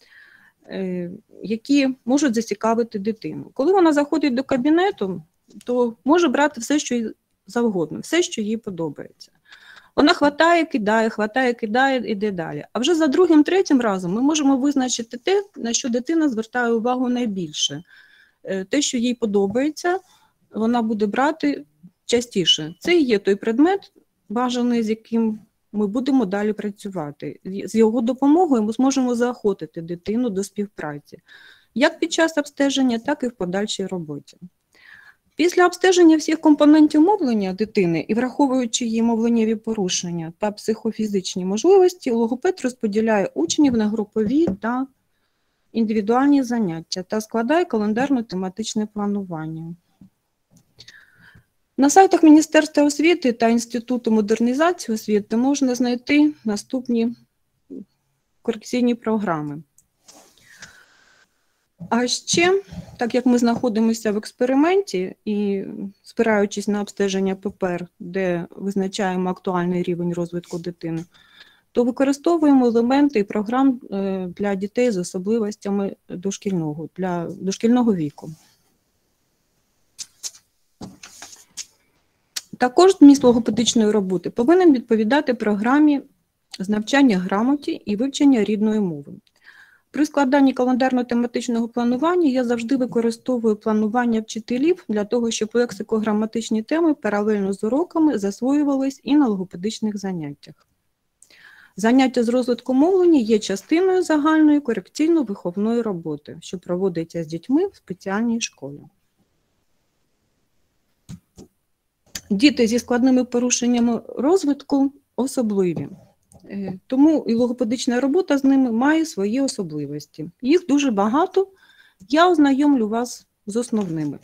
які можуть зацікавити дитину. Коли вона заходить до кабінету, то може брати все, що завгодно, все, що їй подобається. Вона хватає, кидає, іде далі. А вже за другим, третім разом ми можемо визначити те, на що дитина звертає увагу найбільше. Те, що їй подобається, вона буде брати частіше. Це і є той предмет, бажаний, з яким ми будемо далі працювати. З його допомогою ми зможемо заохотити дитину до співпраці, як під час обстеження, так і в подальшій роботі. Після обстеження всіх компонентів мовлення дитини і враховуючи її мовленнєві порушення та психофізичні можливості, логопед розподіляє учнів на групові та індивідуальні заняття та складає календарно-тематичне планування. На сайтах Міністерства освіти та Інституту модернізації освіти можна знайти наступні корекційні програми. А ще, так як ми знаходимося в експерименті і спираючись на обстеження ППР, де визначаємо актуальний рівень розвитку дитини, то використовуємо елементи і програм для дітей з особливостями дошкільного віку. Також зміст логопедичної роботи повинен відповідати програмі з навчання грамоті і вивчення рідної мови. При складанні календарно-тематичного планування я завжди використовую планування вчителів для того, щоб лексико-граматичні теми паралельно з уроками засвоювались і на логопедичних заняттях. Заняття з розвитку мовлення є частиною загальної корекційно-виховної роботи, що проводиться з дітьми в спеціальній школі. Діти зі складними порушеннями розвитку особливі. Тому і логопедична робота з ними має свої особливості. Їх дуже багато, я ознайомлю вас з основними.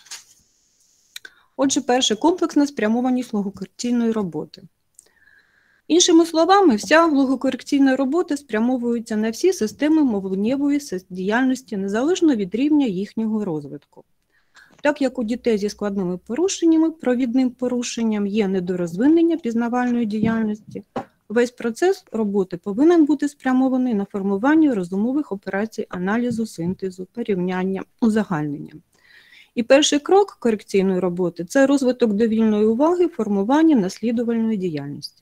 Отже, перше – комплексна спрямованість логокорекційної роботи. Іншими словами, вся логокорекційна робота спрямовується на всі системи мовленнєвої діяльності, незалежно від рівня їхнього розвитку. Так як у дітей зі складними порушеннями, провідним порушенням є недорозвинення пізнавальної діяльності, весь процес роботи повинен бути спрямований на формування розумових операцій аналізу, синтезу, порівняння, узагальнення. І перший крок корекційної роботи – це розвиток довільної уваги, формування наслідувальної діяльності.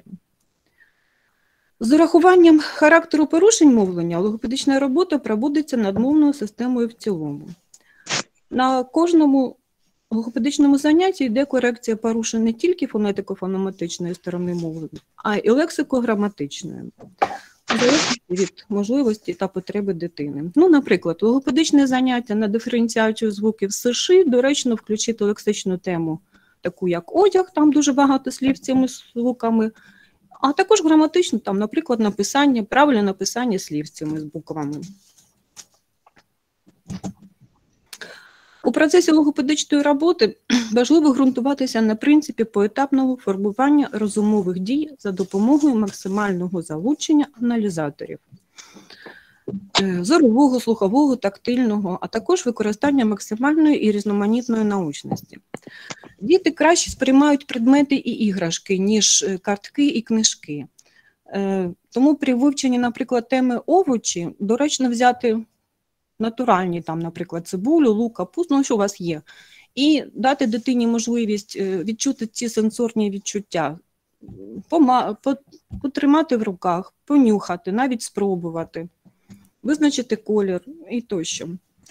З урахуванням характеру порушень мовлення логопедична робота проводиться над мовною системою в цілому. На кожному логопедичному занятті йде корекція порушень не тільки фонетико-фонематичної сторони мови, а й лексико-граматичної, залежно від можливості та потреби дитини. Наприклад, логопедичне заняття на диференціацію звуків США доречно включити лексичну тему, таку як одяг, там дуже багато слів з цими звуками, а також граматично, там, наприклад, правильне написання слів з цими буквами. У процесі логопедичної роботи важливо ґрунтуватися на принципі поетапного формування розумових дій за допомогою максимального залучення аналізаторів зорового, слухового, тактильного, а також використання максимальної і різноманітної научності. Діти краще сприймають предмети і іграшки, ніж картки і книжки. Тому при вивченні, наприклад, теми овочі доречно взяти натуральні, там, наприклад, цибулю, лук, капусту, ну, що у вас є, і дати дитині можливість відчути ці сенсорні відчуття, потримати в руках, понюхати, навіть спробувати, визначити колір і тощо.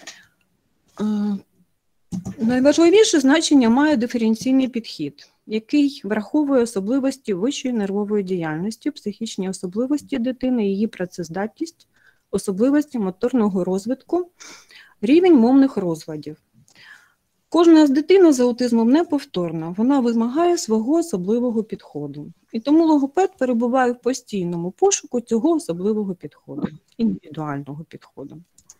Найважливіше значення має диференційний підхід, який враховує особливості вищої нервової діяльності, психічні особливості дитини, її працездатність, особливості моторного розвитку, рівень мовних розладів. Кожна з дитин з аутизмом неповторна, вона вимагає свого особливого підходу. І тому логопед перебуває в постійному пошуку цього особливого підходу, індивідуального підходу.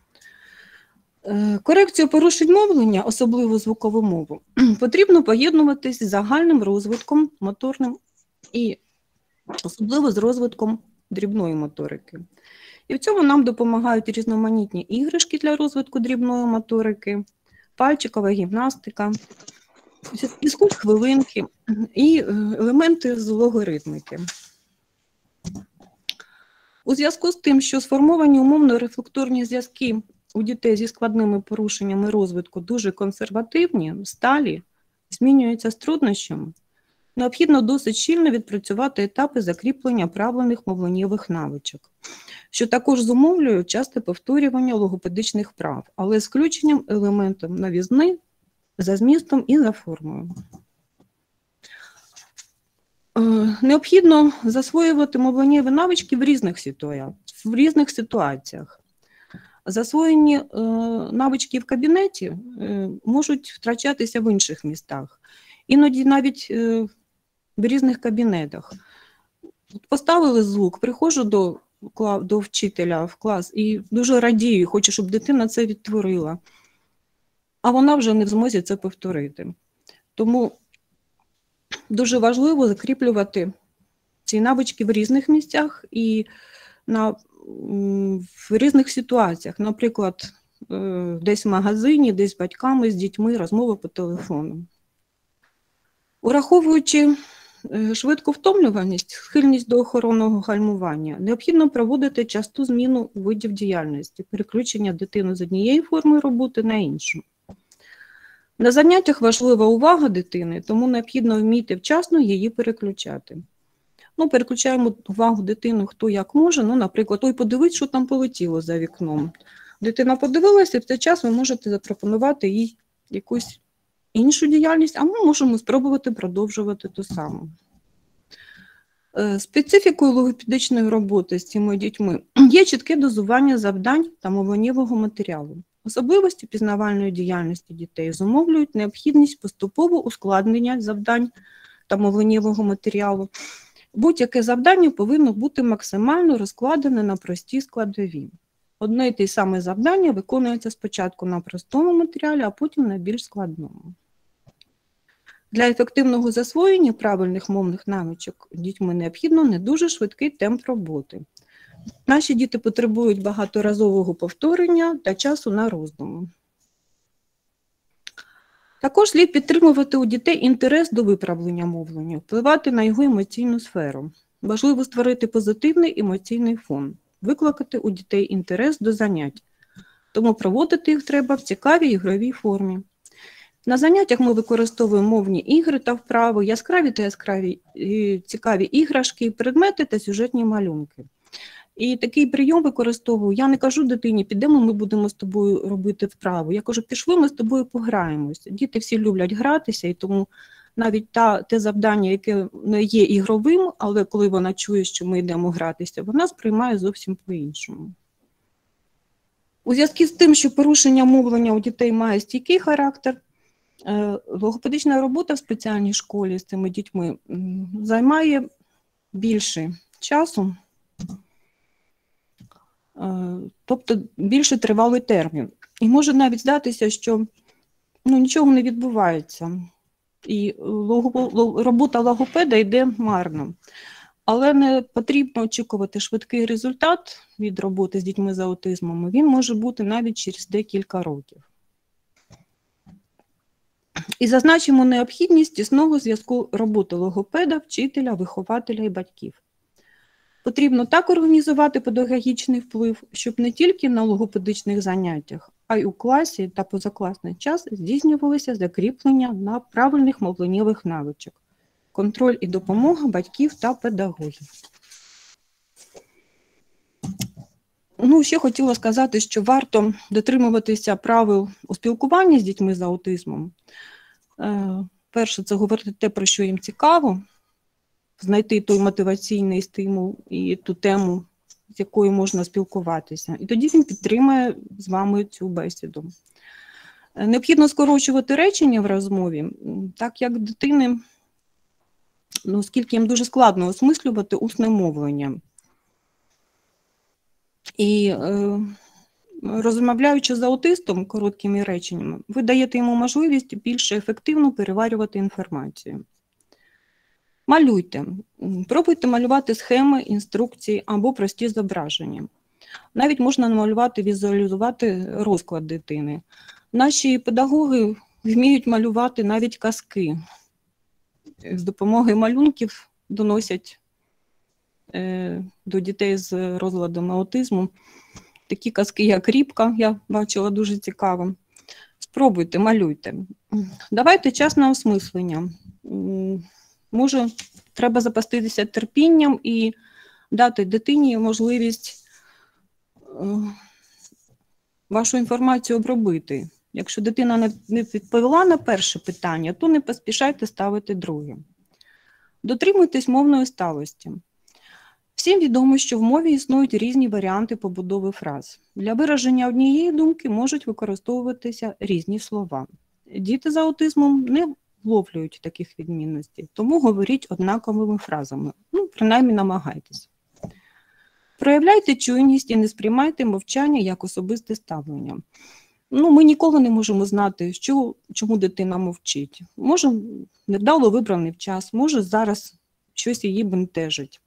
Корекцію порушень мовлення, особливо звукову мову, потрібно поєднувати з загальним розвитком моторним і особливо з розвитком дрібної моторики. І в цьому нам допомагають різноманітні іграшки для розвитку дрібної моторики, пальчикова гімнастика, фізкульт-хвилинки і елементи з логоритмики. У зв'язку з тим, що сформовані умовно-рефлекторні зв'язки у дітей зі складними порушеннями розвитку дуже консервативні, сталі, змінюються з труднощами, необхідно досить щільно відпрацювати етапи закріплення правильних мовленнєвих навичок, що також зумовлює часте повторювання логопедичних вправ, але з включенням елементів новізни за змістом і за формою. Необхідно засвоювати мовленнєві навички в різних ситуаціях. Засвоєні навички в кабінеті можуть втрачатися в інших містах, іноді навіть в різних кабінетах. Поставили звук, приходжу до вчителя в клас і дуже радію, хочу, щоб дитина це відтворила, а вона вже не в змозі це повторити. Тому дуже важливо закріплювати ці навички в різних місцях і в різних ситуаціях, наприклад, десь в магазині, десь з батьками, з дітьми, розмови по телефону. Ураховуючи швидку втомлюваність, схильність до охоронного гальмування, необхідно проводити часту зміну видів діяльності, переключення дитини з однієї форми роботи на іншу. На заняттях важлива увага дитини, тому необхідно вміти вчасно її переключати. Переключаємо увагу дитину хто як може, наприклад, ой, подивись, що там полетіло за вікном. Дитина подивилася, і в цей час ви можете запропонувати їй якусь іншу діяльність, а ми можемо спробувати продовжувати ту саму. Специфікою логопедичної роботи з цими дітьми є чітке дозування завдань та мовленнєвого матеріалу. Особливості пізнавальної діяльності дітей зумовлюють необхідність поступового ускладнення завдань та мовленнєвого матеріалу. Будь-яке завдання повинно бути максимально розкладене на прості складові. Одне й те саме завдання виконується спочатку на простому матеріалі, а потім на більш складному. Для ефективного засвоєння правильних мовних навичок дітьми необхідно не дуже швидкий темп роботи. Наші діти потребують багаторазового повторення та часу на роздуму. Також слід підтримувати у дітей інтерес до виправлення мовлення, впливати на його емоційну сферу. Важливо створити позитивний емоційний фон, викликати у дітей інтерес до занять. Тому проводити їх треба в цікавій ігровій формі. На заняттях ми використовуємо мовні ігри та вправи, яскраві та цікаві іграшки, предмети та сюжетні малюнки. І такий прийом використовую. Я не кажу дитині, підемо, ми будемо з тобою робити вправу. Я кажу, пішли, ми з тобою пограємося. Діти всі люблять гратися, і тому навіть те завдання, яке не є ігровим, але коли вона чує, що ми йдемо гратися, вона сприймає зовсім по-іншому. У зв'язку з тим, що порушення мовлення у дітей має стійкий характер, логопедична робота в спеціальній школі з цими дітьми займає більше часу, тобто більше тривалий термін. І може навіть здатися, що нічого не відбувається. І робота логопеда йде марно. Але не потрібно очікувати швидкий результат від роботи з дітьми з аутизмом. Він може бути навіть через декілька років. І зазначимо необхідність тісного зв'язку роботи логопеда, вчителя, вихователя і батьків. Потрібно так організувати педагогічний вплив, щоб не тільки на логопедичних заняттях, а й у класі та позакласний час здійснювалося закріплення на правильних мовленнєвих навичок, контроль і допомога батьків та педагогів. Ще хотіла сказати, що варто дотримуватися правил у спілкуванні з дітьми з аутизмом. Перше, це говорити те, про що їм цікаво, знайти той мотиваційний стимул і ту тему, з якою можна спілкуватися. І тоді він підтримає з вами цю бесіду. Необхідно скорочувати речення в розмові, так як дитини, оскільки їм дуже складно осмислювати усне мовлення. І розмовляючи з аутистом короткими реченнями, ви даєте йому можливість більше ефективно переварювати інформацію. Малюйте. Пробуйте малювати схеми, інструкції або прості зображення. Навіть можна намалювати, візуалізувати розклад дитини. Наші педагоги вміють малювати навіть казки. З допомогою малюнків доносять до дітей з розладом аутизму такі казки, як «Рібка», я бачила, дуже цікаво. Спробуйте, малюйте. Давайте час на осмислення. Може, треба запаститися терпінням і дати дитині можливість вашу інформацію обробити. Якщо дитина не відповіла на перше питання, то не поспішайте ставити друге. Дотримуйтесь мовної сталості. Всім відомо, що в мові існують різні варіанти побудови фраз. Для вираження однієї думки можуть використовуватися різні слова. Діти з аутизмом не вловлюють таких відмінностей, тому говоріть однаковими фразами. Принаймні намагайтесь. Проявляйте чуйність і не сприймайте мовчання як особисте ставлення. Ми ніколи не можемо знати, чому дитина мовчить. Може, невдало вибраний час, може, зараз щось її бентежить.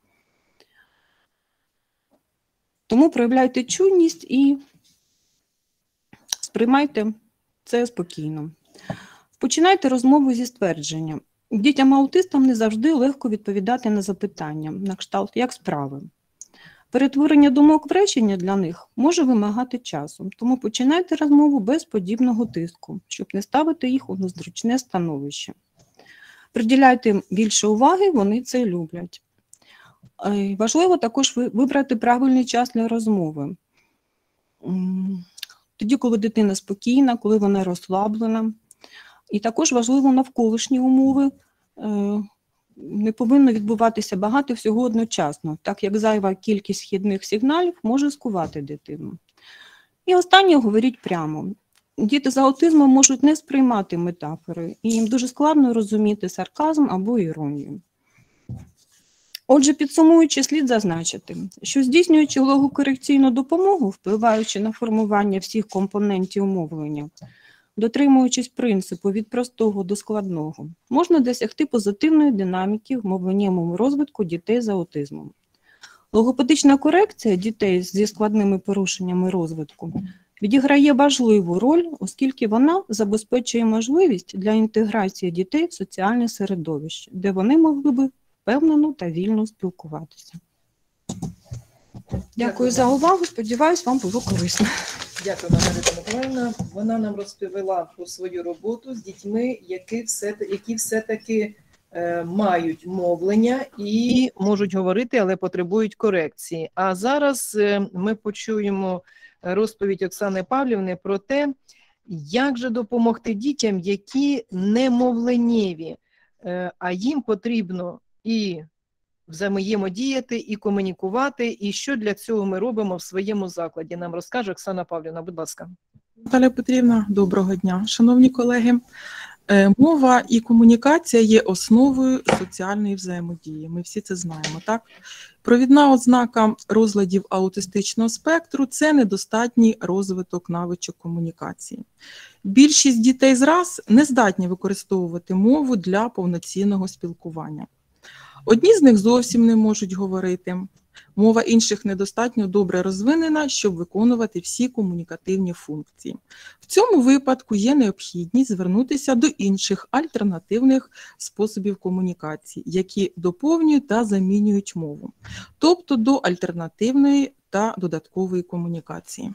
Тому проявляйте чуйність і сприймайте це спокійно. Починайте розмову зі ствердження. Дітям-аутистам не завжди легко відповідати на запитання, на кшталт «як справи?». Перетворення думок в речення для них може вимагати часу, тому починайте розмову без подібного тиску, щоб не ставити їх у незручне становище. Приділяйте більше уваги, вони це люблять. Важливо також вибрати правильний час для розмови. Тоді, коли дитина спокійна, коли вона розслаблена. І також важливо навколишні умови. Не повинно відбуватися багато всього одночасно, так як зайва кількість вхідних сигналів може скувати дитину. І останнє, говоріть прямо. Діти з аутизмом можуть не сприймати метафори, і їм дуже складно розуміти сарказм або іронію. Отже, підсумуючи, слід зазначити, що здійснюючи логокорекційну допомогу, впливаючи на формування всіх компонентів мовлення, дотримуючись принципу від простого до складного, можна досягти позитивної динаміки в мовленнєвому розвитку дітей з аутизмом. Логопедична корекція дітей зі складними порушеннями розвитку відіграє важливу роль, оскільки вона забезпечує можливість для інтеграції дітей в соціальне середовище, де вони могли би впевнено та вільно спілкуватися. Дякую за увагу, сподіваюсь, вам було корисно. Дякую, Маргарита Миколаївна. Вона нам розповіла про свою роботу з дітьми, які все-таки мають мовлення і можуть говорити, але потребують корекції. А зараз ми почуємо розповідь Оксани Павлівни про те, як же допомогти дітям, які не мовленнєві, а їм потрібно і взаємодіяти, і комунікувати, і що для цього ми робимо в своєму закладі. Нам розкаже Оксана Павлівна, будь ласка. Наталя Петрівна, доброго дня, шановні колеги. Мова і комунікація є основою соціальної взаємодії. Ми всі це знаємо, так? Провідна ознака розладів аутистичного спектру – це недостатній розвиток навичок комунікації. Більшість дітей з РАС не здатні використовувати мову для повноцінного спілкування. Одні з них зовсім не можуть говорити. Мова інших недостатньо добре розвинена, щоб виконувати всі комунікативні функції. В цьому випадку є необхідність звернутися до інших альтернативних способів комунікації, які доповнюють та замінюють мову, тобто до альтернативної та додаткової комунікації.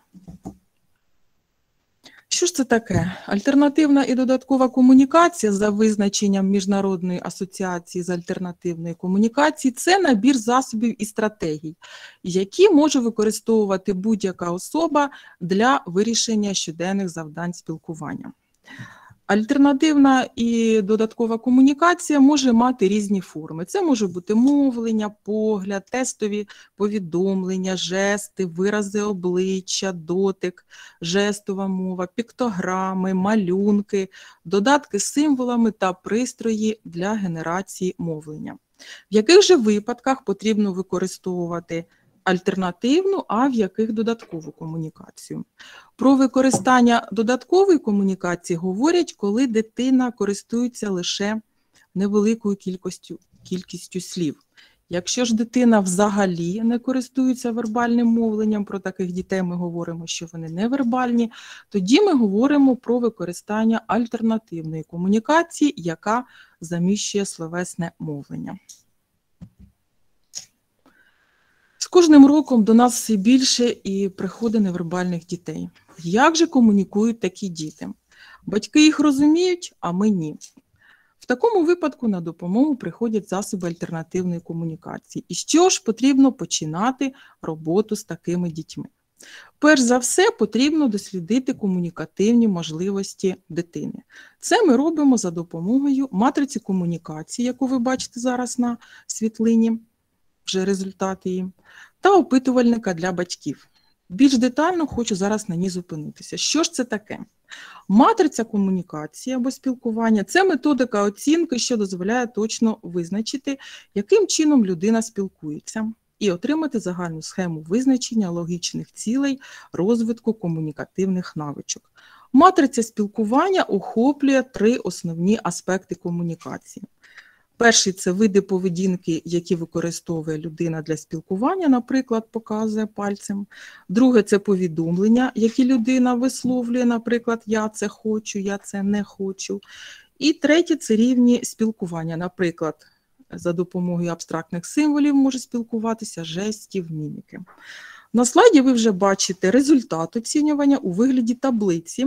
Що ж це таке? Альтернативна і додаткова комунікація за визначенням Міжнародної асоціації з альтернативної комунікації – це набір засобів і стратегій, які може використовувати будь-яка особа для вирішення щоденних завдань спілкування. Альтернативна і додаткова комунікація може мати різні форми. Це може бути мовлення, погляд, тестові повідомлення, жести, вирази обличчя, дотик, жестова мова, піктограми, малюнки, додатки з символами та пристрої для генерації мовлення. В яких же випадках потрібно використовувати альтернативну, а в яких додаткову комунікацію? Про використання додаткової комунікації говорять, коли дитина користується лише невеликою кількістю слів. Якщо ж дитина взагалі не користується вербальним мовленням, про таких дітей ми говоримо, що вони невербальні, тоді ми говоримо про використання альтернативної комунікації, яка заміщує словесне мовлення. З кожним роком до нас все більше і приходить невербальних дітей. Як же комунікують такі діти? Батьки їх розуміють, а ми ні. В такому випадку на допомогу приходять засоби альтернативної комунікації. І з чого ж потрібно починати роботу з такими дітьми? Перш за все, потрібно дослідити комунікативні можливості дитини. Це ми робимо за допомогою матриці комунікації, яку ви бачите зараз на світлині, вже результати її, та опитувальника для батьків. Більш детально хочу зараз на ній зупинитися. Що ж це таке? Матриця комунікації або спілкування – це методика оцінки, що дозволяє точно визначити, яким чином людина спілкується, і отримати загальну схему визначення логічних цілей розвитку комунікативних навичок. Матриця спілкування охоплює 3 основні аспекти комунікації. Перший – це види поведінки, які використовує людина для спілкування, наприклад, показує пальцем. Друге – це повідомлення, які людина висловлює, наприклад, «я це хочу», «я це не хочу». І третє – це рівні спілкування, наприклад, за допомогою абстрактних символів може спілкуватися, жестів, міміки. На слайді ви вже бачите результат оцінювання у вигляді таблиці.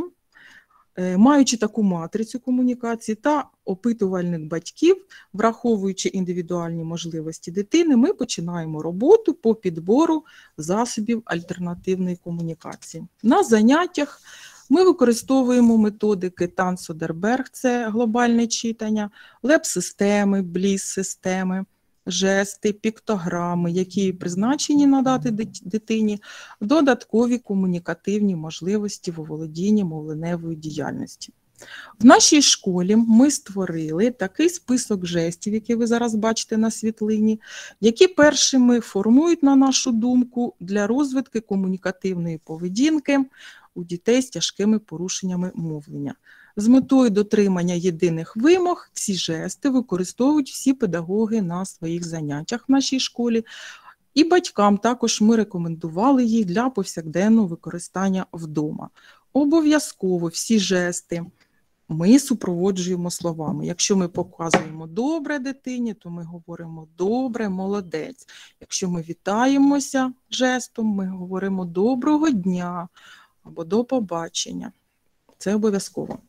Маючи таку матрицю комунікації та опитувальник батьків, враховуючи індивідуальні можливості дитини, ми починаємо роботу по підбору засобів альтернативної комунікації. На заняттях ми використовуємо методики Танцо-Дерберг, це глобальне читання, леп-системи, бліс-системи, жести, піктограми, які призначені надати дитині додаткові комунікативні можливості в оволодінні мовленевою діяльністю. В нашій школі ми створили такий список жестів, який ви зараз бачите на світлині, які першими формують, на нашу думку, для розвитку комунікативної поведінки у дітей з тяжкими порушеннями мовлення. З метою дотримання єдиних вимог ці жести використовують всі педагоги на своїх заняттях в нашій школі. І батькам також ми рекомендували їх для повсякденного використання вдома. Обов'язково всі жести ми супроводжуємо словами. Якщо ми показуємо «добре» дитині, то ми говоримо «добре», «молодець». Якщо ми вітаємося жестом, ми говоримо «доброго дня» або «до побачення». Це обов'язково.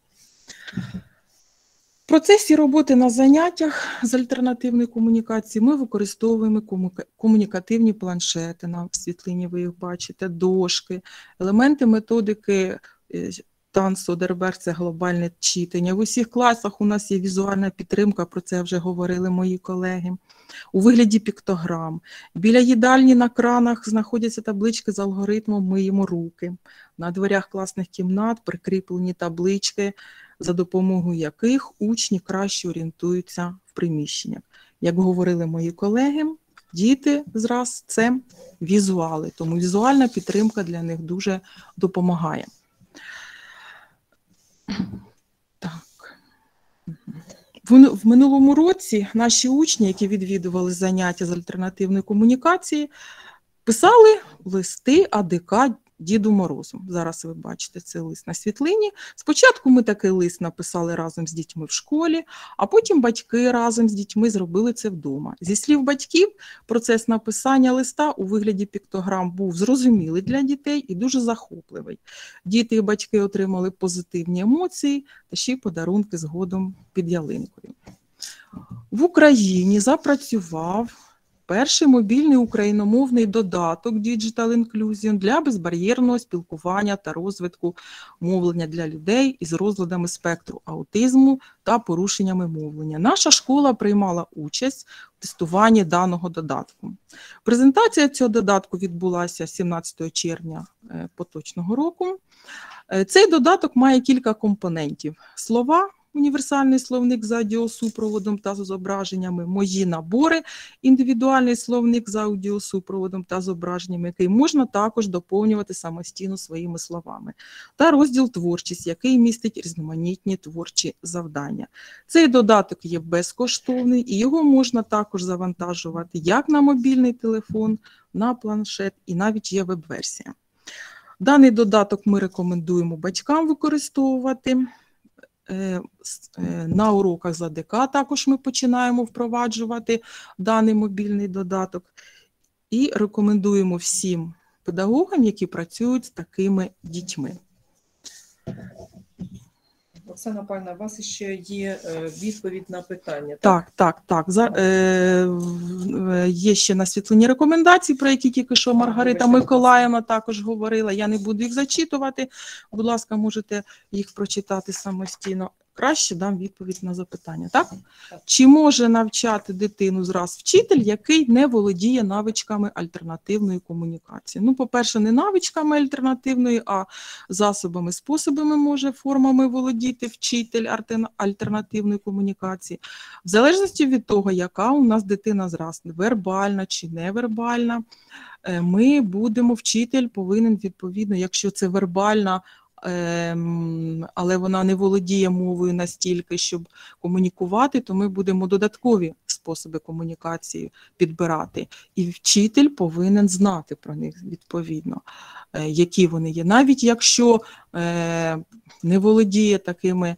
В процесі роботи на заняттях з альтернативної комунікації ми використовуємо комунікативні планшети, на світлині ви їх бачите, дошки, елементи методики Танцо-Дерберг, це глобальне читання. В усіх класах у нас є візуальна підтримка, про це вже говорили мої колеги, у вигляді піктограм. Біля їдальні на кранах знаходяться таблички з алгоритмом «Миємо руки». На дверях класних кімнат прикріплені таблички за допомогою яких учні краще орієнтуються в приміщеннях. Як говорили мої колеги, діти зраз – це візуали, тому візуальна підтримка для них дуже допомагає. Так. В минулому році наші учні, які відвідували заняття з альтернативної комунікації, писали листи АДК Діду Морозу. Зараз ви бачите цей лист на світлині. Спочатку ми такий лист написали разом з дітьми в школі, а потім батьки разом з дітьми зробили це вдома. Зі слів батьків, процес написання листа у вигляді піктограм був зрозумілий для дітей і дуже захопливий. Діти і батьки отримали позитивні емоції та ще й подарунки згодом під ялинкою. В Україні запрацював перший мобільний україномовний додаток Digital Inclusion для безбар'єрного спілкування та розвитку мовлення для людей із розладами спектру аутизму та порушеннями мовлення. Наша школа приймала участь в тестуванні даного додатку. Презентація цього додатку відбулася 17 червня поточного року. Цей додаток має кілька компонентів. Слова, універсальний словник з аудіосупроводом та зображеннями, мої набори, індивідуальний словник з аудіосупроводом та зображеннями, який можна також доповнювати самостійно своїми словами, та розділ творчість, який містить різноманітні творчі завдання. Цей додаток є безкоштовний і його можна також завантажувати як на мобільний телефон, на планшет і навіть є веб-версія. Даний додаток ми рекомендуємо батькам використовувати. На уроках з АДК також ми починаємо впроваджувати даний мобільний додаток і рекомендуємо всім педагогам, які працюють з такими дітьми. Оксана Павлівна, у вас ще є відповідь на питання. Так. Є ще на світлині рекомендації, про які тільки що Маргарита Миколаївна також говорила. Я не буду їх зачитувати. Будь ласка, можете їх прочитати самостійно. Краще дам відповідь на запитання. Так? Чи може навчати дитину зраз вчитель, який не володіє навичками альтернативної комунікації? Ну, по-перше, не навичками альтернативної, а засобами, способами може, формами володіти вчитель альтернативної комунікації. В залежності від того, яка у нас дитина зраз, вербальна чи невербальна, ми будемо, вчитель повинен відповідно, якщо це вербальна, але вона не володіє мовою настільки, щоб комунікувати, то ми будемо додаткові способи комунікації підбирати. І вчитель повинен знати про них відповідно, які вони є. Навіть якщо не володіє такими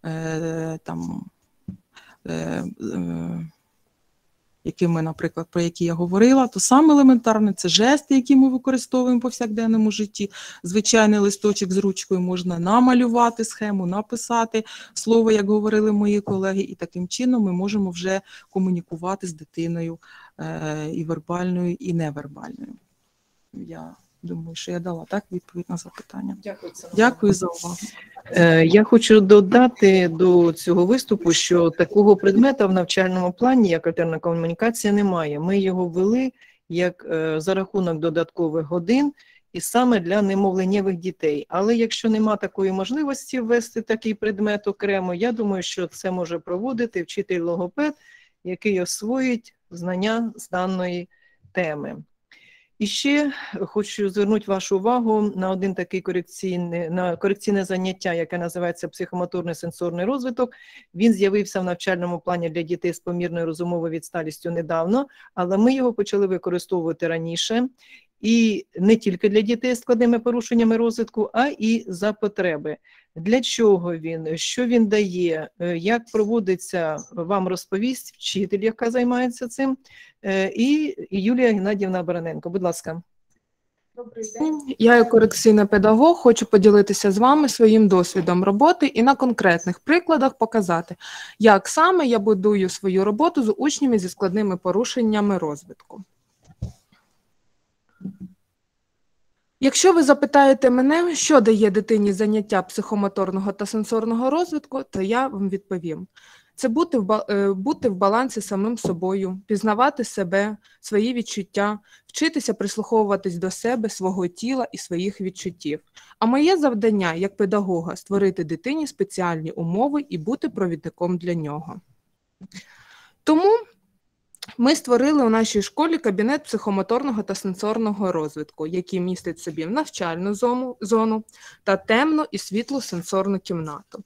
якими, наприклад, про які я говорила, то саме елементарне – це жести, які ми використовуємо в повсякденному житті. Звичайний листочок з ручкою можна намалювати схему, написати слово, як говорили мої колеги, і таким чином ми можемо вже комунікувати з дитиною і вербальною, і невербальною. Я думаю, що я дала відповідь на запитання. Дякую за увагу. Я хочу додати до цього виступу, що такого предмета в навчальному плані, як альтернативна комунікація, немає. Ми його ввели як за рахунок додаткових годин і саме для немовленнєвих дітей. Але якщо нема такої можливості ввести такий предмет окремо, я думаю, що це може проводити вчитель-логопед, який освоїть знання з даної теми. І ще хочу звернути вашу увагу на один такий корекційне заняття, яке називається психомоторний сенсорний розвиток. Він з'явився в навчальному плані для дітей з помірною розумовою відсталістю недавно, але ми його почали використовувати раніше. І не тільки для дітей з складними порушеннями розвитку, а і за потреби. Для чого він, що він дає, як проводиться, вам розповість вчитель, яка займається цим, і Юлія Геннадіївна Бараненко. Будь ласка. Добрий день. Я, як корекційний педагог, хочу поділитися з вами своїм досвідом роботи і на конкретних прикладах показати, як саме я будую свою роботу з учнями зі складними порушеннями розвитку. Якщо ви запитаєте мене, що дає дитині заняття психомоторного та сенсорного розвитку, то я вам відповім. Це бути в балансі з самим собою, пізнавати себе, свої відчуття, вчитися прислуховуватись до себе, свого тіла і своїх відчуттів. А моє завдання як педагога – створити дитині спеціальні умови і бути провідником для нього. Тому ми створили у нашій школі кабінет психомоторного та сенсорного розвитку, який містить в собі навчальну зону та темну і світлу сенсорну кімнату.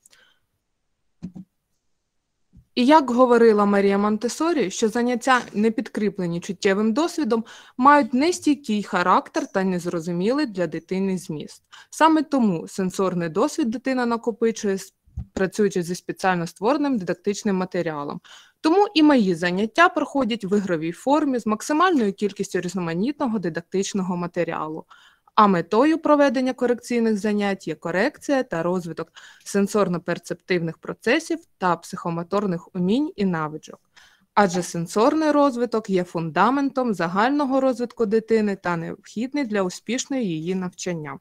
І як говорила Марія Монтессорі, що заняття, не підкріплені чуттєвим досвідом, мають нестійкий характер та незрозумілий для дитини зміст. Саме тому сенсорний досвід дитина накопичує, працюючи зі спеціально створеним дидактичним матеріалом. Тому і мої заняття проходять в ігровій формі з максимальною кількістю різноманітного дидактичного матеріалу. А метою проведення корекційних занять є корекція та розвиток сенсорно-перцептивних процесів та психомоторних умінь і навичок. Адже сенсорний розвиток є фундаментом загального розвитку дитини та необхідний для успішного її навчання.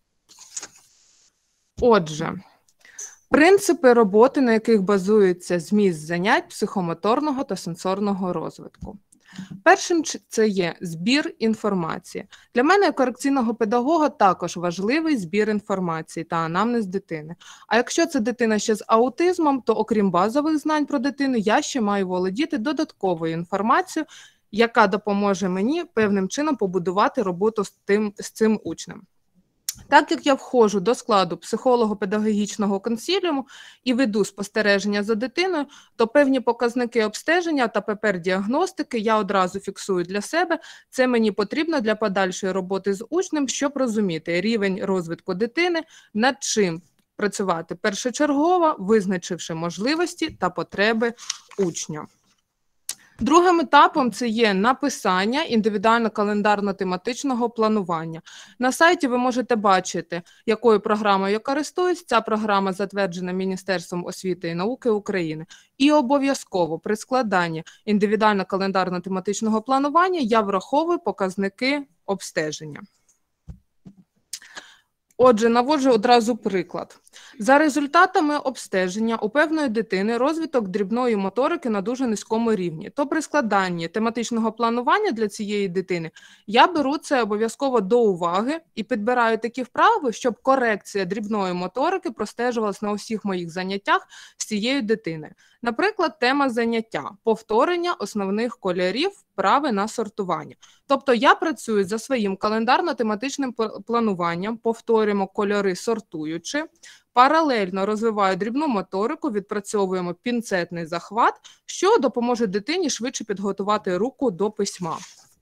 Отже, принципи роботи, на яких базується зміст занять психомоторного та сенсорного розвитку. Першим це є збір інформації. Для мене, як корекційного педагога, також важливий збір інформації та анамнез дитини. А якщо це дитина ще з аутизмом, то окрім базових знань про дитину, я ще маю володіти додатковою інформацією, яка допоможе мені певним чином побудувати роботу з цим учнем. Так як я входжу до складу психолого-педагогічного консиліуму і веду спостереження за дитиною, то певні показники обстеження та ППР-діагностики я одразу фіксую для себе. Це мені потрібно для подальшої роботи з учнем, щоб розуміти рівень розвитку дитини, над чим працювати першочергово, визначивши можливості та потреби учня. Другим етапом це є написання індивідуально-календарно-тематичного планування. На сайті ви можете бачити, якою програмою я користуюсь. Ця програма затверджена Міністерством освіти і науки України. І обов'язково при складанні індивідуально-календарно-тематичного планування я враховую показники обстеження. Отже, наводжу одразу приклад. За результатами обстеження у певної дитини розвиток дрібної моторики на дуже низькому рівні. То при складанні тематичного планування для цієї дитини я беру це обов'язково до уваги і підбираю такі вправи, щоб корекція дрібної моторики простежувалась на усіх моїх заняттях з цією дитиною. Наприклад, тема заняття – повторення основних кольорів, вправи на сортування. Тобто я працюю за своїм календарно-тематичним плануванням, повторюємо кольори сортуючи, паралельно розвиваю дрібну моторику, відпрацьовуємо пінцетний захват, що допоможе дитині швидше підготувати руку до письма.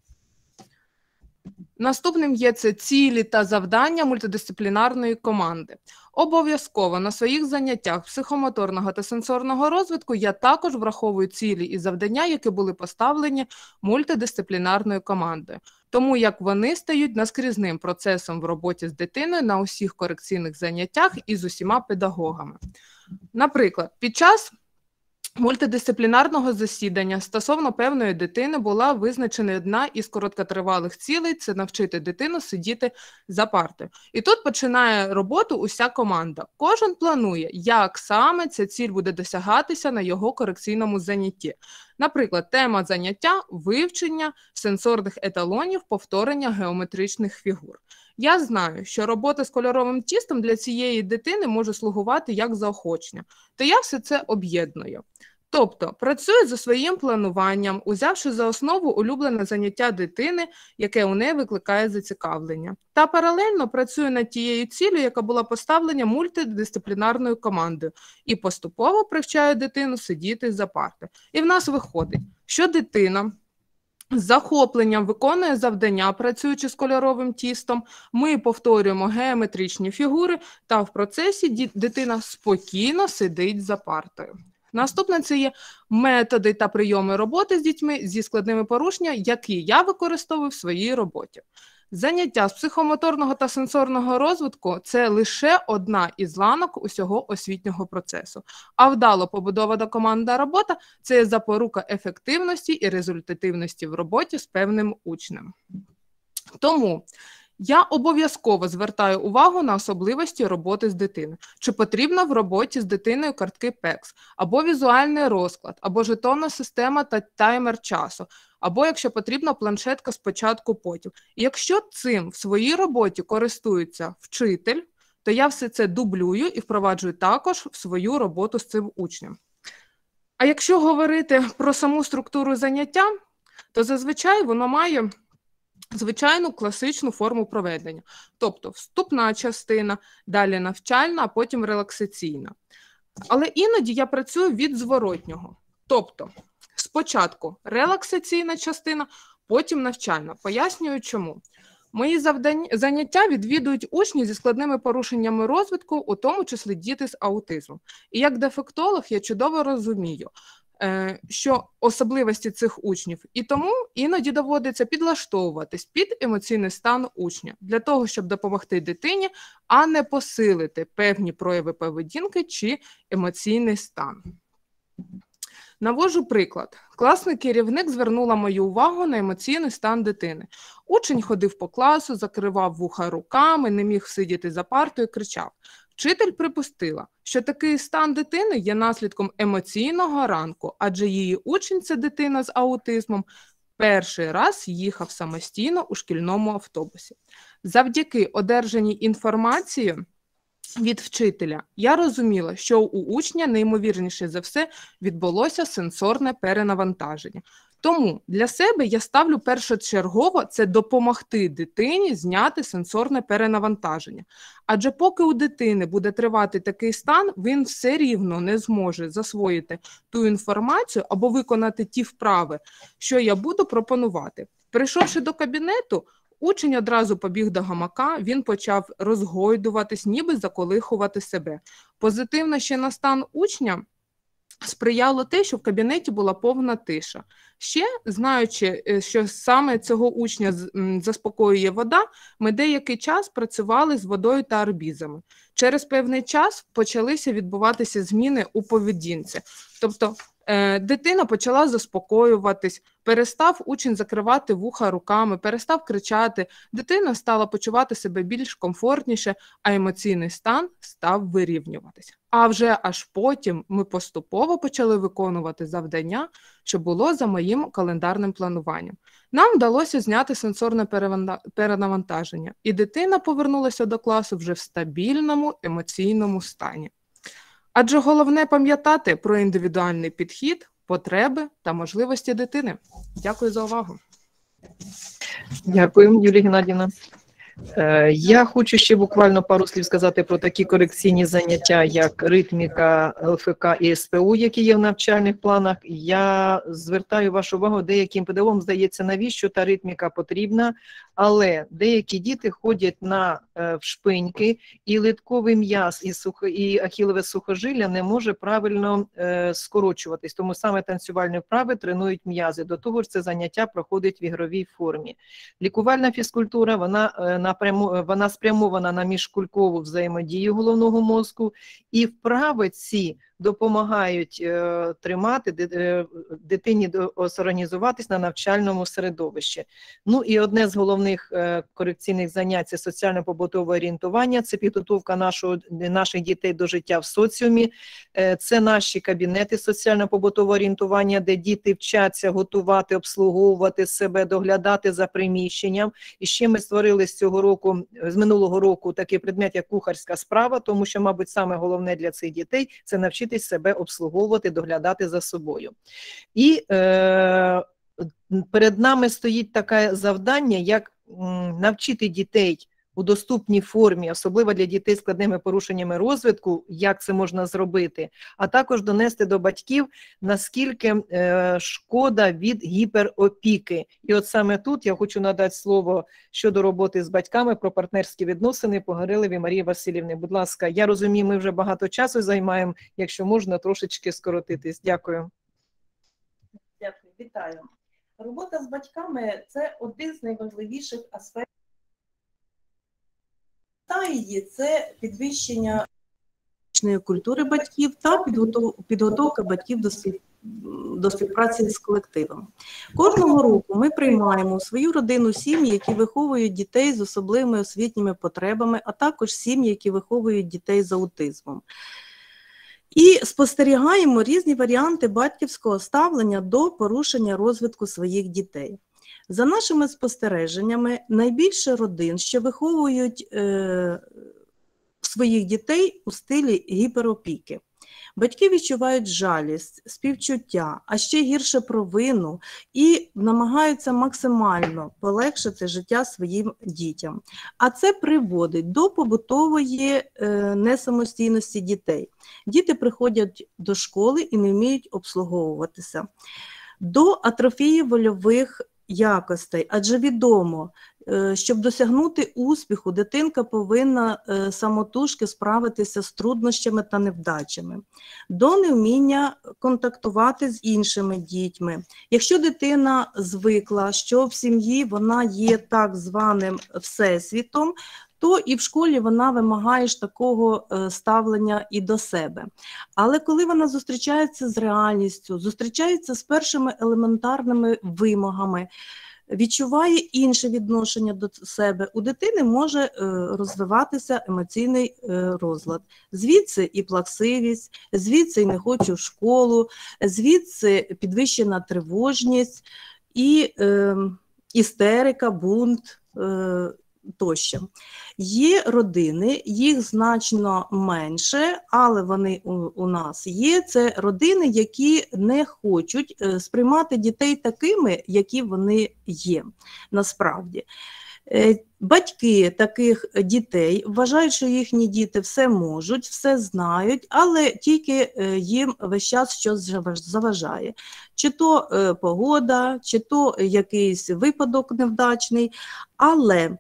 Наступним є це цілі та завдання мультидисциплінарної команди. Обов'язково на своїх заняттях психомоторного та сенсорного розвитку я також враховую цілі і завдання, які були поставлені мультидисциплінарною командою, тому як вони стають наскрізним процесом в роботі з дитиною на усіх корекційних заняттях і з усіма педагогами. Наприклад, під час мультидисциплінарного засідання стосовно певної дитини була визначена одна із короткотривалих цілей – це навчити дитину сидіти за партою. І тут починає роботу уся команда. Кожен планує, як саме ця ціль буде досягатися на його корекційному занятті. Наприклад, тема заняття – вивчення сенсорних еталонів, повторення геометричних фігур. Я знаю, що робота з кольоровим тістом для цієї дитини може слугувати як заохочення, то я все це об'єдную. Тобто, працюю за своїм плануванням, узявши за основу улюблене заняття дитини, яке у неї викликає зацікавлення. Та паралельно працюю над тією ціллю, яка була поставлена мультидисциплінарною командою, і поступово привчаю дитину сидіти за партою. І в нас виходить, що дитина з захопленням виконує завдання, працюючи з кольоровим тістом, ми повторюємо геометричні фігури, та в процесі дитина спокійно сидить за партою. Наступне – це є методи та прийоми роботи з дітьми зі складними порушеннями, які я використовую в своїй роботі. Заняття з психомоторного та сенсорного розвитку – це лише одна із ланок усього освітнього процесу. А вдало побудована командна робота – це є запорука ефективності і результативності в роботі з певним учнем. Тому Я обов'язково звертаю увагу на особливості роботи з дитиною. Чи потрібно в роботі з дитиною картки ПЕКС, або візуальний розклад, або жетонна система та таймер часу, або, якщо потрібно, планшетка спочатку-потім. І якщо цим в своїй роботі користується вчитель, то я все це дублюю і впроваджую також в свою роботу з цим учнем. А якщо говорити про саму структуру заняття, то зазвичай воно має звичайну класичну форму проведення. Тобто вступна частина, далі навчальна, а потім релаксаційна. Але іноді я працюю від зворотнього. Тобто спочатку релаксаційна частина, потім навчальна. Пояснюю чому. Мої заняття відвідують учні зі складними порушеннями розвитку, у тому числі діти з аутизмом. І як дефектолог я чудово розумію, що особливості цих учнів, і тому іноді доводиться підлаштовуватись під емоційний стан учня, для того, щоб допомогти дитині, а не посилити певні прояви поведінки чи емоційний стан. Наводжу приклад. Класний керівник звернула мою увагу на емоційний стан дитини. Учень ходив по класу, закривав вуха руками, не міг сидіти за партою, кричав. Вчитель припустила, що такий стан дитини є наслідком емоційного ранку, адже її учень, це дитина з аутизмом, перший раз їхав самостійно у шкільному автобусі. Завдяки одержаній інформації від вчителя я розуміла, що у учня найімовірніше за все відбулося сенсорне перенавантаження. Тому для себе я ставлю першочергово це допомогти дитині зняти сенсорне перенавантаження. Адже поки у дитини буде тривати такий стан, він все рівно не зможе засвоїти ту інформацію або виконати ті вправи, що я буду пропонувати. Прийшовши до кабінету, учень одразу побіг до гамака, він почав розгойдуватись, ніби заколихувати себе. Позитивно ще на стан учня сприяло те, що в кабінеті була повна тиша. Ще, знаючи, що саме цього учня заспокоює вода, ми деякий час працювали з водою та арбізами. Через певний час почалися відбуватися зміни у поведінці. Тобто дитина почала заспокоюватись, перестав учень закривати вуха руками, перестав кричати, дитина стала почувати себе більш комфортніше, а емоційний стан став вирівнюватися. А вже аж потім ми поступово почали виконувати завдання, що було за моїм календарним плануванням. Нам вдалося зняти сенсорне перенавантаження, і дитина повернулася до класу вже в стабільному емоційному стані. Адже головне пам'ятати про індивідуальний підхід, потреби та можливості дитини. Дякую за увагу. Дякую, Юлія Геннадіївна. Я хочу ще буквально пару слів сказати про такі корекційні заняття, як ритміка, ЛФК і СПУ, які є в навчальних планах. Я звертаю вашу увагу, деяким педагогам здається, навіщо та ритміка потрібна, але деякі діти ходять на вшпиньки, і литковий м'яз, і ахілове сухожилля не може правильно скорочуватись, тому саме танцювальні вправи тренують м'язи. До того ж, це заняття проходить в ігровій формі. Лікувальна фізкультура, вона спрямована на міжкулькову взаємодію головного мозку, і вправи ці допомагають тримати дитині зорганізуватись на навчальному середовищі. Ну і одне з головних корекційних занять – це соціально-побутове орієнтування, це підготовка наших дітей до життя в соціумі, це наші кабінети соціально-побутового орієнтування, де діти вчаться готувати, обслуговувати себе, доглядати за приміщенням. І ще ми створили з минулого року такий предмет, як кухарська справа, тому що, мабуть, саме головне для цих дітей – це навчитися себе обслуговувати, доглядати за собою. І перед нами стоїть таке завдання, як навчити дітей у доступній формі, особливо для дітей з складними порушеннями розвитку, як це можна зробити, а також донести до батьків, наскільки шкода від гіперопіки. І от саме тут я хочу надати слово щодо роботи з батьками про партнерські відносини Погореловій Марії Васильівни. Будь ласка, я розумію, ми вже багато часу займаємо, якщо можна трошечки скоротитись. Дякую. Дякую, вітаю. Робота з батьками – це один з найважливіших аспектів. Її це підвищення культури батьків та підготовка батьків до співпраці з колективом. Кожного року ми приймаємо у свою родину сім'ї, які виховують дітей з особливими освітніми потребами, а також сім'ї, які виховують дітей з аутизмом. І спостерігаємо різні варіанти батьківського ставлення до порушення розвитку своїх дітей. За нашими спостереженнями, найбільше родин, що виховують своїх дітей у стилі гіперопіки. Батьки відчувають жалість, співчуття, а ще гірше провину і намагаються максимально полегшити життя своїм дітям. А це приводить до побутової несамостійності дітей. Діти приходять до школи і не вміють обслуговуватися. До атрофії вольових якостей, адже відомо, щоб досягнути успіху, дитинка повинна самотужки справитися з труднощами та невдачами. До невміння контактувати з іншими дітьми. Якщо дитина звикла, що в сім'ї вона є так званим всесвітом, то і в школі вона вимагає ж такого ставлення і до себе. Але коли вона зустрічається з реальністю, зустрічається з першими елементарними вимогами, відчуває інше відношення до себе, у дитини може розвиватися емоційний розлад. Звідси і плаксивість, звідси і не хочу в школу, звідси підвищена тривожність, і істерика, бунт тощо. Є родини, їх значно менше, але вони у нас є. Це родини, які не хочуть сприймати дітей такими, які вони є насправді. Батьки таких дітей вважають, що їхні діти все можуть, все знають, але тільки їм весь час щось заважає. Чи то погода, чи то якийсь випадок невдачний, але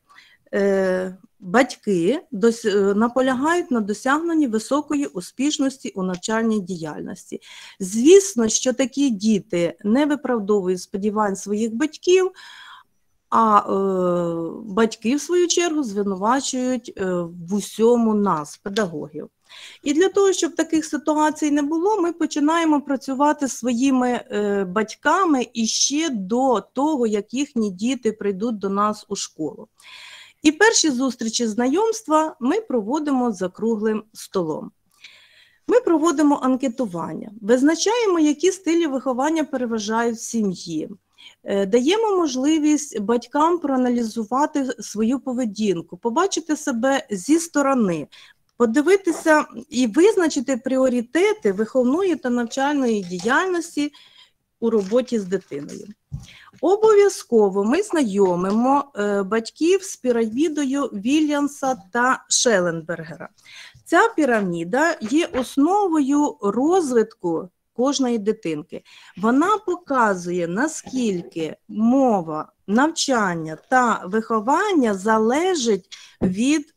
батьки наполягають на досягненні високої успішності у навчальній діяльності. Звісно, що такі діти не виправдовують сподівань своїх батьків, а батьки, в свою чергу, звинувачують в усьому нас, педагогів. І для того, щоб таких ситуацій не було, ми починаємо працювати зі своїми батьками іще до того, як їхні діти прийдуть до нас у школу. І перші зустрічі знайомства ми проводимо за круглим столом. Ми проводимо анкетування, визначаємо, які стилі виховання переважають в сім'ї. Даємо можливість батькам проаналізувати свою поведінку, побачити себе зі сторони, подивитися і визначити пріоритети виховної та навчальної діяльності у роботі з дитиною. Обов'язково ми знайомимо батьків з пірамідою Вільямса та Шелленбергера. Ця піраміда є основою розвитку кожної дитинки. Вона показує, наскільки мова, навчання та виховання залежить від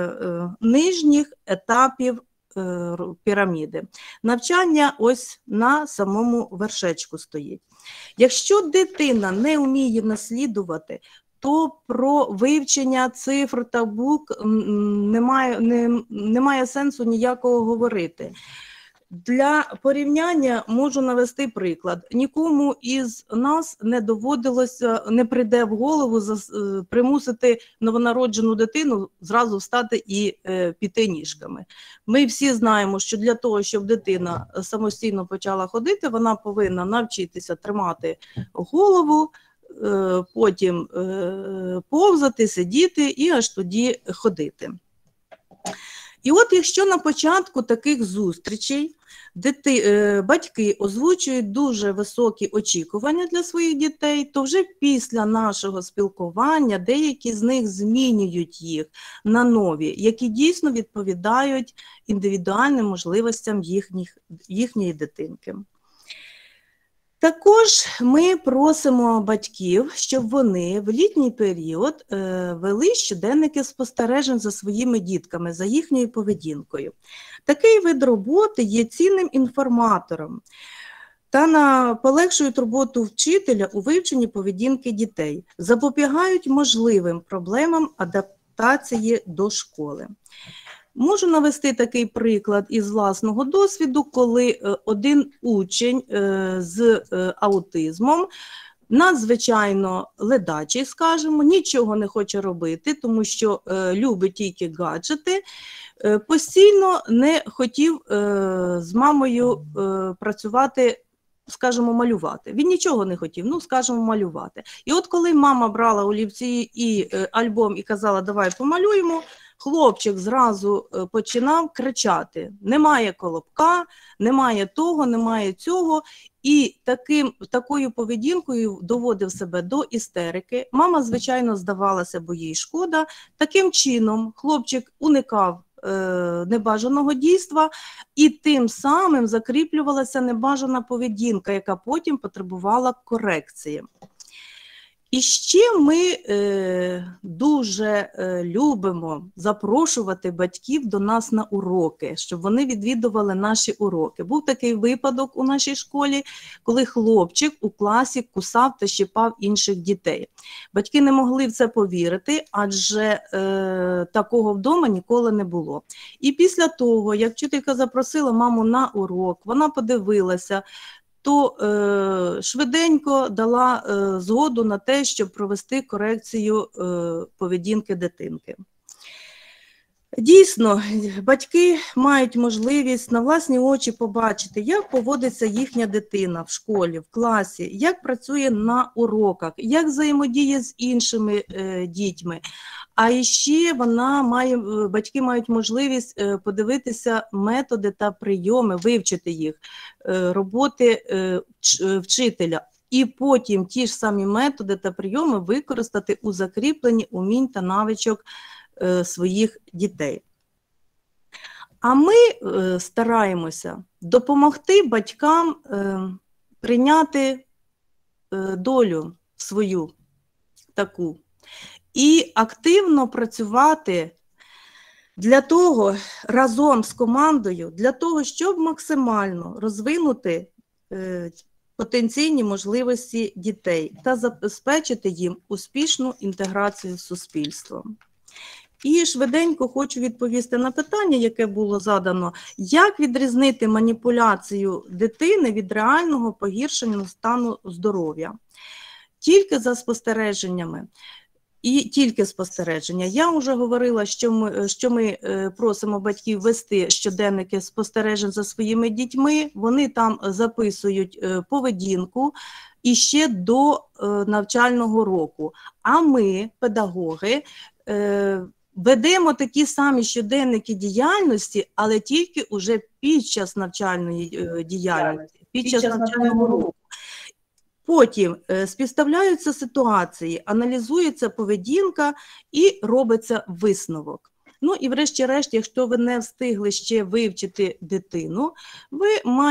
нижніх етапів піраміди. Навчання ось на самому вершечку стоїть. Якщо дитина не вміє наслідувати, то про вивчення цифр та букв немає сенсу ніякого говорити. Для порівняння можу навести приклад. Нікому із нас не доводилося, не прийде в голову примусити новонароджену дитину зразу встати і піти ніжками. Ми всі знаємо, що для того, щоб дитина самостійно почала ходити, вона повинна навчитися тримати голову, потім повзати, сидіти і аж тоді ходити. І от якщо на початку таких зустрічей батьки озвучують дуже високі очікування для своїх дітей, то вже після нашого спілкування деякі з них змінюють їх на нові, які дійсно відповідають індивідуальним можливостям їхньої дитинки. Також ми просимо батьків, щоб вони в літній період вели щоденники спостережень за своїми дітками, за їхньою поведінкою. Такий вид роботи є цінним інформатором та полегшують роботу вчителя у вивченні поведінки дітей, запобігають можливим проблемам адаптації до школи. Можу навести такий приклад із власного досвіду, коли один учень з аутизмом, надзвичайно ледачий, скажімо, нічого не хоче робити, тому що любить тільки гаджети, постійно не хотів з мамою працювати, скажімо, малювати. Він нічого не хотів, ну, скажімо, малювати. І от коли мама брала олівці і альбом і казала, давай помалюємо, хлопчик зразу починав кричати: немає колобка, немає того, немає цього. І такою поведінкою доводив себе до істерики. Мама, звичайно, здавалася, бо їй шкода. Таким чином хлопчик уникав небажаного дійства, і тим самим закріплювалася небажана поведінка, яка потім потребувала корекції. І ще ми дуже любимо запрошувати батьків до нас на уроки, щоб вони відвідували наші уроки. Був такий випадок у нашій школі, коли хлопчик у класі кусав та щипав інших дітей. Батьки не могли в це повірити, адже такого вдома ніколи не було. І після того, як вчителька запросила маму на урок, вона подивилася, то швиденько дала згоду на те, щоб провести корекцію поведінки дитинки. Дійсно, батьки мають можливість на власні очі побачити, як поводиться їхня дитина в школі, в класі, як працює на уроках, як взаємодіє з іншими дітьми. А ще батьки мають можливість подивитися методи та прийоми, вивчити їх, роботи вчителя. І потім ті ж самі методи та прийоми використати у закріпленні умінь та навичок своїх дітей. А ми стараємося допомогти батькам прийняти долю свою таку і активно працювати для того, разом з командою, для того, щоб максимально розвинути потенційні можливості дітей та забезпечити їм успішну інтеграцію з суспільством. І швиденько хочу відповісти на питання, яке було задано: як відрізнити маніпуляцію дитини від реального погіршення стану здоров'я? Тільки за спостереженнями. І тільки спостереження. Я вже говорила, що ми просимо батьків вести щоденники спостережень за своїми дітьми, вони там записують поведінку і ще до навчального року. А ми, педагоги, ведемо такі самі щоденники діяльності, але тільки уже під час навчальної діяльності, під час навчального року. Потім співставляються ситуації, аналізується поведінка і робиться висновок. Ну і врешті-решт, якщо ви не встигли ще вивчити дитину, ви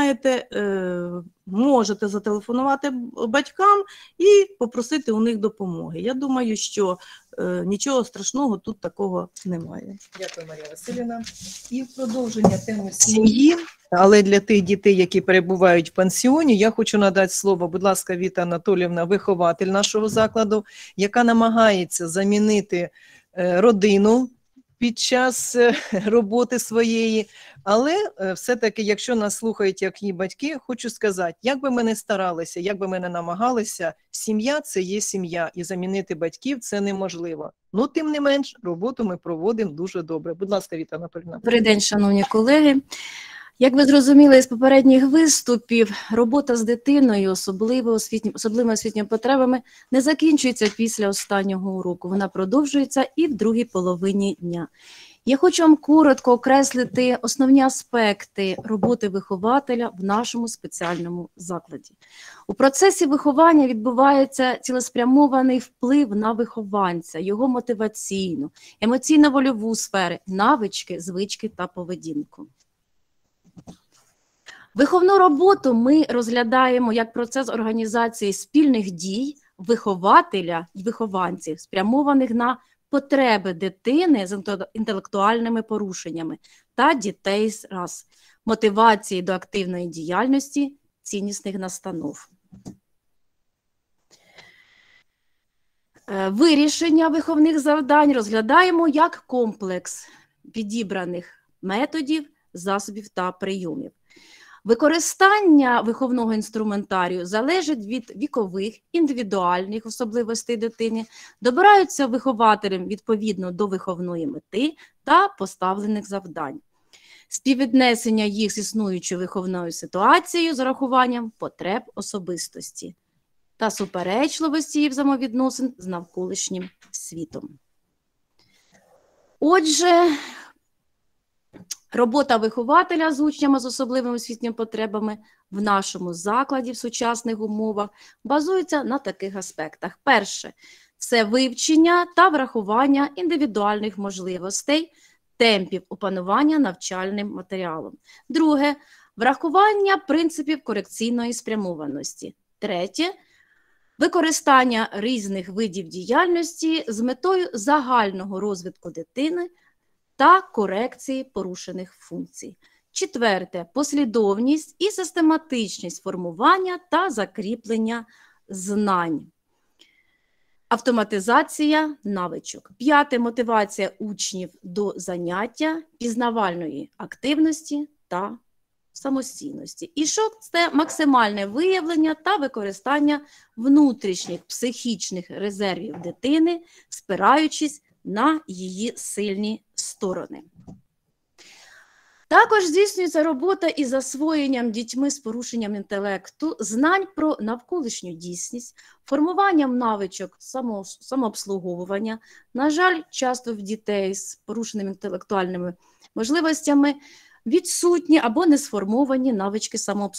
можете зателефонувати батькам і попросити у них допомоги. Я думаю, що нічого страшного тут такого немає. Дякую, Марія Василівна. І в продовження теми сім'ї, але для тих дітей, які перебувають в пансіоні, я хочу надати слово, будь ласка, Віта Анатоліївна, вихователь нашого закладу, яка намагається замінити родину під час роботи своєї. Але все-таки, якщо нас слухають як її батьки, хочу сказати, як би ми не старалися, як би ми не намагалися, сім'я – це є сім'я, і замінити батьків – це неможливо. Ну, тим не менш, роботу ми проводимо дуже добре. Будь ласка, Віта Анатоліївна. Добрий день, шановні колеги. Як ви зрозуміли з попередніх виступів, робота з дитиною, особливими освітніми потребами, не закінчується після останнього уроку. Вона продовжується і в другій половині дня. Я хочу вам коротко окреслити основні аспекти роботи вихователя в нашому спеціальному закладі. У процесі виховання відбувається цілеспрямований вплив на вихованця, його мотиваційну, емоційно-вольову сфери, навички, звички та поведінку. Виховну роботу ми розглядаємо як процес організації спільних дій вихователя і вихованців, спрямованих на потреби дитини з інтелектуальними порушеннями та дітей з мотивації до активної діяльності, ціннісних настанов. Вирішення виховних завдань розглядаємо як комплекс підібраних методів, засобів та прийомів. Використання виховного інструментарію залежить від вікових, індивідуальних особливостей дитини, добираються вихователем відповідно до виховної мети та поставлених завдань. Співвіднесення їх з існуючою виховною ситуацією з урахуванням потреб особистості та суперечливості її взаємовідносин з навколишнім світом. Отже, робота вихователя з учнями з особливими освітніми потребами в нашому закладі в сучасних умовах базується на таких аспектах. Перше – це вивчення та врахування індивідуальних можливостей, темпів опанування навчальним матеріалом. Друге – врахування принципів корекційної спрямованості. Третє – використання різних видів діяльності з метою загального розвитку дитини та корекції порушених функцій. Четверте – послідовність і систематичність формування та закріплення знань. Автоматизація навичок. П'яте – мотивація учнів до заняття, пізнавальної активності та самостійності. І це максимальне виявлення та використання внутрішніх психічних резервів дитини, спираючись на її сильні сторони. Також здійснюється робота із засвоєнням дітьми з порушенням інтелекту, знань про навколишню дійсність, формуванням навичок самообслуговування. На жаль, часто в дітей з порушеними інтелектуальними можливостями відсутні або не сформовані навички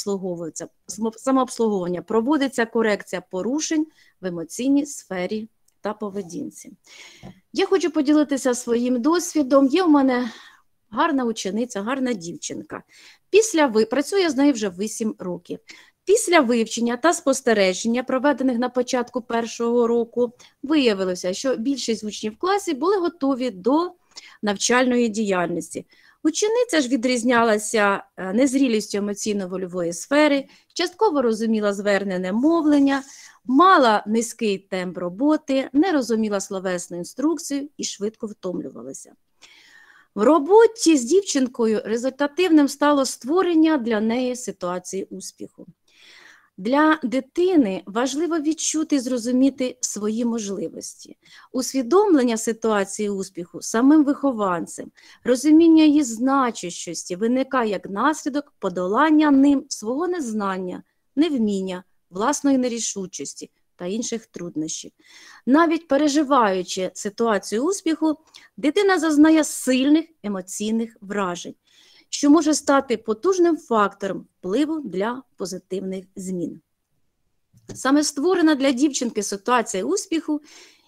самообслуговування. Проводиться корекція порушень в емоційній сфері та поведінці. Я хочу поділитися своїм досвідом. Є у мене гарна учениця, гарна дівчинка. Працює з нею вже 8 років. Після вивчення та спостереження, проведених на початку першого року, виявилося, що більшість учнів в класі були готові до навчальної діяльності. Учениця ж відрізнялася незрілістю емоційно-вольової сфери, частково розуміла звернене мовлення, мала низький темп роботи, не розуміла словесну інструкцію і швидко втомлювалася. В роботі з дівчинкою результативним стало створення для неї ситуації успіху. Для дитини важливо відчути і зрозуміти свої можливості, усвідомлення ситуації успіху самим вихованцем, розуміння її значущості виникає як наслідок подолання ним свого незнання, невміння, власної нерішучості та інших труднощів. Навіть переживаючи ситуацію успіху, дитина зазнає сильних емоційних вражень, що може стати потужним фактором впливу для позитивних змін. Саме створена для дівчинки ситуація успіху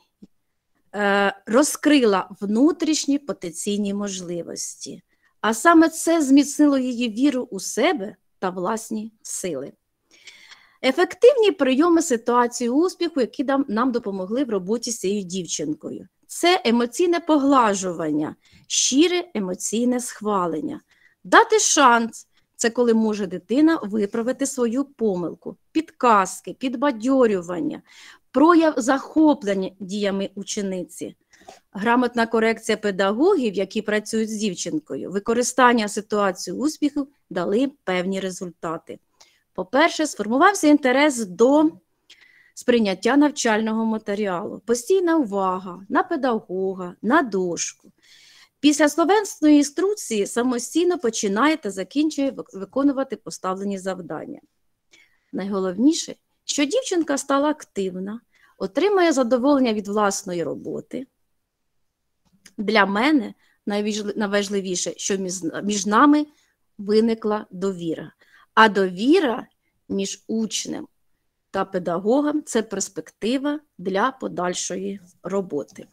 розкрила внутрішні потенційні можливості, а саме це зміцнило її віру у себе та власні сили. Ефективні прийоми ситуації успіху, які нам допомогли в роботі з цією дівчинкою. Це емоційне поглажування, щире емоційне схвалення. Дати шанс – це коли може дитина виправити свою помилку, підказки, підбадьорювання, прояв захоплення діями учениці. Грамотна корекція педагогів, які працюють з дівчинкою, використання ситуації успіху дали певні результати. По-перше, сформувався інтерес до сприйняття навчального матеріалу, постійна увага на педагога, на дошку. Після словесної інструкції самостійно починає та закінчує виконувати поставлені завдання. Найголовніше, що дівчинка стала активна, отримує задоволення від власної роботи. Для мене найважливіше, що між нами виникла довіра. А довіра між учнем та педагогом – це перспектива для подальшої роботи.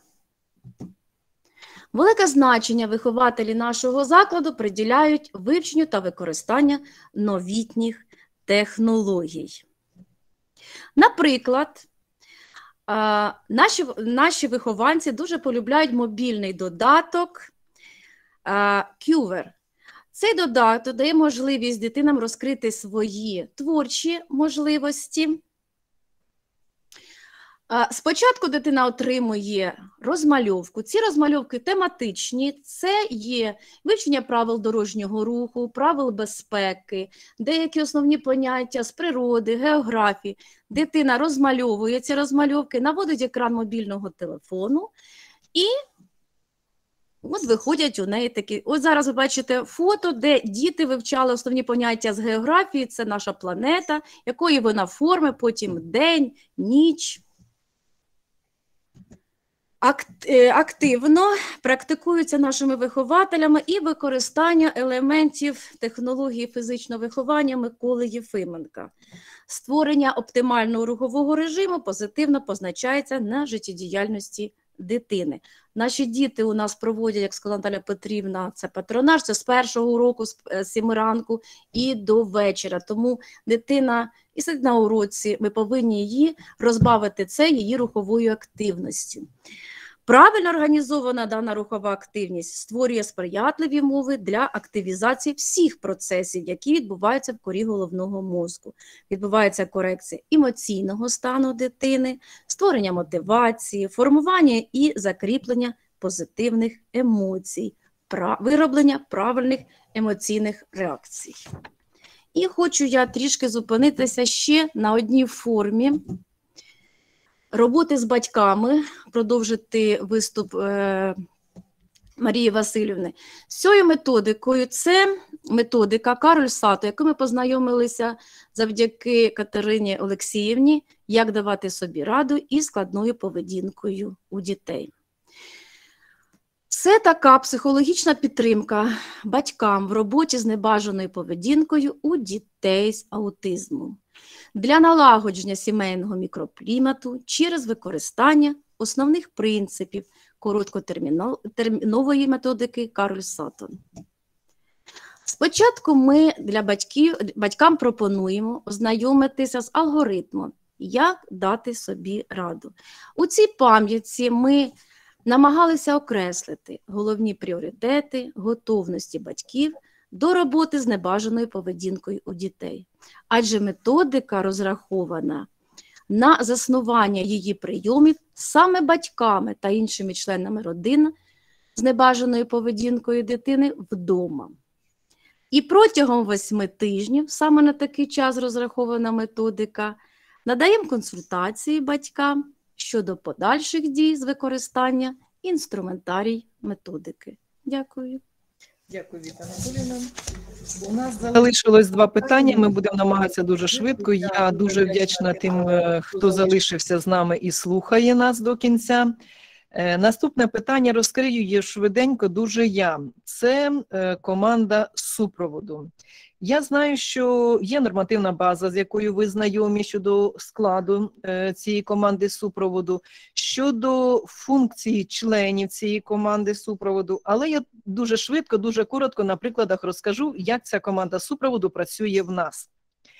Велике значення вихователі нашого закладу приділяють вивченню та використанню новітніх технологій. Наприклад, наші вихованці дуже полюбляють мобільний додаток Qver. Цей додаток дає можливість дитинам розкрити свої творчі можливості. Спочатку дитина отримує розмальовку. Ці розмальовки тематичні, це є вивчення правил дорожнього руху, правил безпеки, деякі основні поняття з природи, географії. Дитина розмальовує ці розмальовки, наводить екран мобільного телефону і от виходять у неї такі. Ось зараз ви бачите фото, де діти вивчали основні поняття з географії, це наша планета, якої вона форми, потім день, ніч. Активно практикуються нашими вихователями і використання елементів технології фізичного виховання Миколи Єфименка. Створення оптимального рухового режиму позитивно позначається на життєдіяльності дитини. Наші діти у нас проводять, як сказала Наталя Петрівна, це патронаж, це з першого уроку, з 7 ранку і до вечора. Тому дитина і сидить на уроці, ми повинні її розбавити це її руховою активністю. Правильно організована дана рухова активність створює сприятливі умови для активізації всіх процесів, які відбуваються в корі головного мозку. Відбувається корекція емоційного стану дитини, створення мотивації, формування і закріплення позитивних емоцій, вироблення правильних емоційних реакцій. І хочу я трішки зупинитися ще на одній формі роботи з батьками, продовжити виступ Марії Васильівни. З цією методикою, це методика Кароль Сато, яку ми познайомилися завдяки Катерині Олексіївні, як давати собі раду із складною поведінкою у дітей. Це така психологічна підтримка батькам в роботі з небажаною поведінкою у дітей з аутизмом для налагодження сімейного мікроклімату через використання основних принципів короткотермінової методики Кароль Сато. Спочатку ми для батькам пропонуємо ознайомитися з алгоритмом, як дати собі раду. У цій пам'ятці ми намагалися окреслити головні пріоритети готовності батьків до роботи з небажаною поведінкою у дітей. Адже методика розрахована на заснування її прийомів саме батьками та іншими членами родини з небажаною поведінкою дитини вдома. І протягом 8 тижнів, саме на такий час розрахована методика, надаємо консультації батькам щодо подальших дій з використання інструментарій методики. Дякую. Дякую, Віта Анатоліївна. У нас залишилось 2 питання, ми будемо намагатися дуже швидко. Я дуже вдячна тим, хто залишився з нами і слухає нас до кінця. Наступне питання розкрию є швиденько дуже я. Це команда супроводу. Я знаю, що є нормативна база, з якою ви знайомі щодо складу цієї команди супроводу, щодо функції членів цієї команди супроводу, але я дуже швидко, дуже коротко на прикладах розкажу, як ця команда супроводу працює в нас.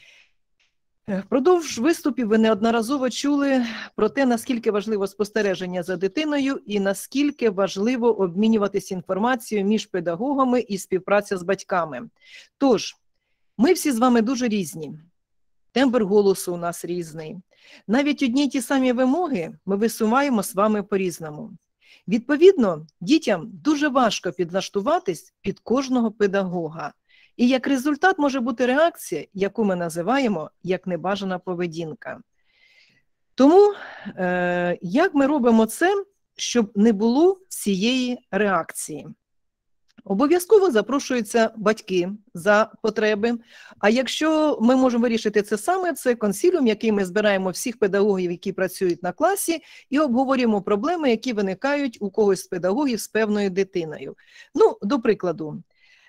Впродовж виступів ви неодноразово чули про те, наскільки важливо спостереження за дитиною і наскільки важливо обмінюватися інформацією між педагогами і співпраця з батьками. Тож, ми всі з вами дуже різні, тембр голосу у нас різний. Навіть одні й ті самі вимоги ми висуваємо з вами по-різному. Відповідно, дітям дуже важко підлаштуватись під кожного педагога. І як результат може бути реакція, яку ми називаємо як небажана поведінка. Тому, як ми робимо це, щоб не було цієї реакції? Обов'язково запрошуються батьки за потреби, а якщо ми можемо вирішити це саме, це консиліум, який ми збираємо всіх педагогів, які працюють на класі, і обговорюємо проблеми, які виникають у когось з педагогів з певною дитиною. Ну, до прикладу,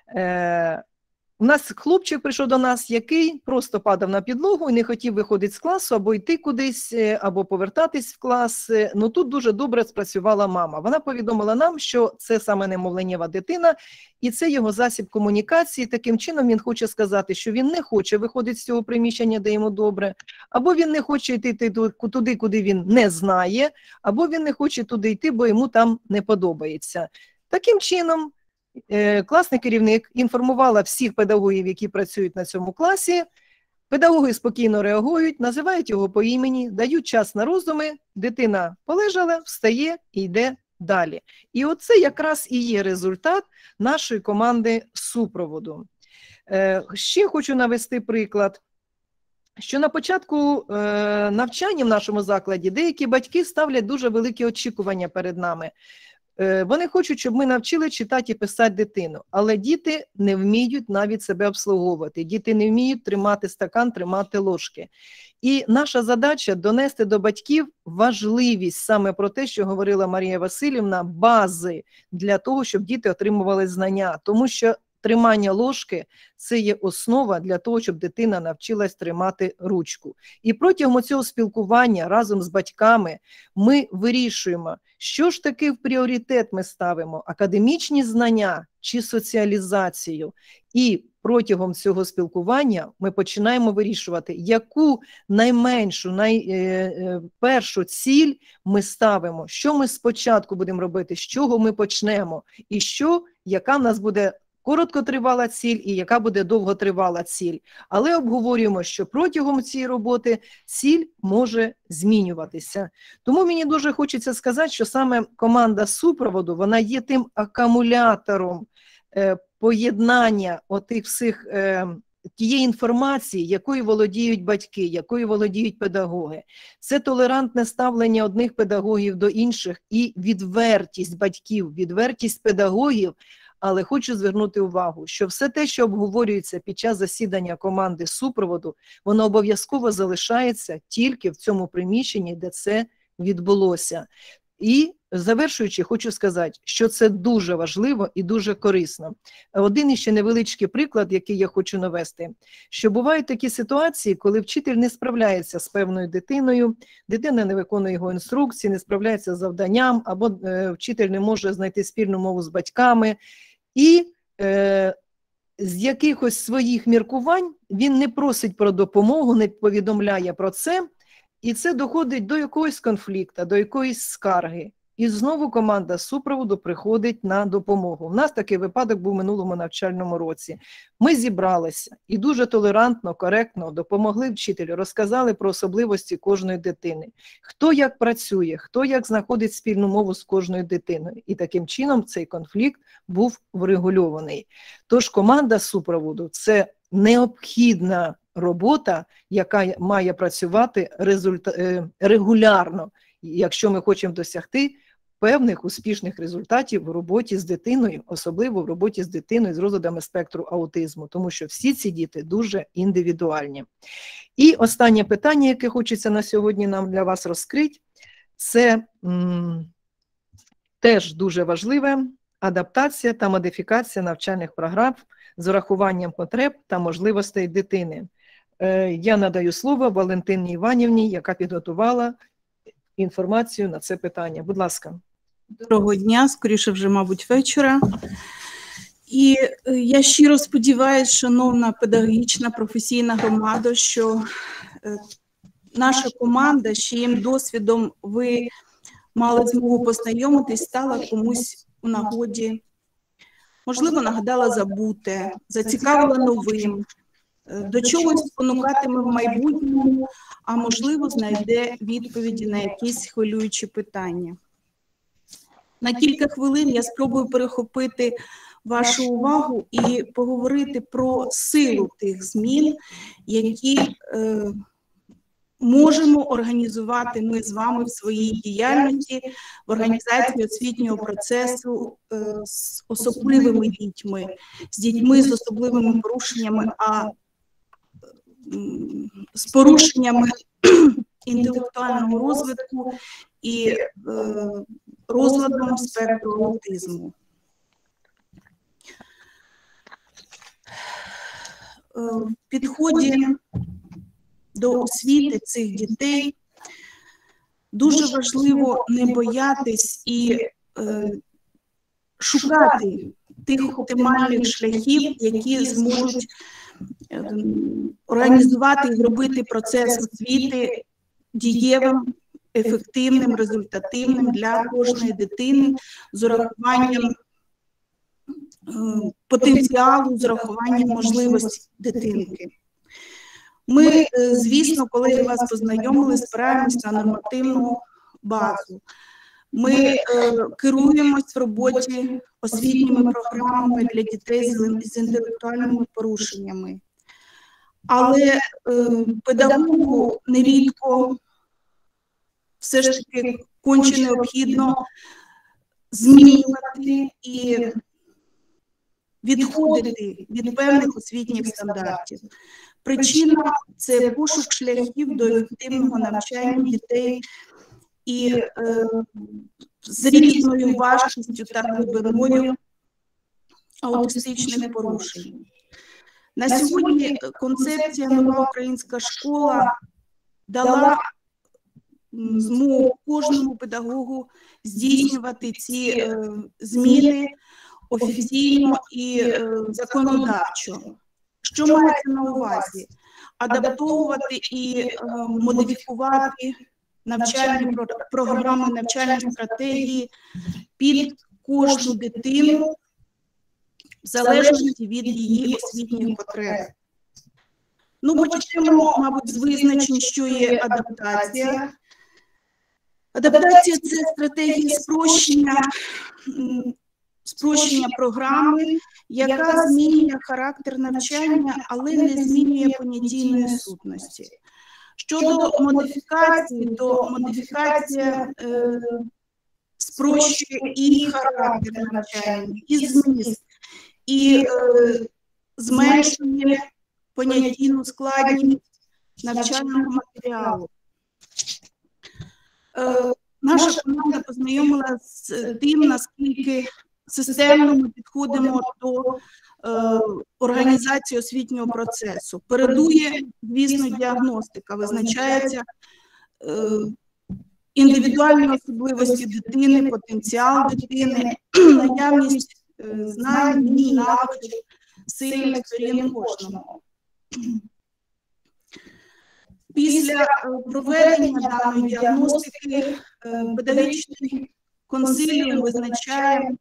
у нас хлопчик прийшов до нас, який просто падав на підлогу і не хотів виходити з класу, або йти кудись, або повертатись в клас. Ну тут дуже добре спрацювала мама. Вона повідомила нам, що це саме немовленєва дитина, і це його засіб комунікації. Таким чином він хоче сказати, що він не хоче виходити з цього приміщення, де йому добре, або він не хоче йти туди, куди він не знає, або він не хоче туди йти, бо йому там не подобається. Таким чином, класний керівник інформувала всіх педагогів, які працюють на цьому класі. Педагоги спокійно реагують, називають його по імені, дають час на роздуми, дитина полежала, встає і йде далі. І оце якраз і є результат нашої команди супроводу. Ще хочу навести приклад, що на початку навчання в нашому закладі деякі батьки ставлять дуже великі очікування перед нами. Вони хочуть, щоб ми навчили читати і писати дитину, але діти не вміють навіть себе обслуговувати, діти не вміють тримати стакан, тримати ложки. І наша задача – донести до батьків важливість саме про те, що говорила Марія Васильівна, бази для того, щоб діти отримували знання, тому що тримання ложки – це є основа для того, щоб дитина навчилась тримати ручку. І протягом цього спілкування разом з батьками ми вирішуємо, що ж таки в пріоритет ми ставимо – академічні знання чи соціалізацію. І протягом цього спілкування ми починаємо вирішувати, яку найменшу, найпершу ціль ми ставимо, що ми спочатку будемо робити, з чого ми почнемо, і яка в нас буде короткотривала ціль і яка буде довготривала ціль. Але обговорюємо, що протягом цієї роботи ціль може змінюватися. Тому мені дуже хочеться сказати, що саме команда супроводу, вона є тим акумулятором поєднання отих всіх тієї інформації, якою володіють батьки, якою володіють педагоги. Це толерантне ставлення одних педагогів до інших і відвертість батьків, відвертість педагогів. Але хочу звернути увагу, що все те, що обговорюється під час засідання команди супроводу, воно обов'язково залишається тільки в цьому приміщенні, де це відбулося. І завершуючи, хочу сказати, що це дуже важливо і дуже корисно. Один іще невеличкий приклад, який я хочу навести, що бувають такі ситуації, коли вчитель не справляється з певною дитиною, дитина не виконує його інструкції, не справляється з завданням, або вчитель не може знайти спільну мову з батьками. І з якихось своїх міркувань він не просить про допомогу, не повідомляє про це, і це доходить до якогось конфлікту, до якоїсь скарги. І знову команда супроводу приходить на допомогу. У нас такий випадок був в минулому навчальному році. Ми зібралися і дуже толерантно, коректно допомогли вчителю, розказали про особливості кожної дитини. Хто як працює, хто як знаходить спільну мову з кожною дитиною. І таким чином цей конфлікт був врегульований. Тож команда супроводу – це необхідна робота, яка має працювати регулярно, якщо ми хочемо досягти певних успішних результатів в роботі з дитиною, особливо в роботі з дитиною з розладами спектру аутизму, тому що всі ці діти дуже індивідуальні. І останнє питання, яке хочеться на сьогодні нам для вас розкрити, це теж дуже важливе – адаптація та модифікація навчальних програм з урахуванням потреб та можливостей дитини. Я надаю слово Валентині Іванівні, яка підготувала інформацію на це питання. Будь ласка. Доброго дня, скоріше вже, мабуть, вечора. І я щиро сподіваюся, шановна педагогічна професійна громада, що наша команда, з чиїм досвідом ви мали змогу познайомитись, стала комусь у нагоді, можливо, нагадала забуте, зацікавила новим, до чогось спонукатиме в майбутньому, а можливо, знайде відповіді на якісь хвилюючі питання. На кілька хвилин я спробую перехопити вашу увагу і поговорити про силу тих змін, які можемо організувати ми з вами в своїй діяльності, в організації освітнього процесу з особливими дітьми, з дітьми з особливими порушеннями, з порушеннями інтелектуального розвитку і розладом спектру аутизму. В підході до освіти цих дітей дуже важливо не боятись і шукати тих оптимальних шляхів, які зможуть організувати і зробити процес освіти дієвим, ефективним, результативним для кожної дитини з урахуванням потенціалу, з урахуванням можливостей дитинки. Ми, звісно, коли вас познайомили, спираємось на нормативну базу. Ми керуємось в роботі освітніми програмами для дітей з інтелектуальними порушеннями. Але педагогу нерідко все ж таки конче необхідно змінювати і відходити від певних освітніх стандартів. Причина – це пошук шляхів до ефективного навчання дітей і з різною важкістю та глибиною аутистичних порушень. На сьогодні концепція «Нова українська школа» дала змогу кожному педагогу здійснювати ці зміни офіційно і законодавчо. Що мається на увазі? Адаптовувати і модифікувати навчальні програми, навчальні стратегії під кожну дитину в залежності від її освітніх потреб. Ну, почнемо, мабуть, з визначень, що є адаптація. Адаптація – це стратегія спрощення програми, яка змінює характер навчання, але не змінює понятійної сутності. Щодо модифікації, то модифікація спрощує і характер навчання, і зміст, і зменшує понятійну складність навчального матеріалу. Наша команда познайомила з тим, наскільки системно ми підходимо до організації освітнього процесу. Передує, звісно, діагностика, визначається індивідуальні особливості дитини, потенціал дитини, наявність знань, навичок, сильних сторін кожного. Після проведення даної діагностики педагогічний консиліум визначає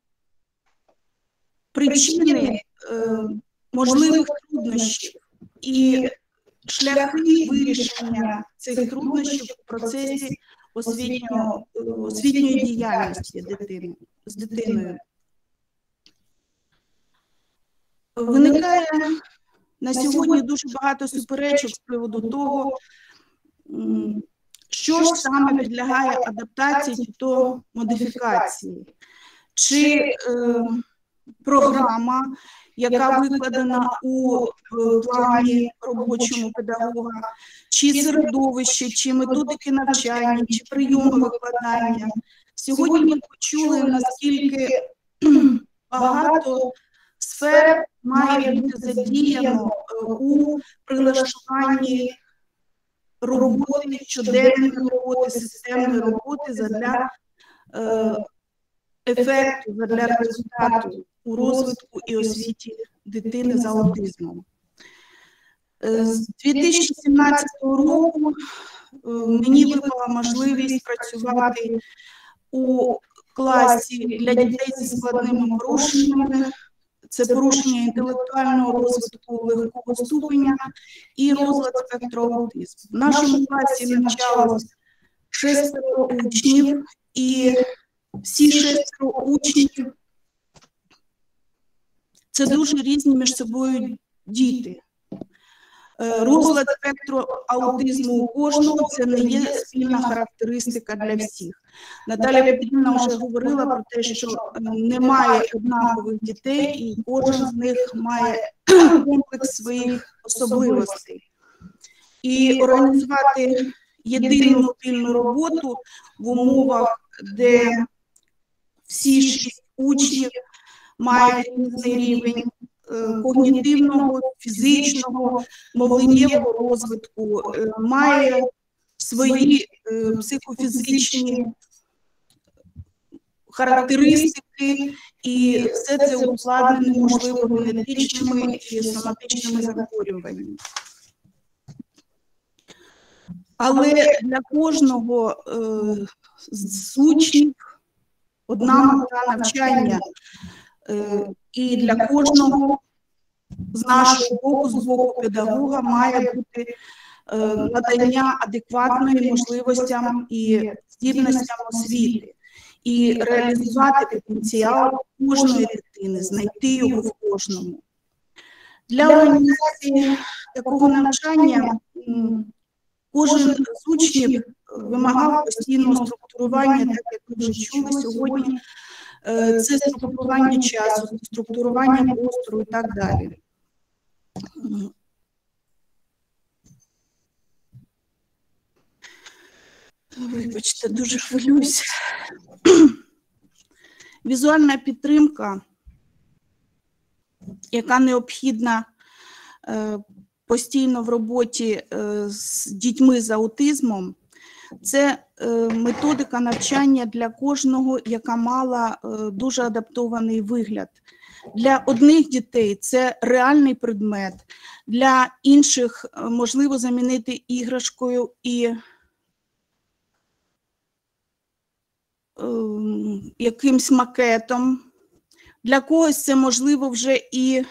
причини можливих труднощів і шляхи вирішення цих труднощів в процесі освітньої діяльності з дитиною. Виникає на сьогодні дуже багато суперечок з приводу того, що ж саме підлягає адаптації чи то модифікації. Чи програма, яка викладена у плані робочому педагога, чи середовище, чи методики навчання, чи прийоми викладання. Сьогодні ми почули, наскільки багато сфер має бути задіяно у прилаштуванні роботи, щоденної роботи, системної роботи задля ефекту, задля результату у розвитку і освіті дитини з аутизмом. З 2017 року мені випала можливість працювати у класі для дітей зі складними порушеннями. Це порушення інтелектуального розвитку легкого ступеня і розлад спектру аутизму. В нашому класі навчалось 6 учнів, і всі 6 учнів – це дуже різні між собою діти. Розлад спектру аутизму у кожного – це не є спільна характеристика для всіх. Наталя Петрівна вже говорила про те, що немає однакових дітей, і кожен з них має комплекс своїх особливостей. І організувати єдину спільну роботу в умовах, де всі 6 учнів мають різний рівень когнітивного, фізичного, мовленнєвого розвитку, має свої психофізичні характеристики, і все це ускладнено, можливо, генетичними і соматичними захворюваннями. Але для кожного з учнів одна мета навчання, і для кожного з нашого боку, з боку педагога, має бути надання адекватної можливостям і здібностям освіти. і реалізувати потенціал кожної дитини, знайти його в кожному. Для організації такого навчання кожен з учнів вимагав постійного структурування, так як ми вже чули сьогодні. Це структурування часу, структурування простору і так далі. Вибачте, дуже хвилююся. Візуальна підтримка, яка необхідна постійно в роботі з дітьми з аутизмом, це методика навчання для кожного, яка мала дуже адаптований вигляд. Для одних дітей це реальний предмет, для інших можливо замінити іграшкою і якимсь макетом. Для когось це можливо вже і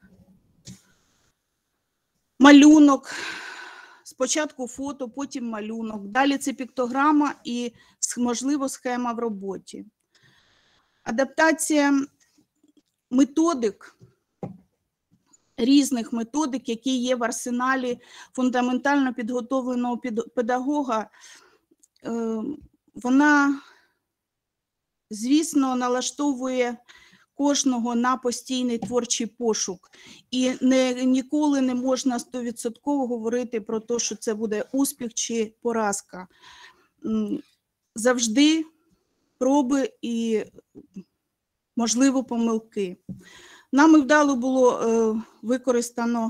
малюнок, спочатку фото, потім малюнок, далі це піктограма і, можливо, схема в роботі. Адаптація методик, різних методик, які є в арсеналі фундаментально підготовленого педагога, вона, звісно, налаштовує кожного на постійний творчий пошук. І ніколи не можна 100% говорити про те, що це буде успіх чи поразка. Завжди проби і, можливо, помилки. Нами вдало було використано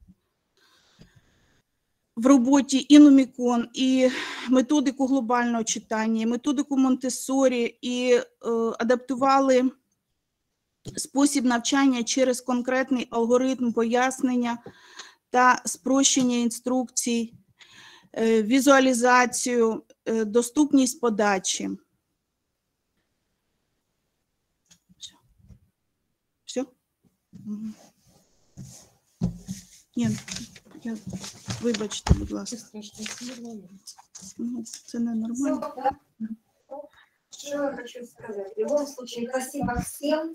в роботі і Нумікон, і методику глобального читання, і методику Монтессорі, і адаптували спосіб навчання через конкретний алгоритм пояснення та спрощення інструкцій, візуалізацію, доступність подачі. Все? Ні, вибачте, будь ласка. Це ненормально. Что я хочу сказать? В любом случае, спасибо всем.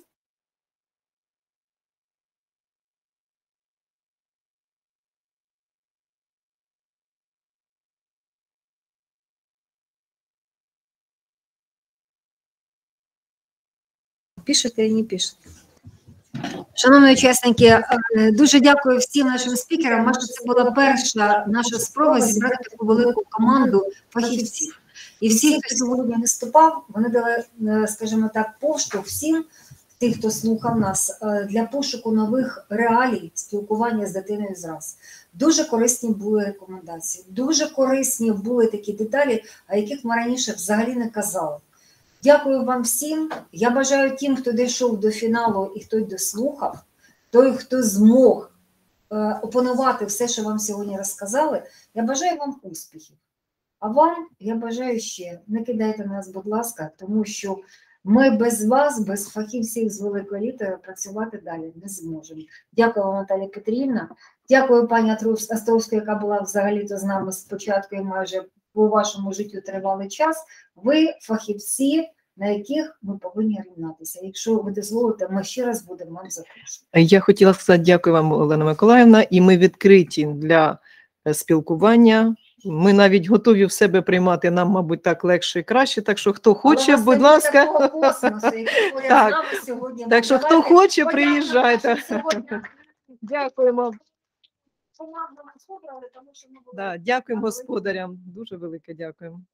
Пишете і не пишете. Шановні учасники, дуже дякую всім нашим спікерам. Може, це була перша наша спроба зібрати таку велику команду фахівців. І всі, хто сьогодні виступав, вони дали, скажімо так, поштовх всім, тих, хто слухав нас, для пошуку нових реалій спілкування з дитиною зраз. Дуже корисні були рекомендації, дуже корисні були такі деталі, о яких ми раніше взагалі не казали. Дякую вам всім. Я бажаю тим, хто дійшов до фіналу і хто дослухав, той, хто змог опанувати все, що вам сьогодні розказали, я бажаю вам успіхів. А вам я бажаю ще, не кидайте нас, будь ласка, тому що ми без вас, без фахівців з великої літери працювати далі не зможемо. Дякую вам, Наталія Петрівна. Дякую пані Островській, яка була взагалі-то з нами спочатку і майже по вашому життю тривалий час. Ви фахівці, на яких ми повинні рівнатися. Якщо ви дозволите, ми ще раз будемо вам запрошувати. Я хотіла сказати дякую вам, Олена Миколаївна, і ми відкриті для спілкування. Ми навіть готові в себе приймати, нам, мабуть, так легше і краще, так що хто хоче, будь ласка. Так що хто хоче, приїжджайте. Дякуємо. Дякуємо господарям, дуже велике дякуємо.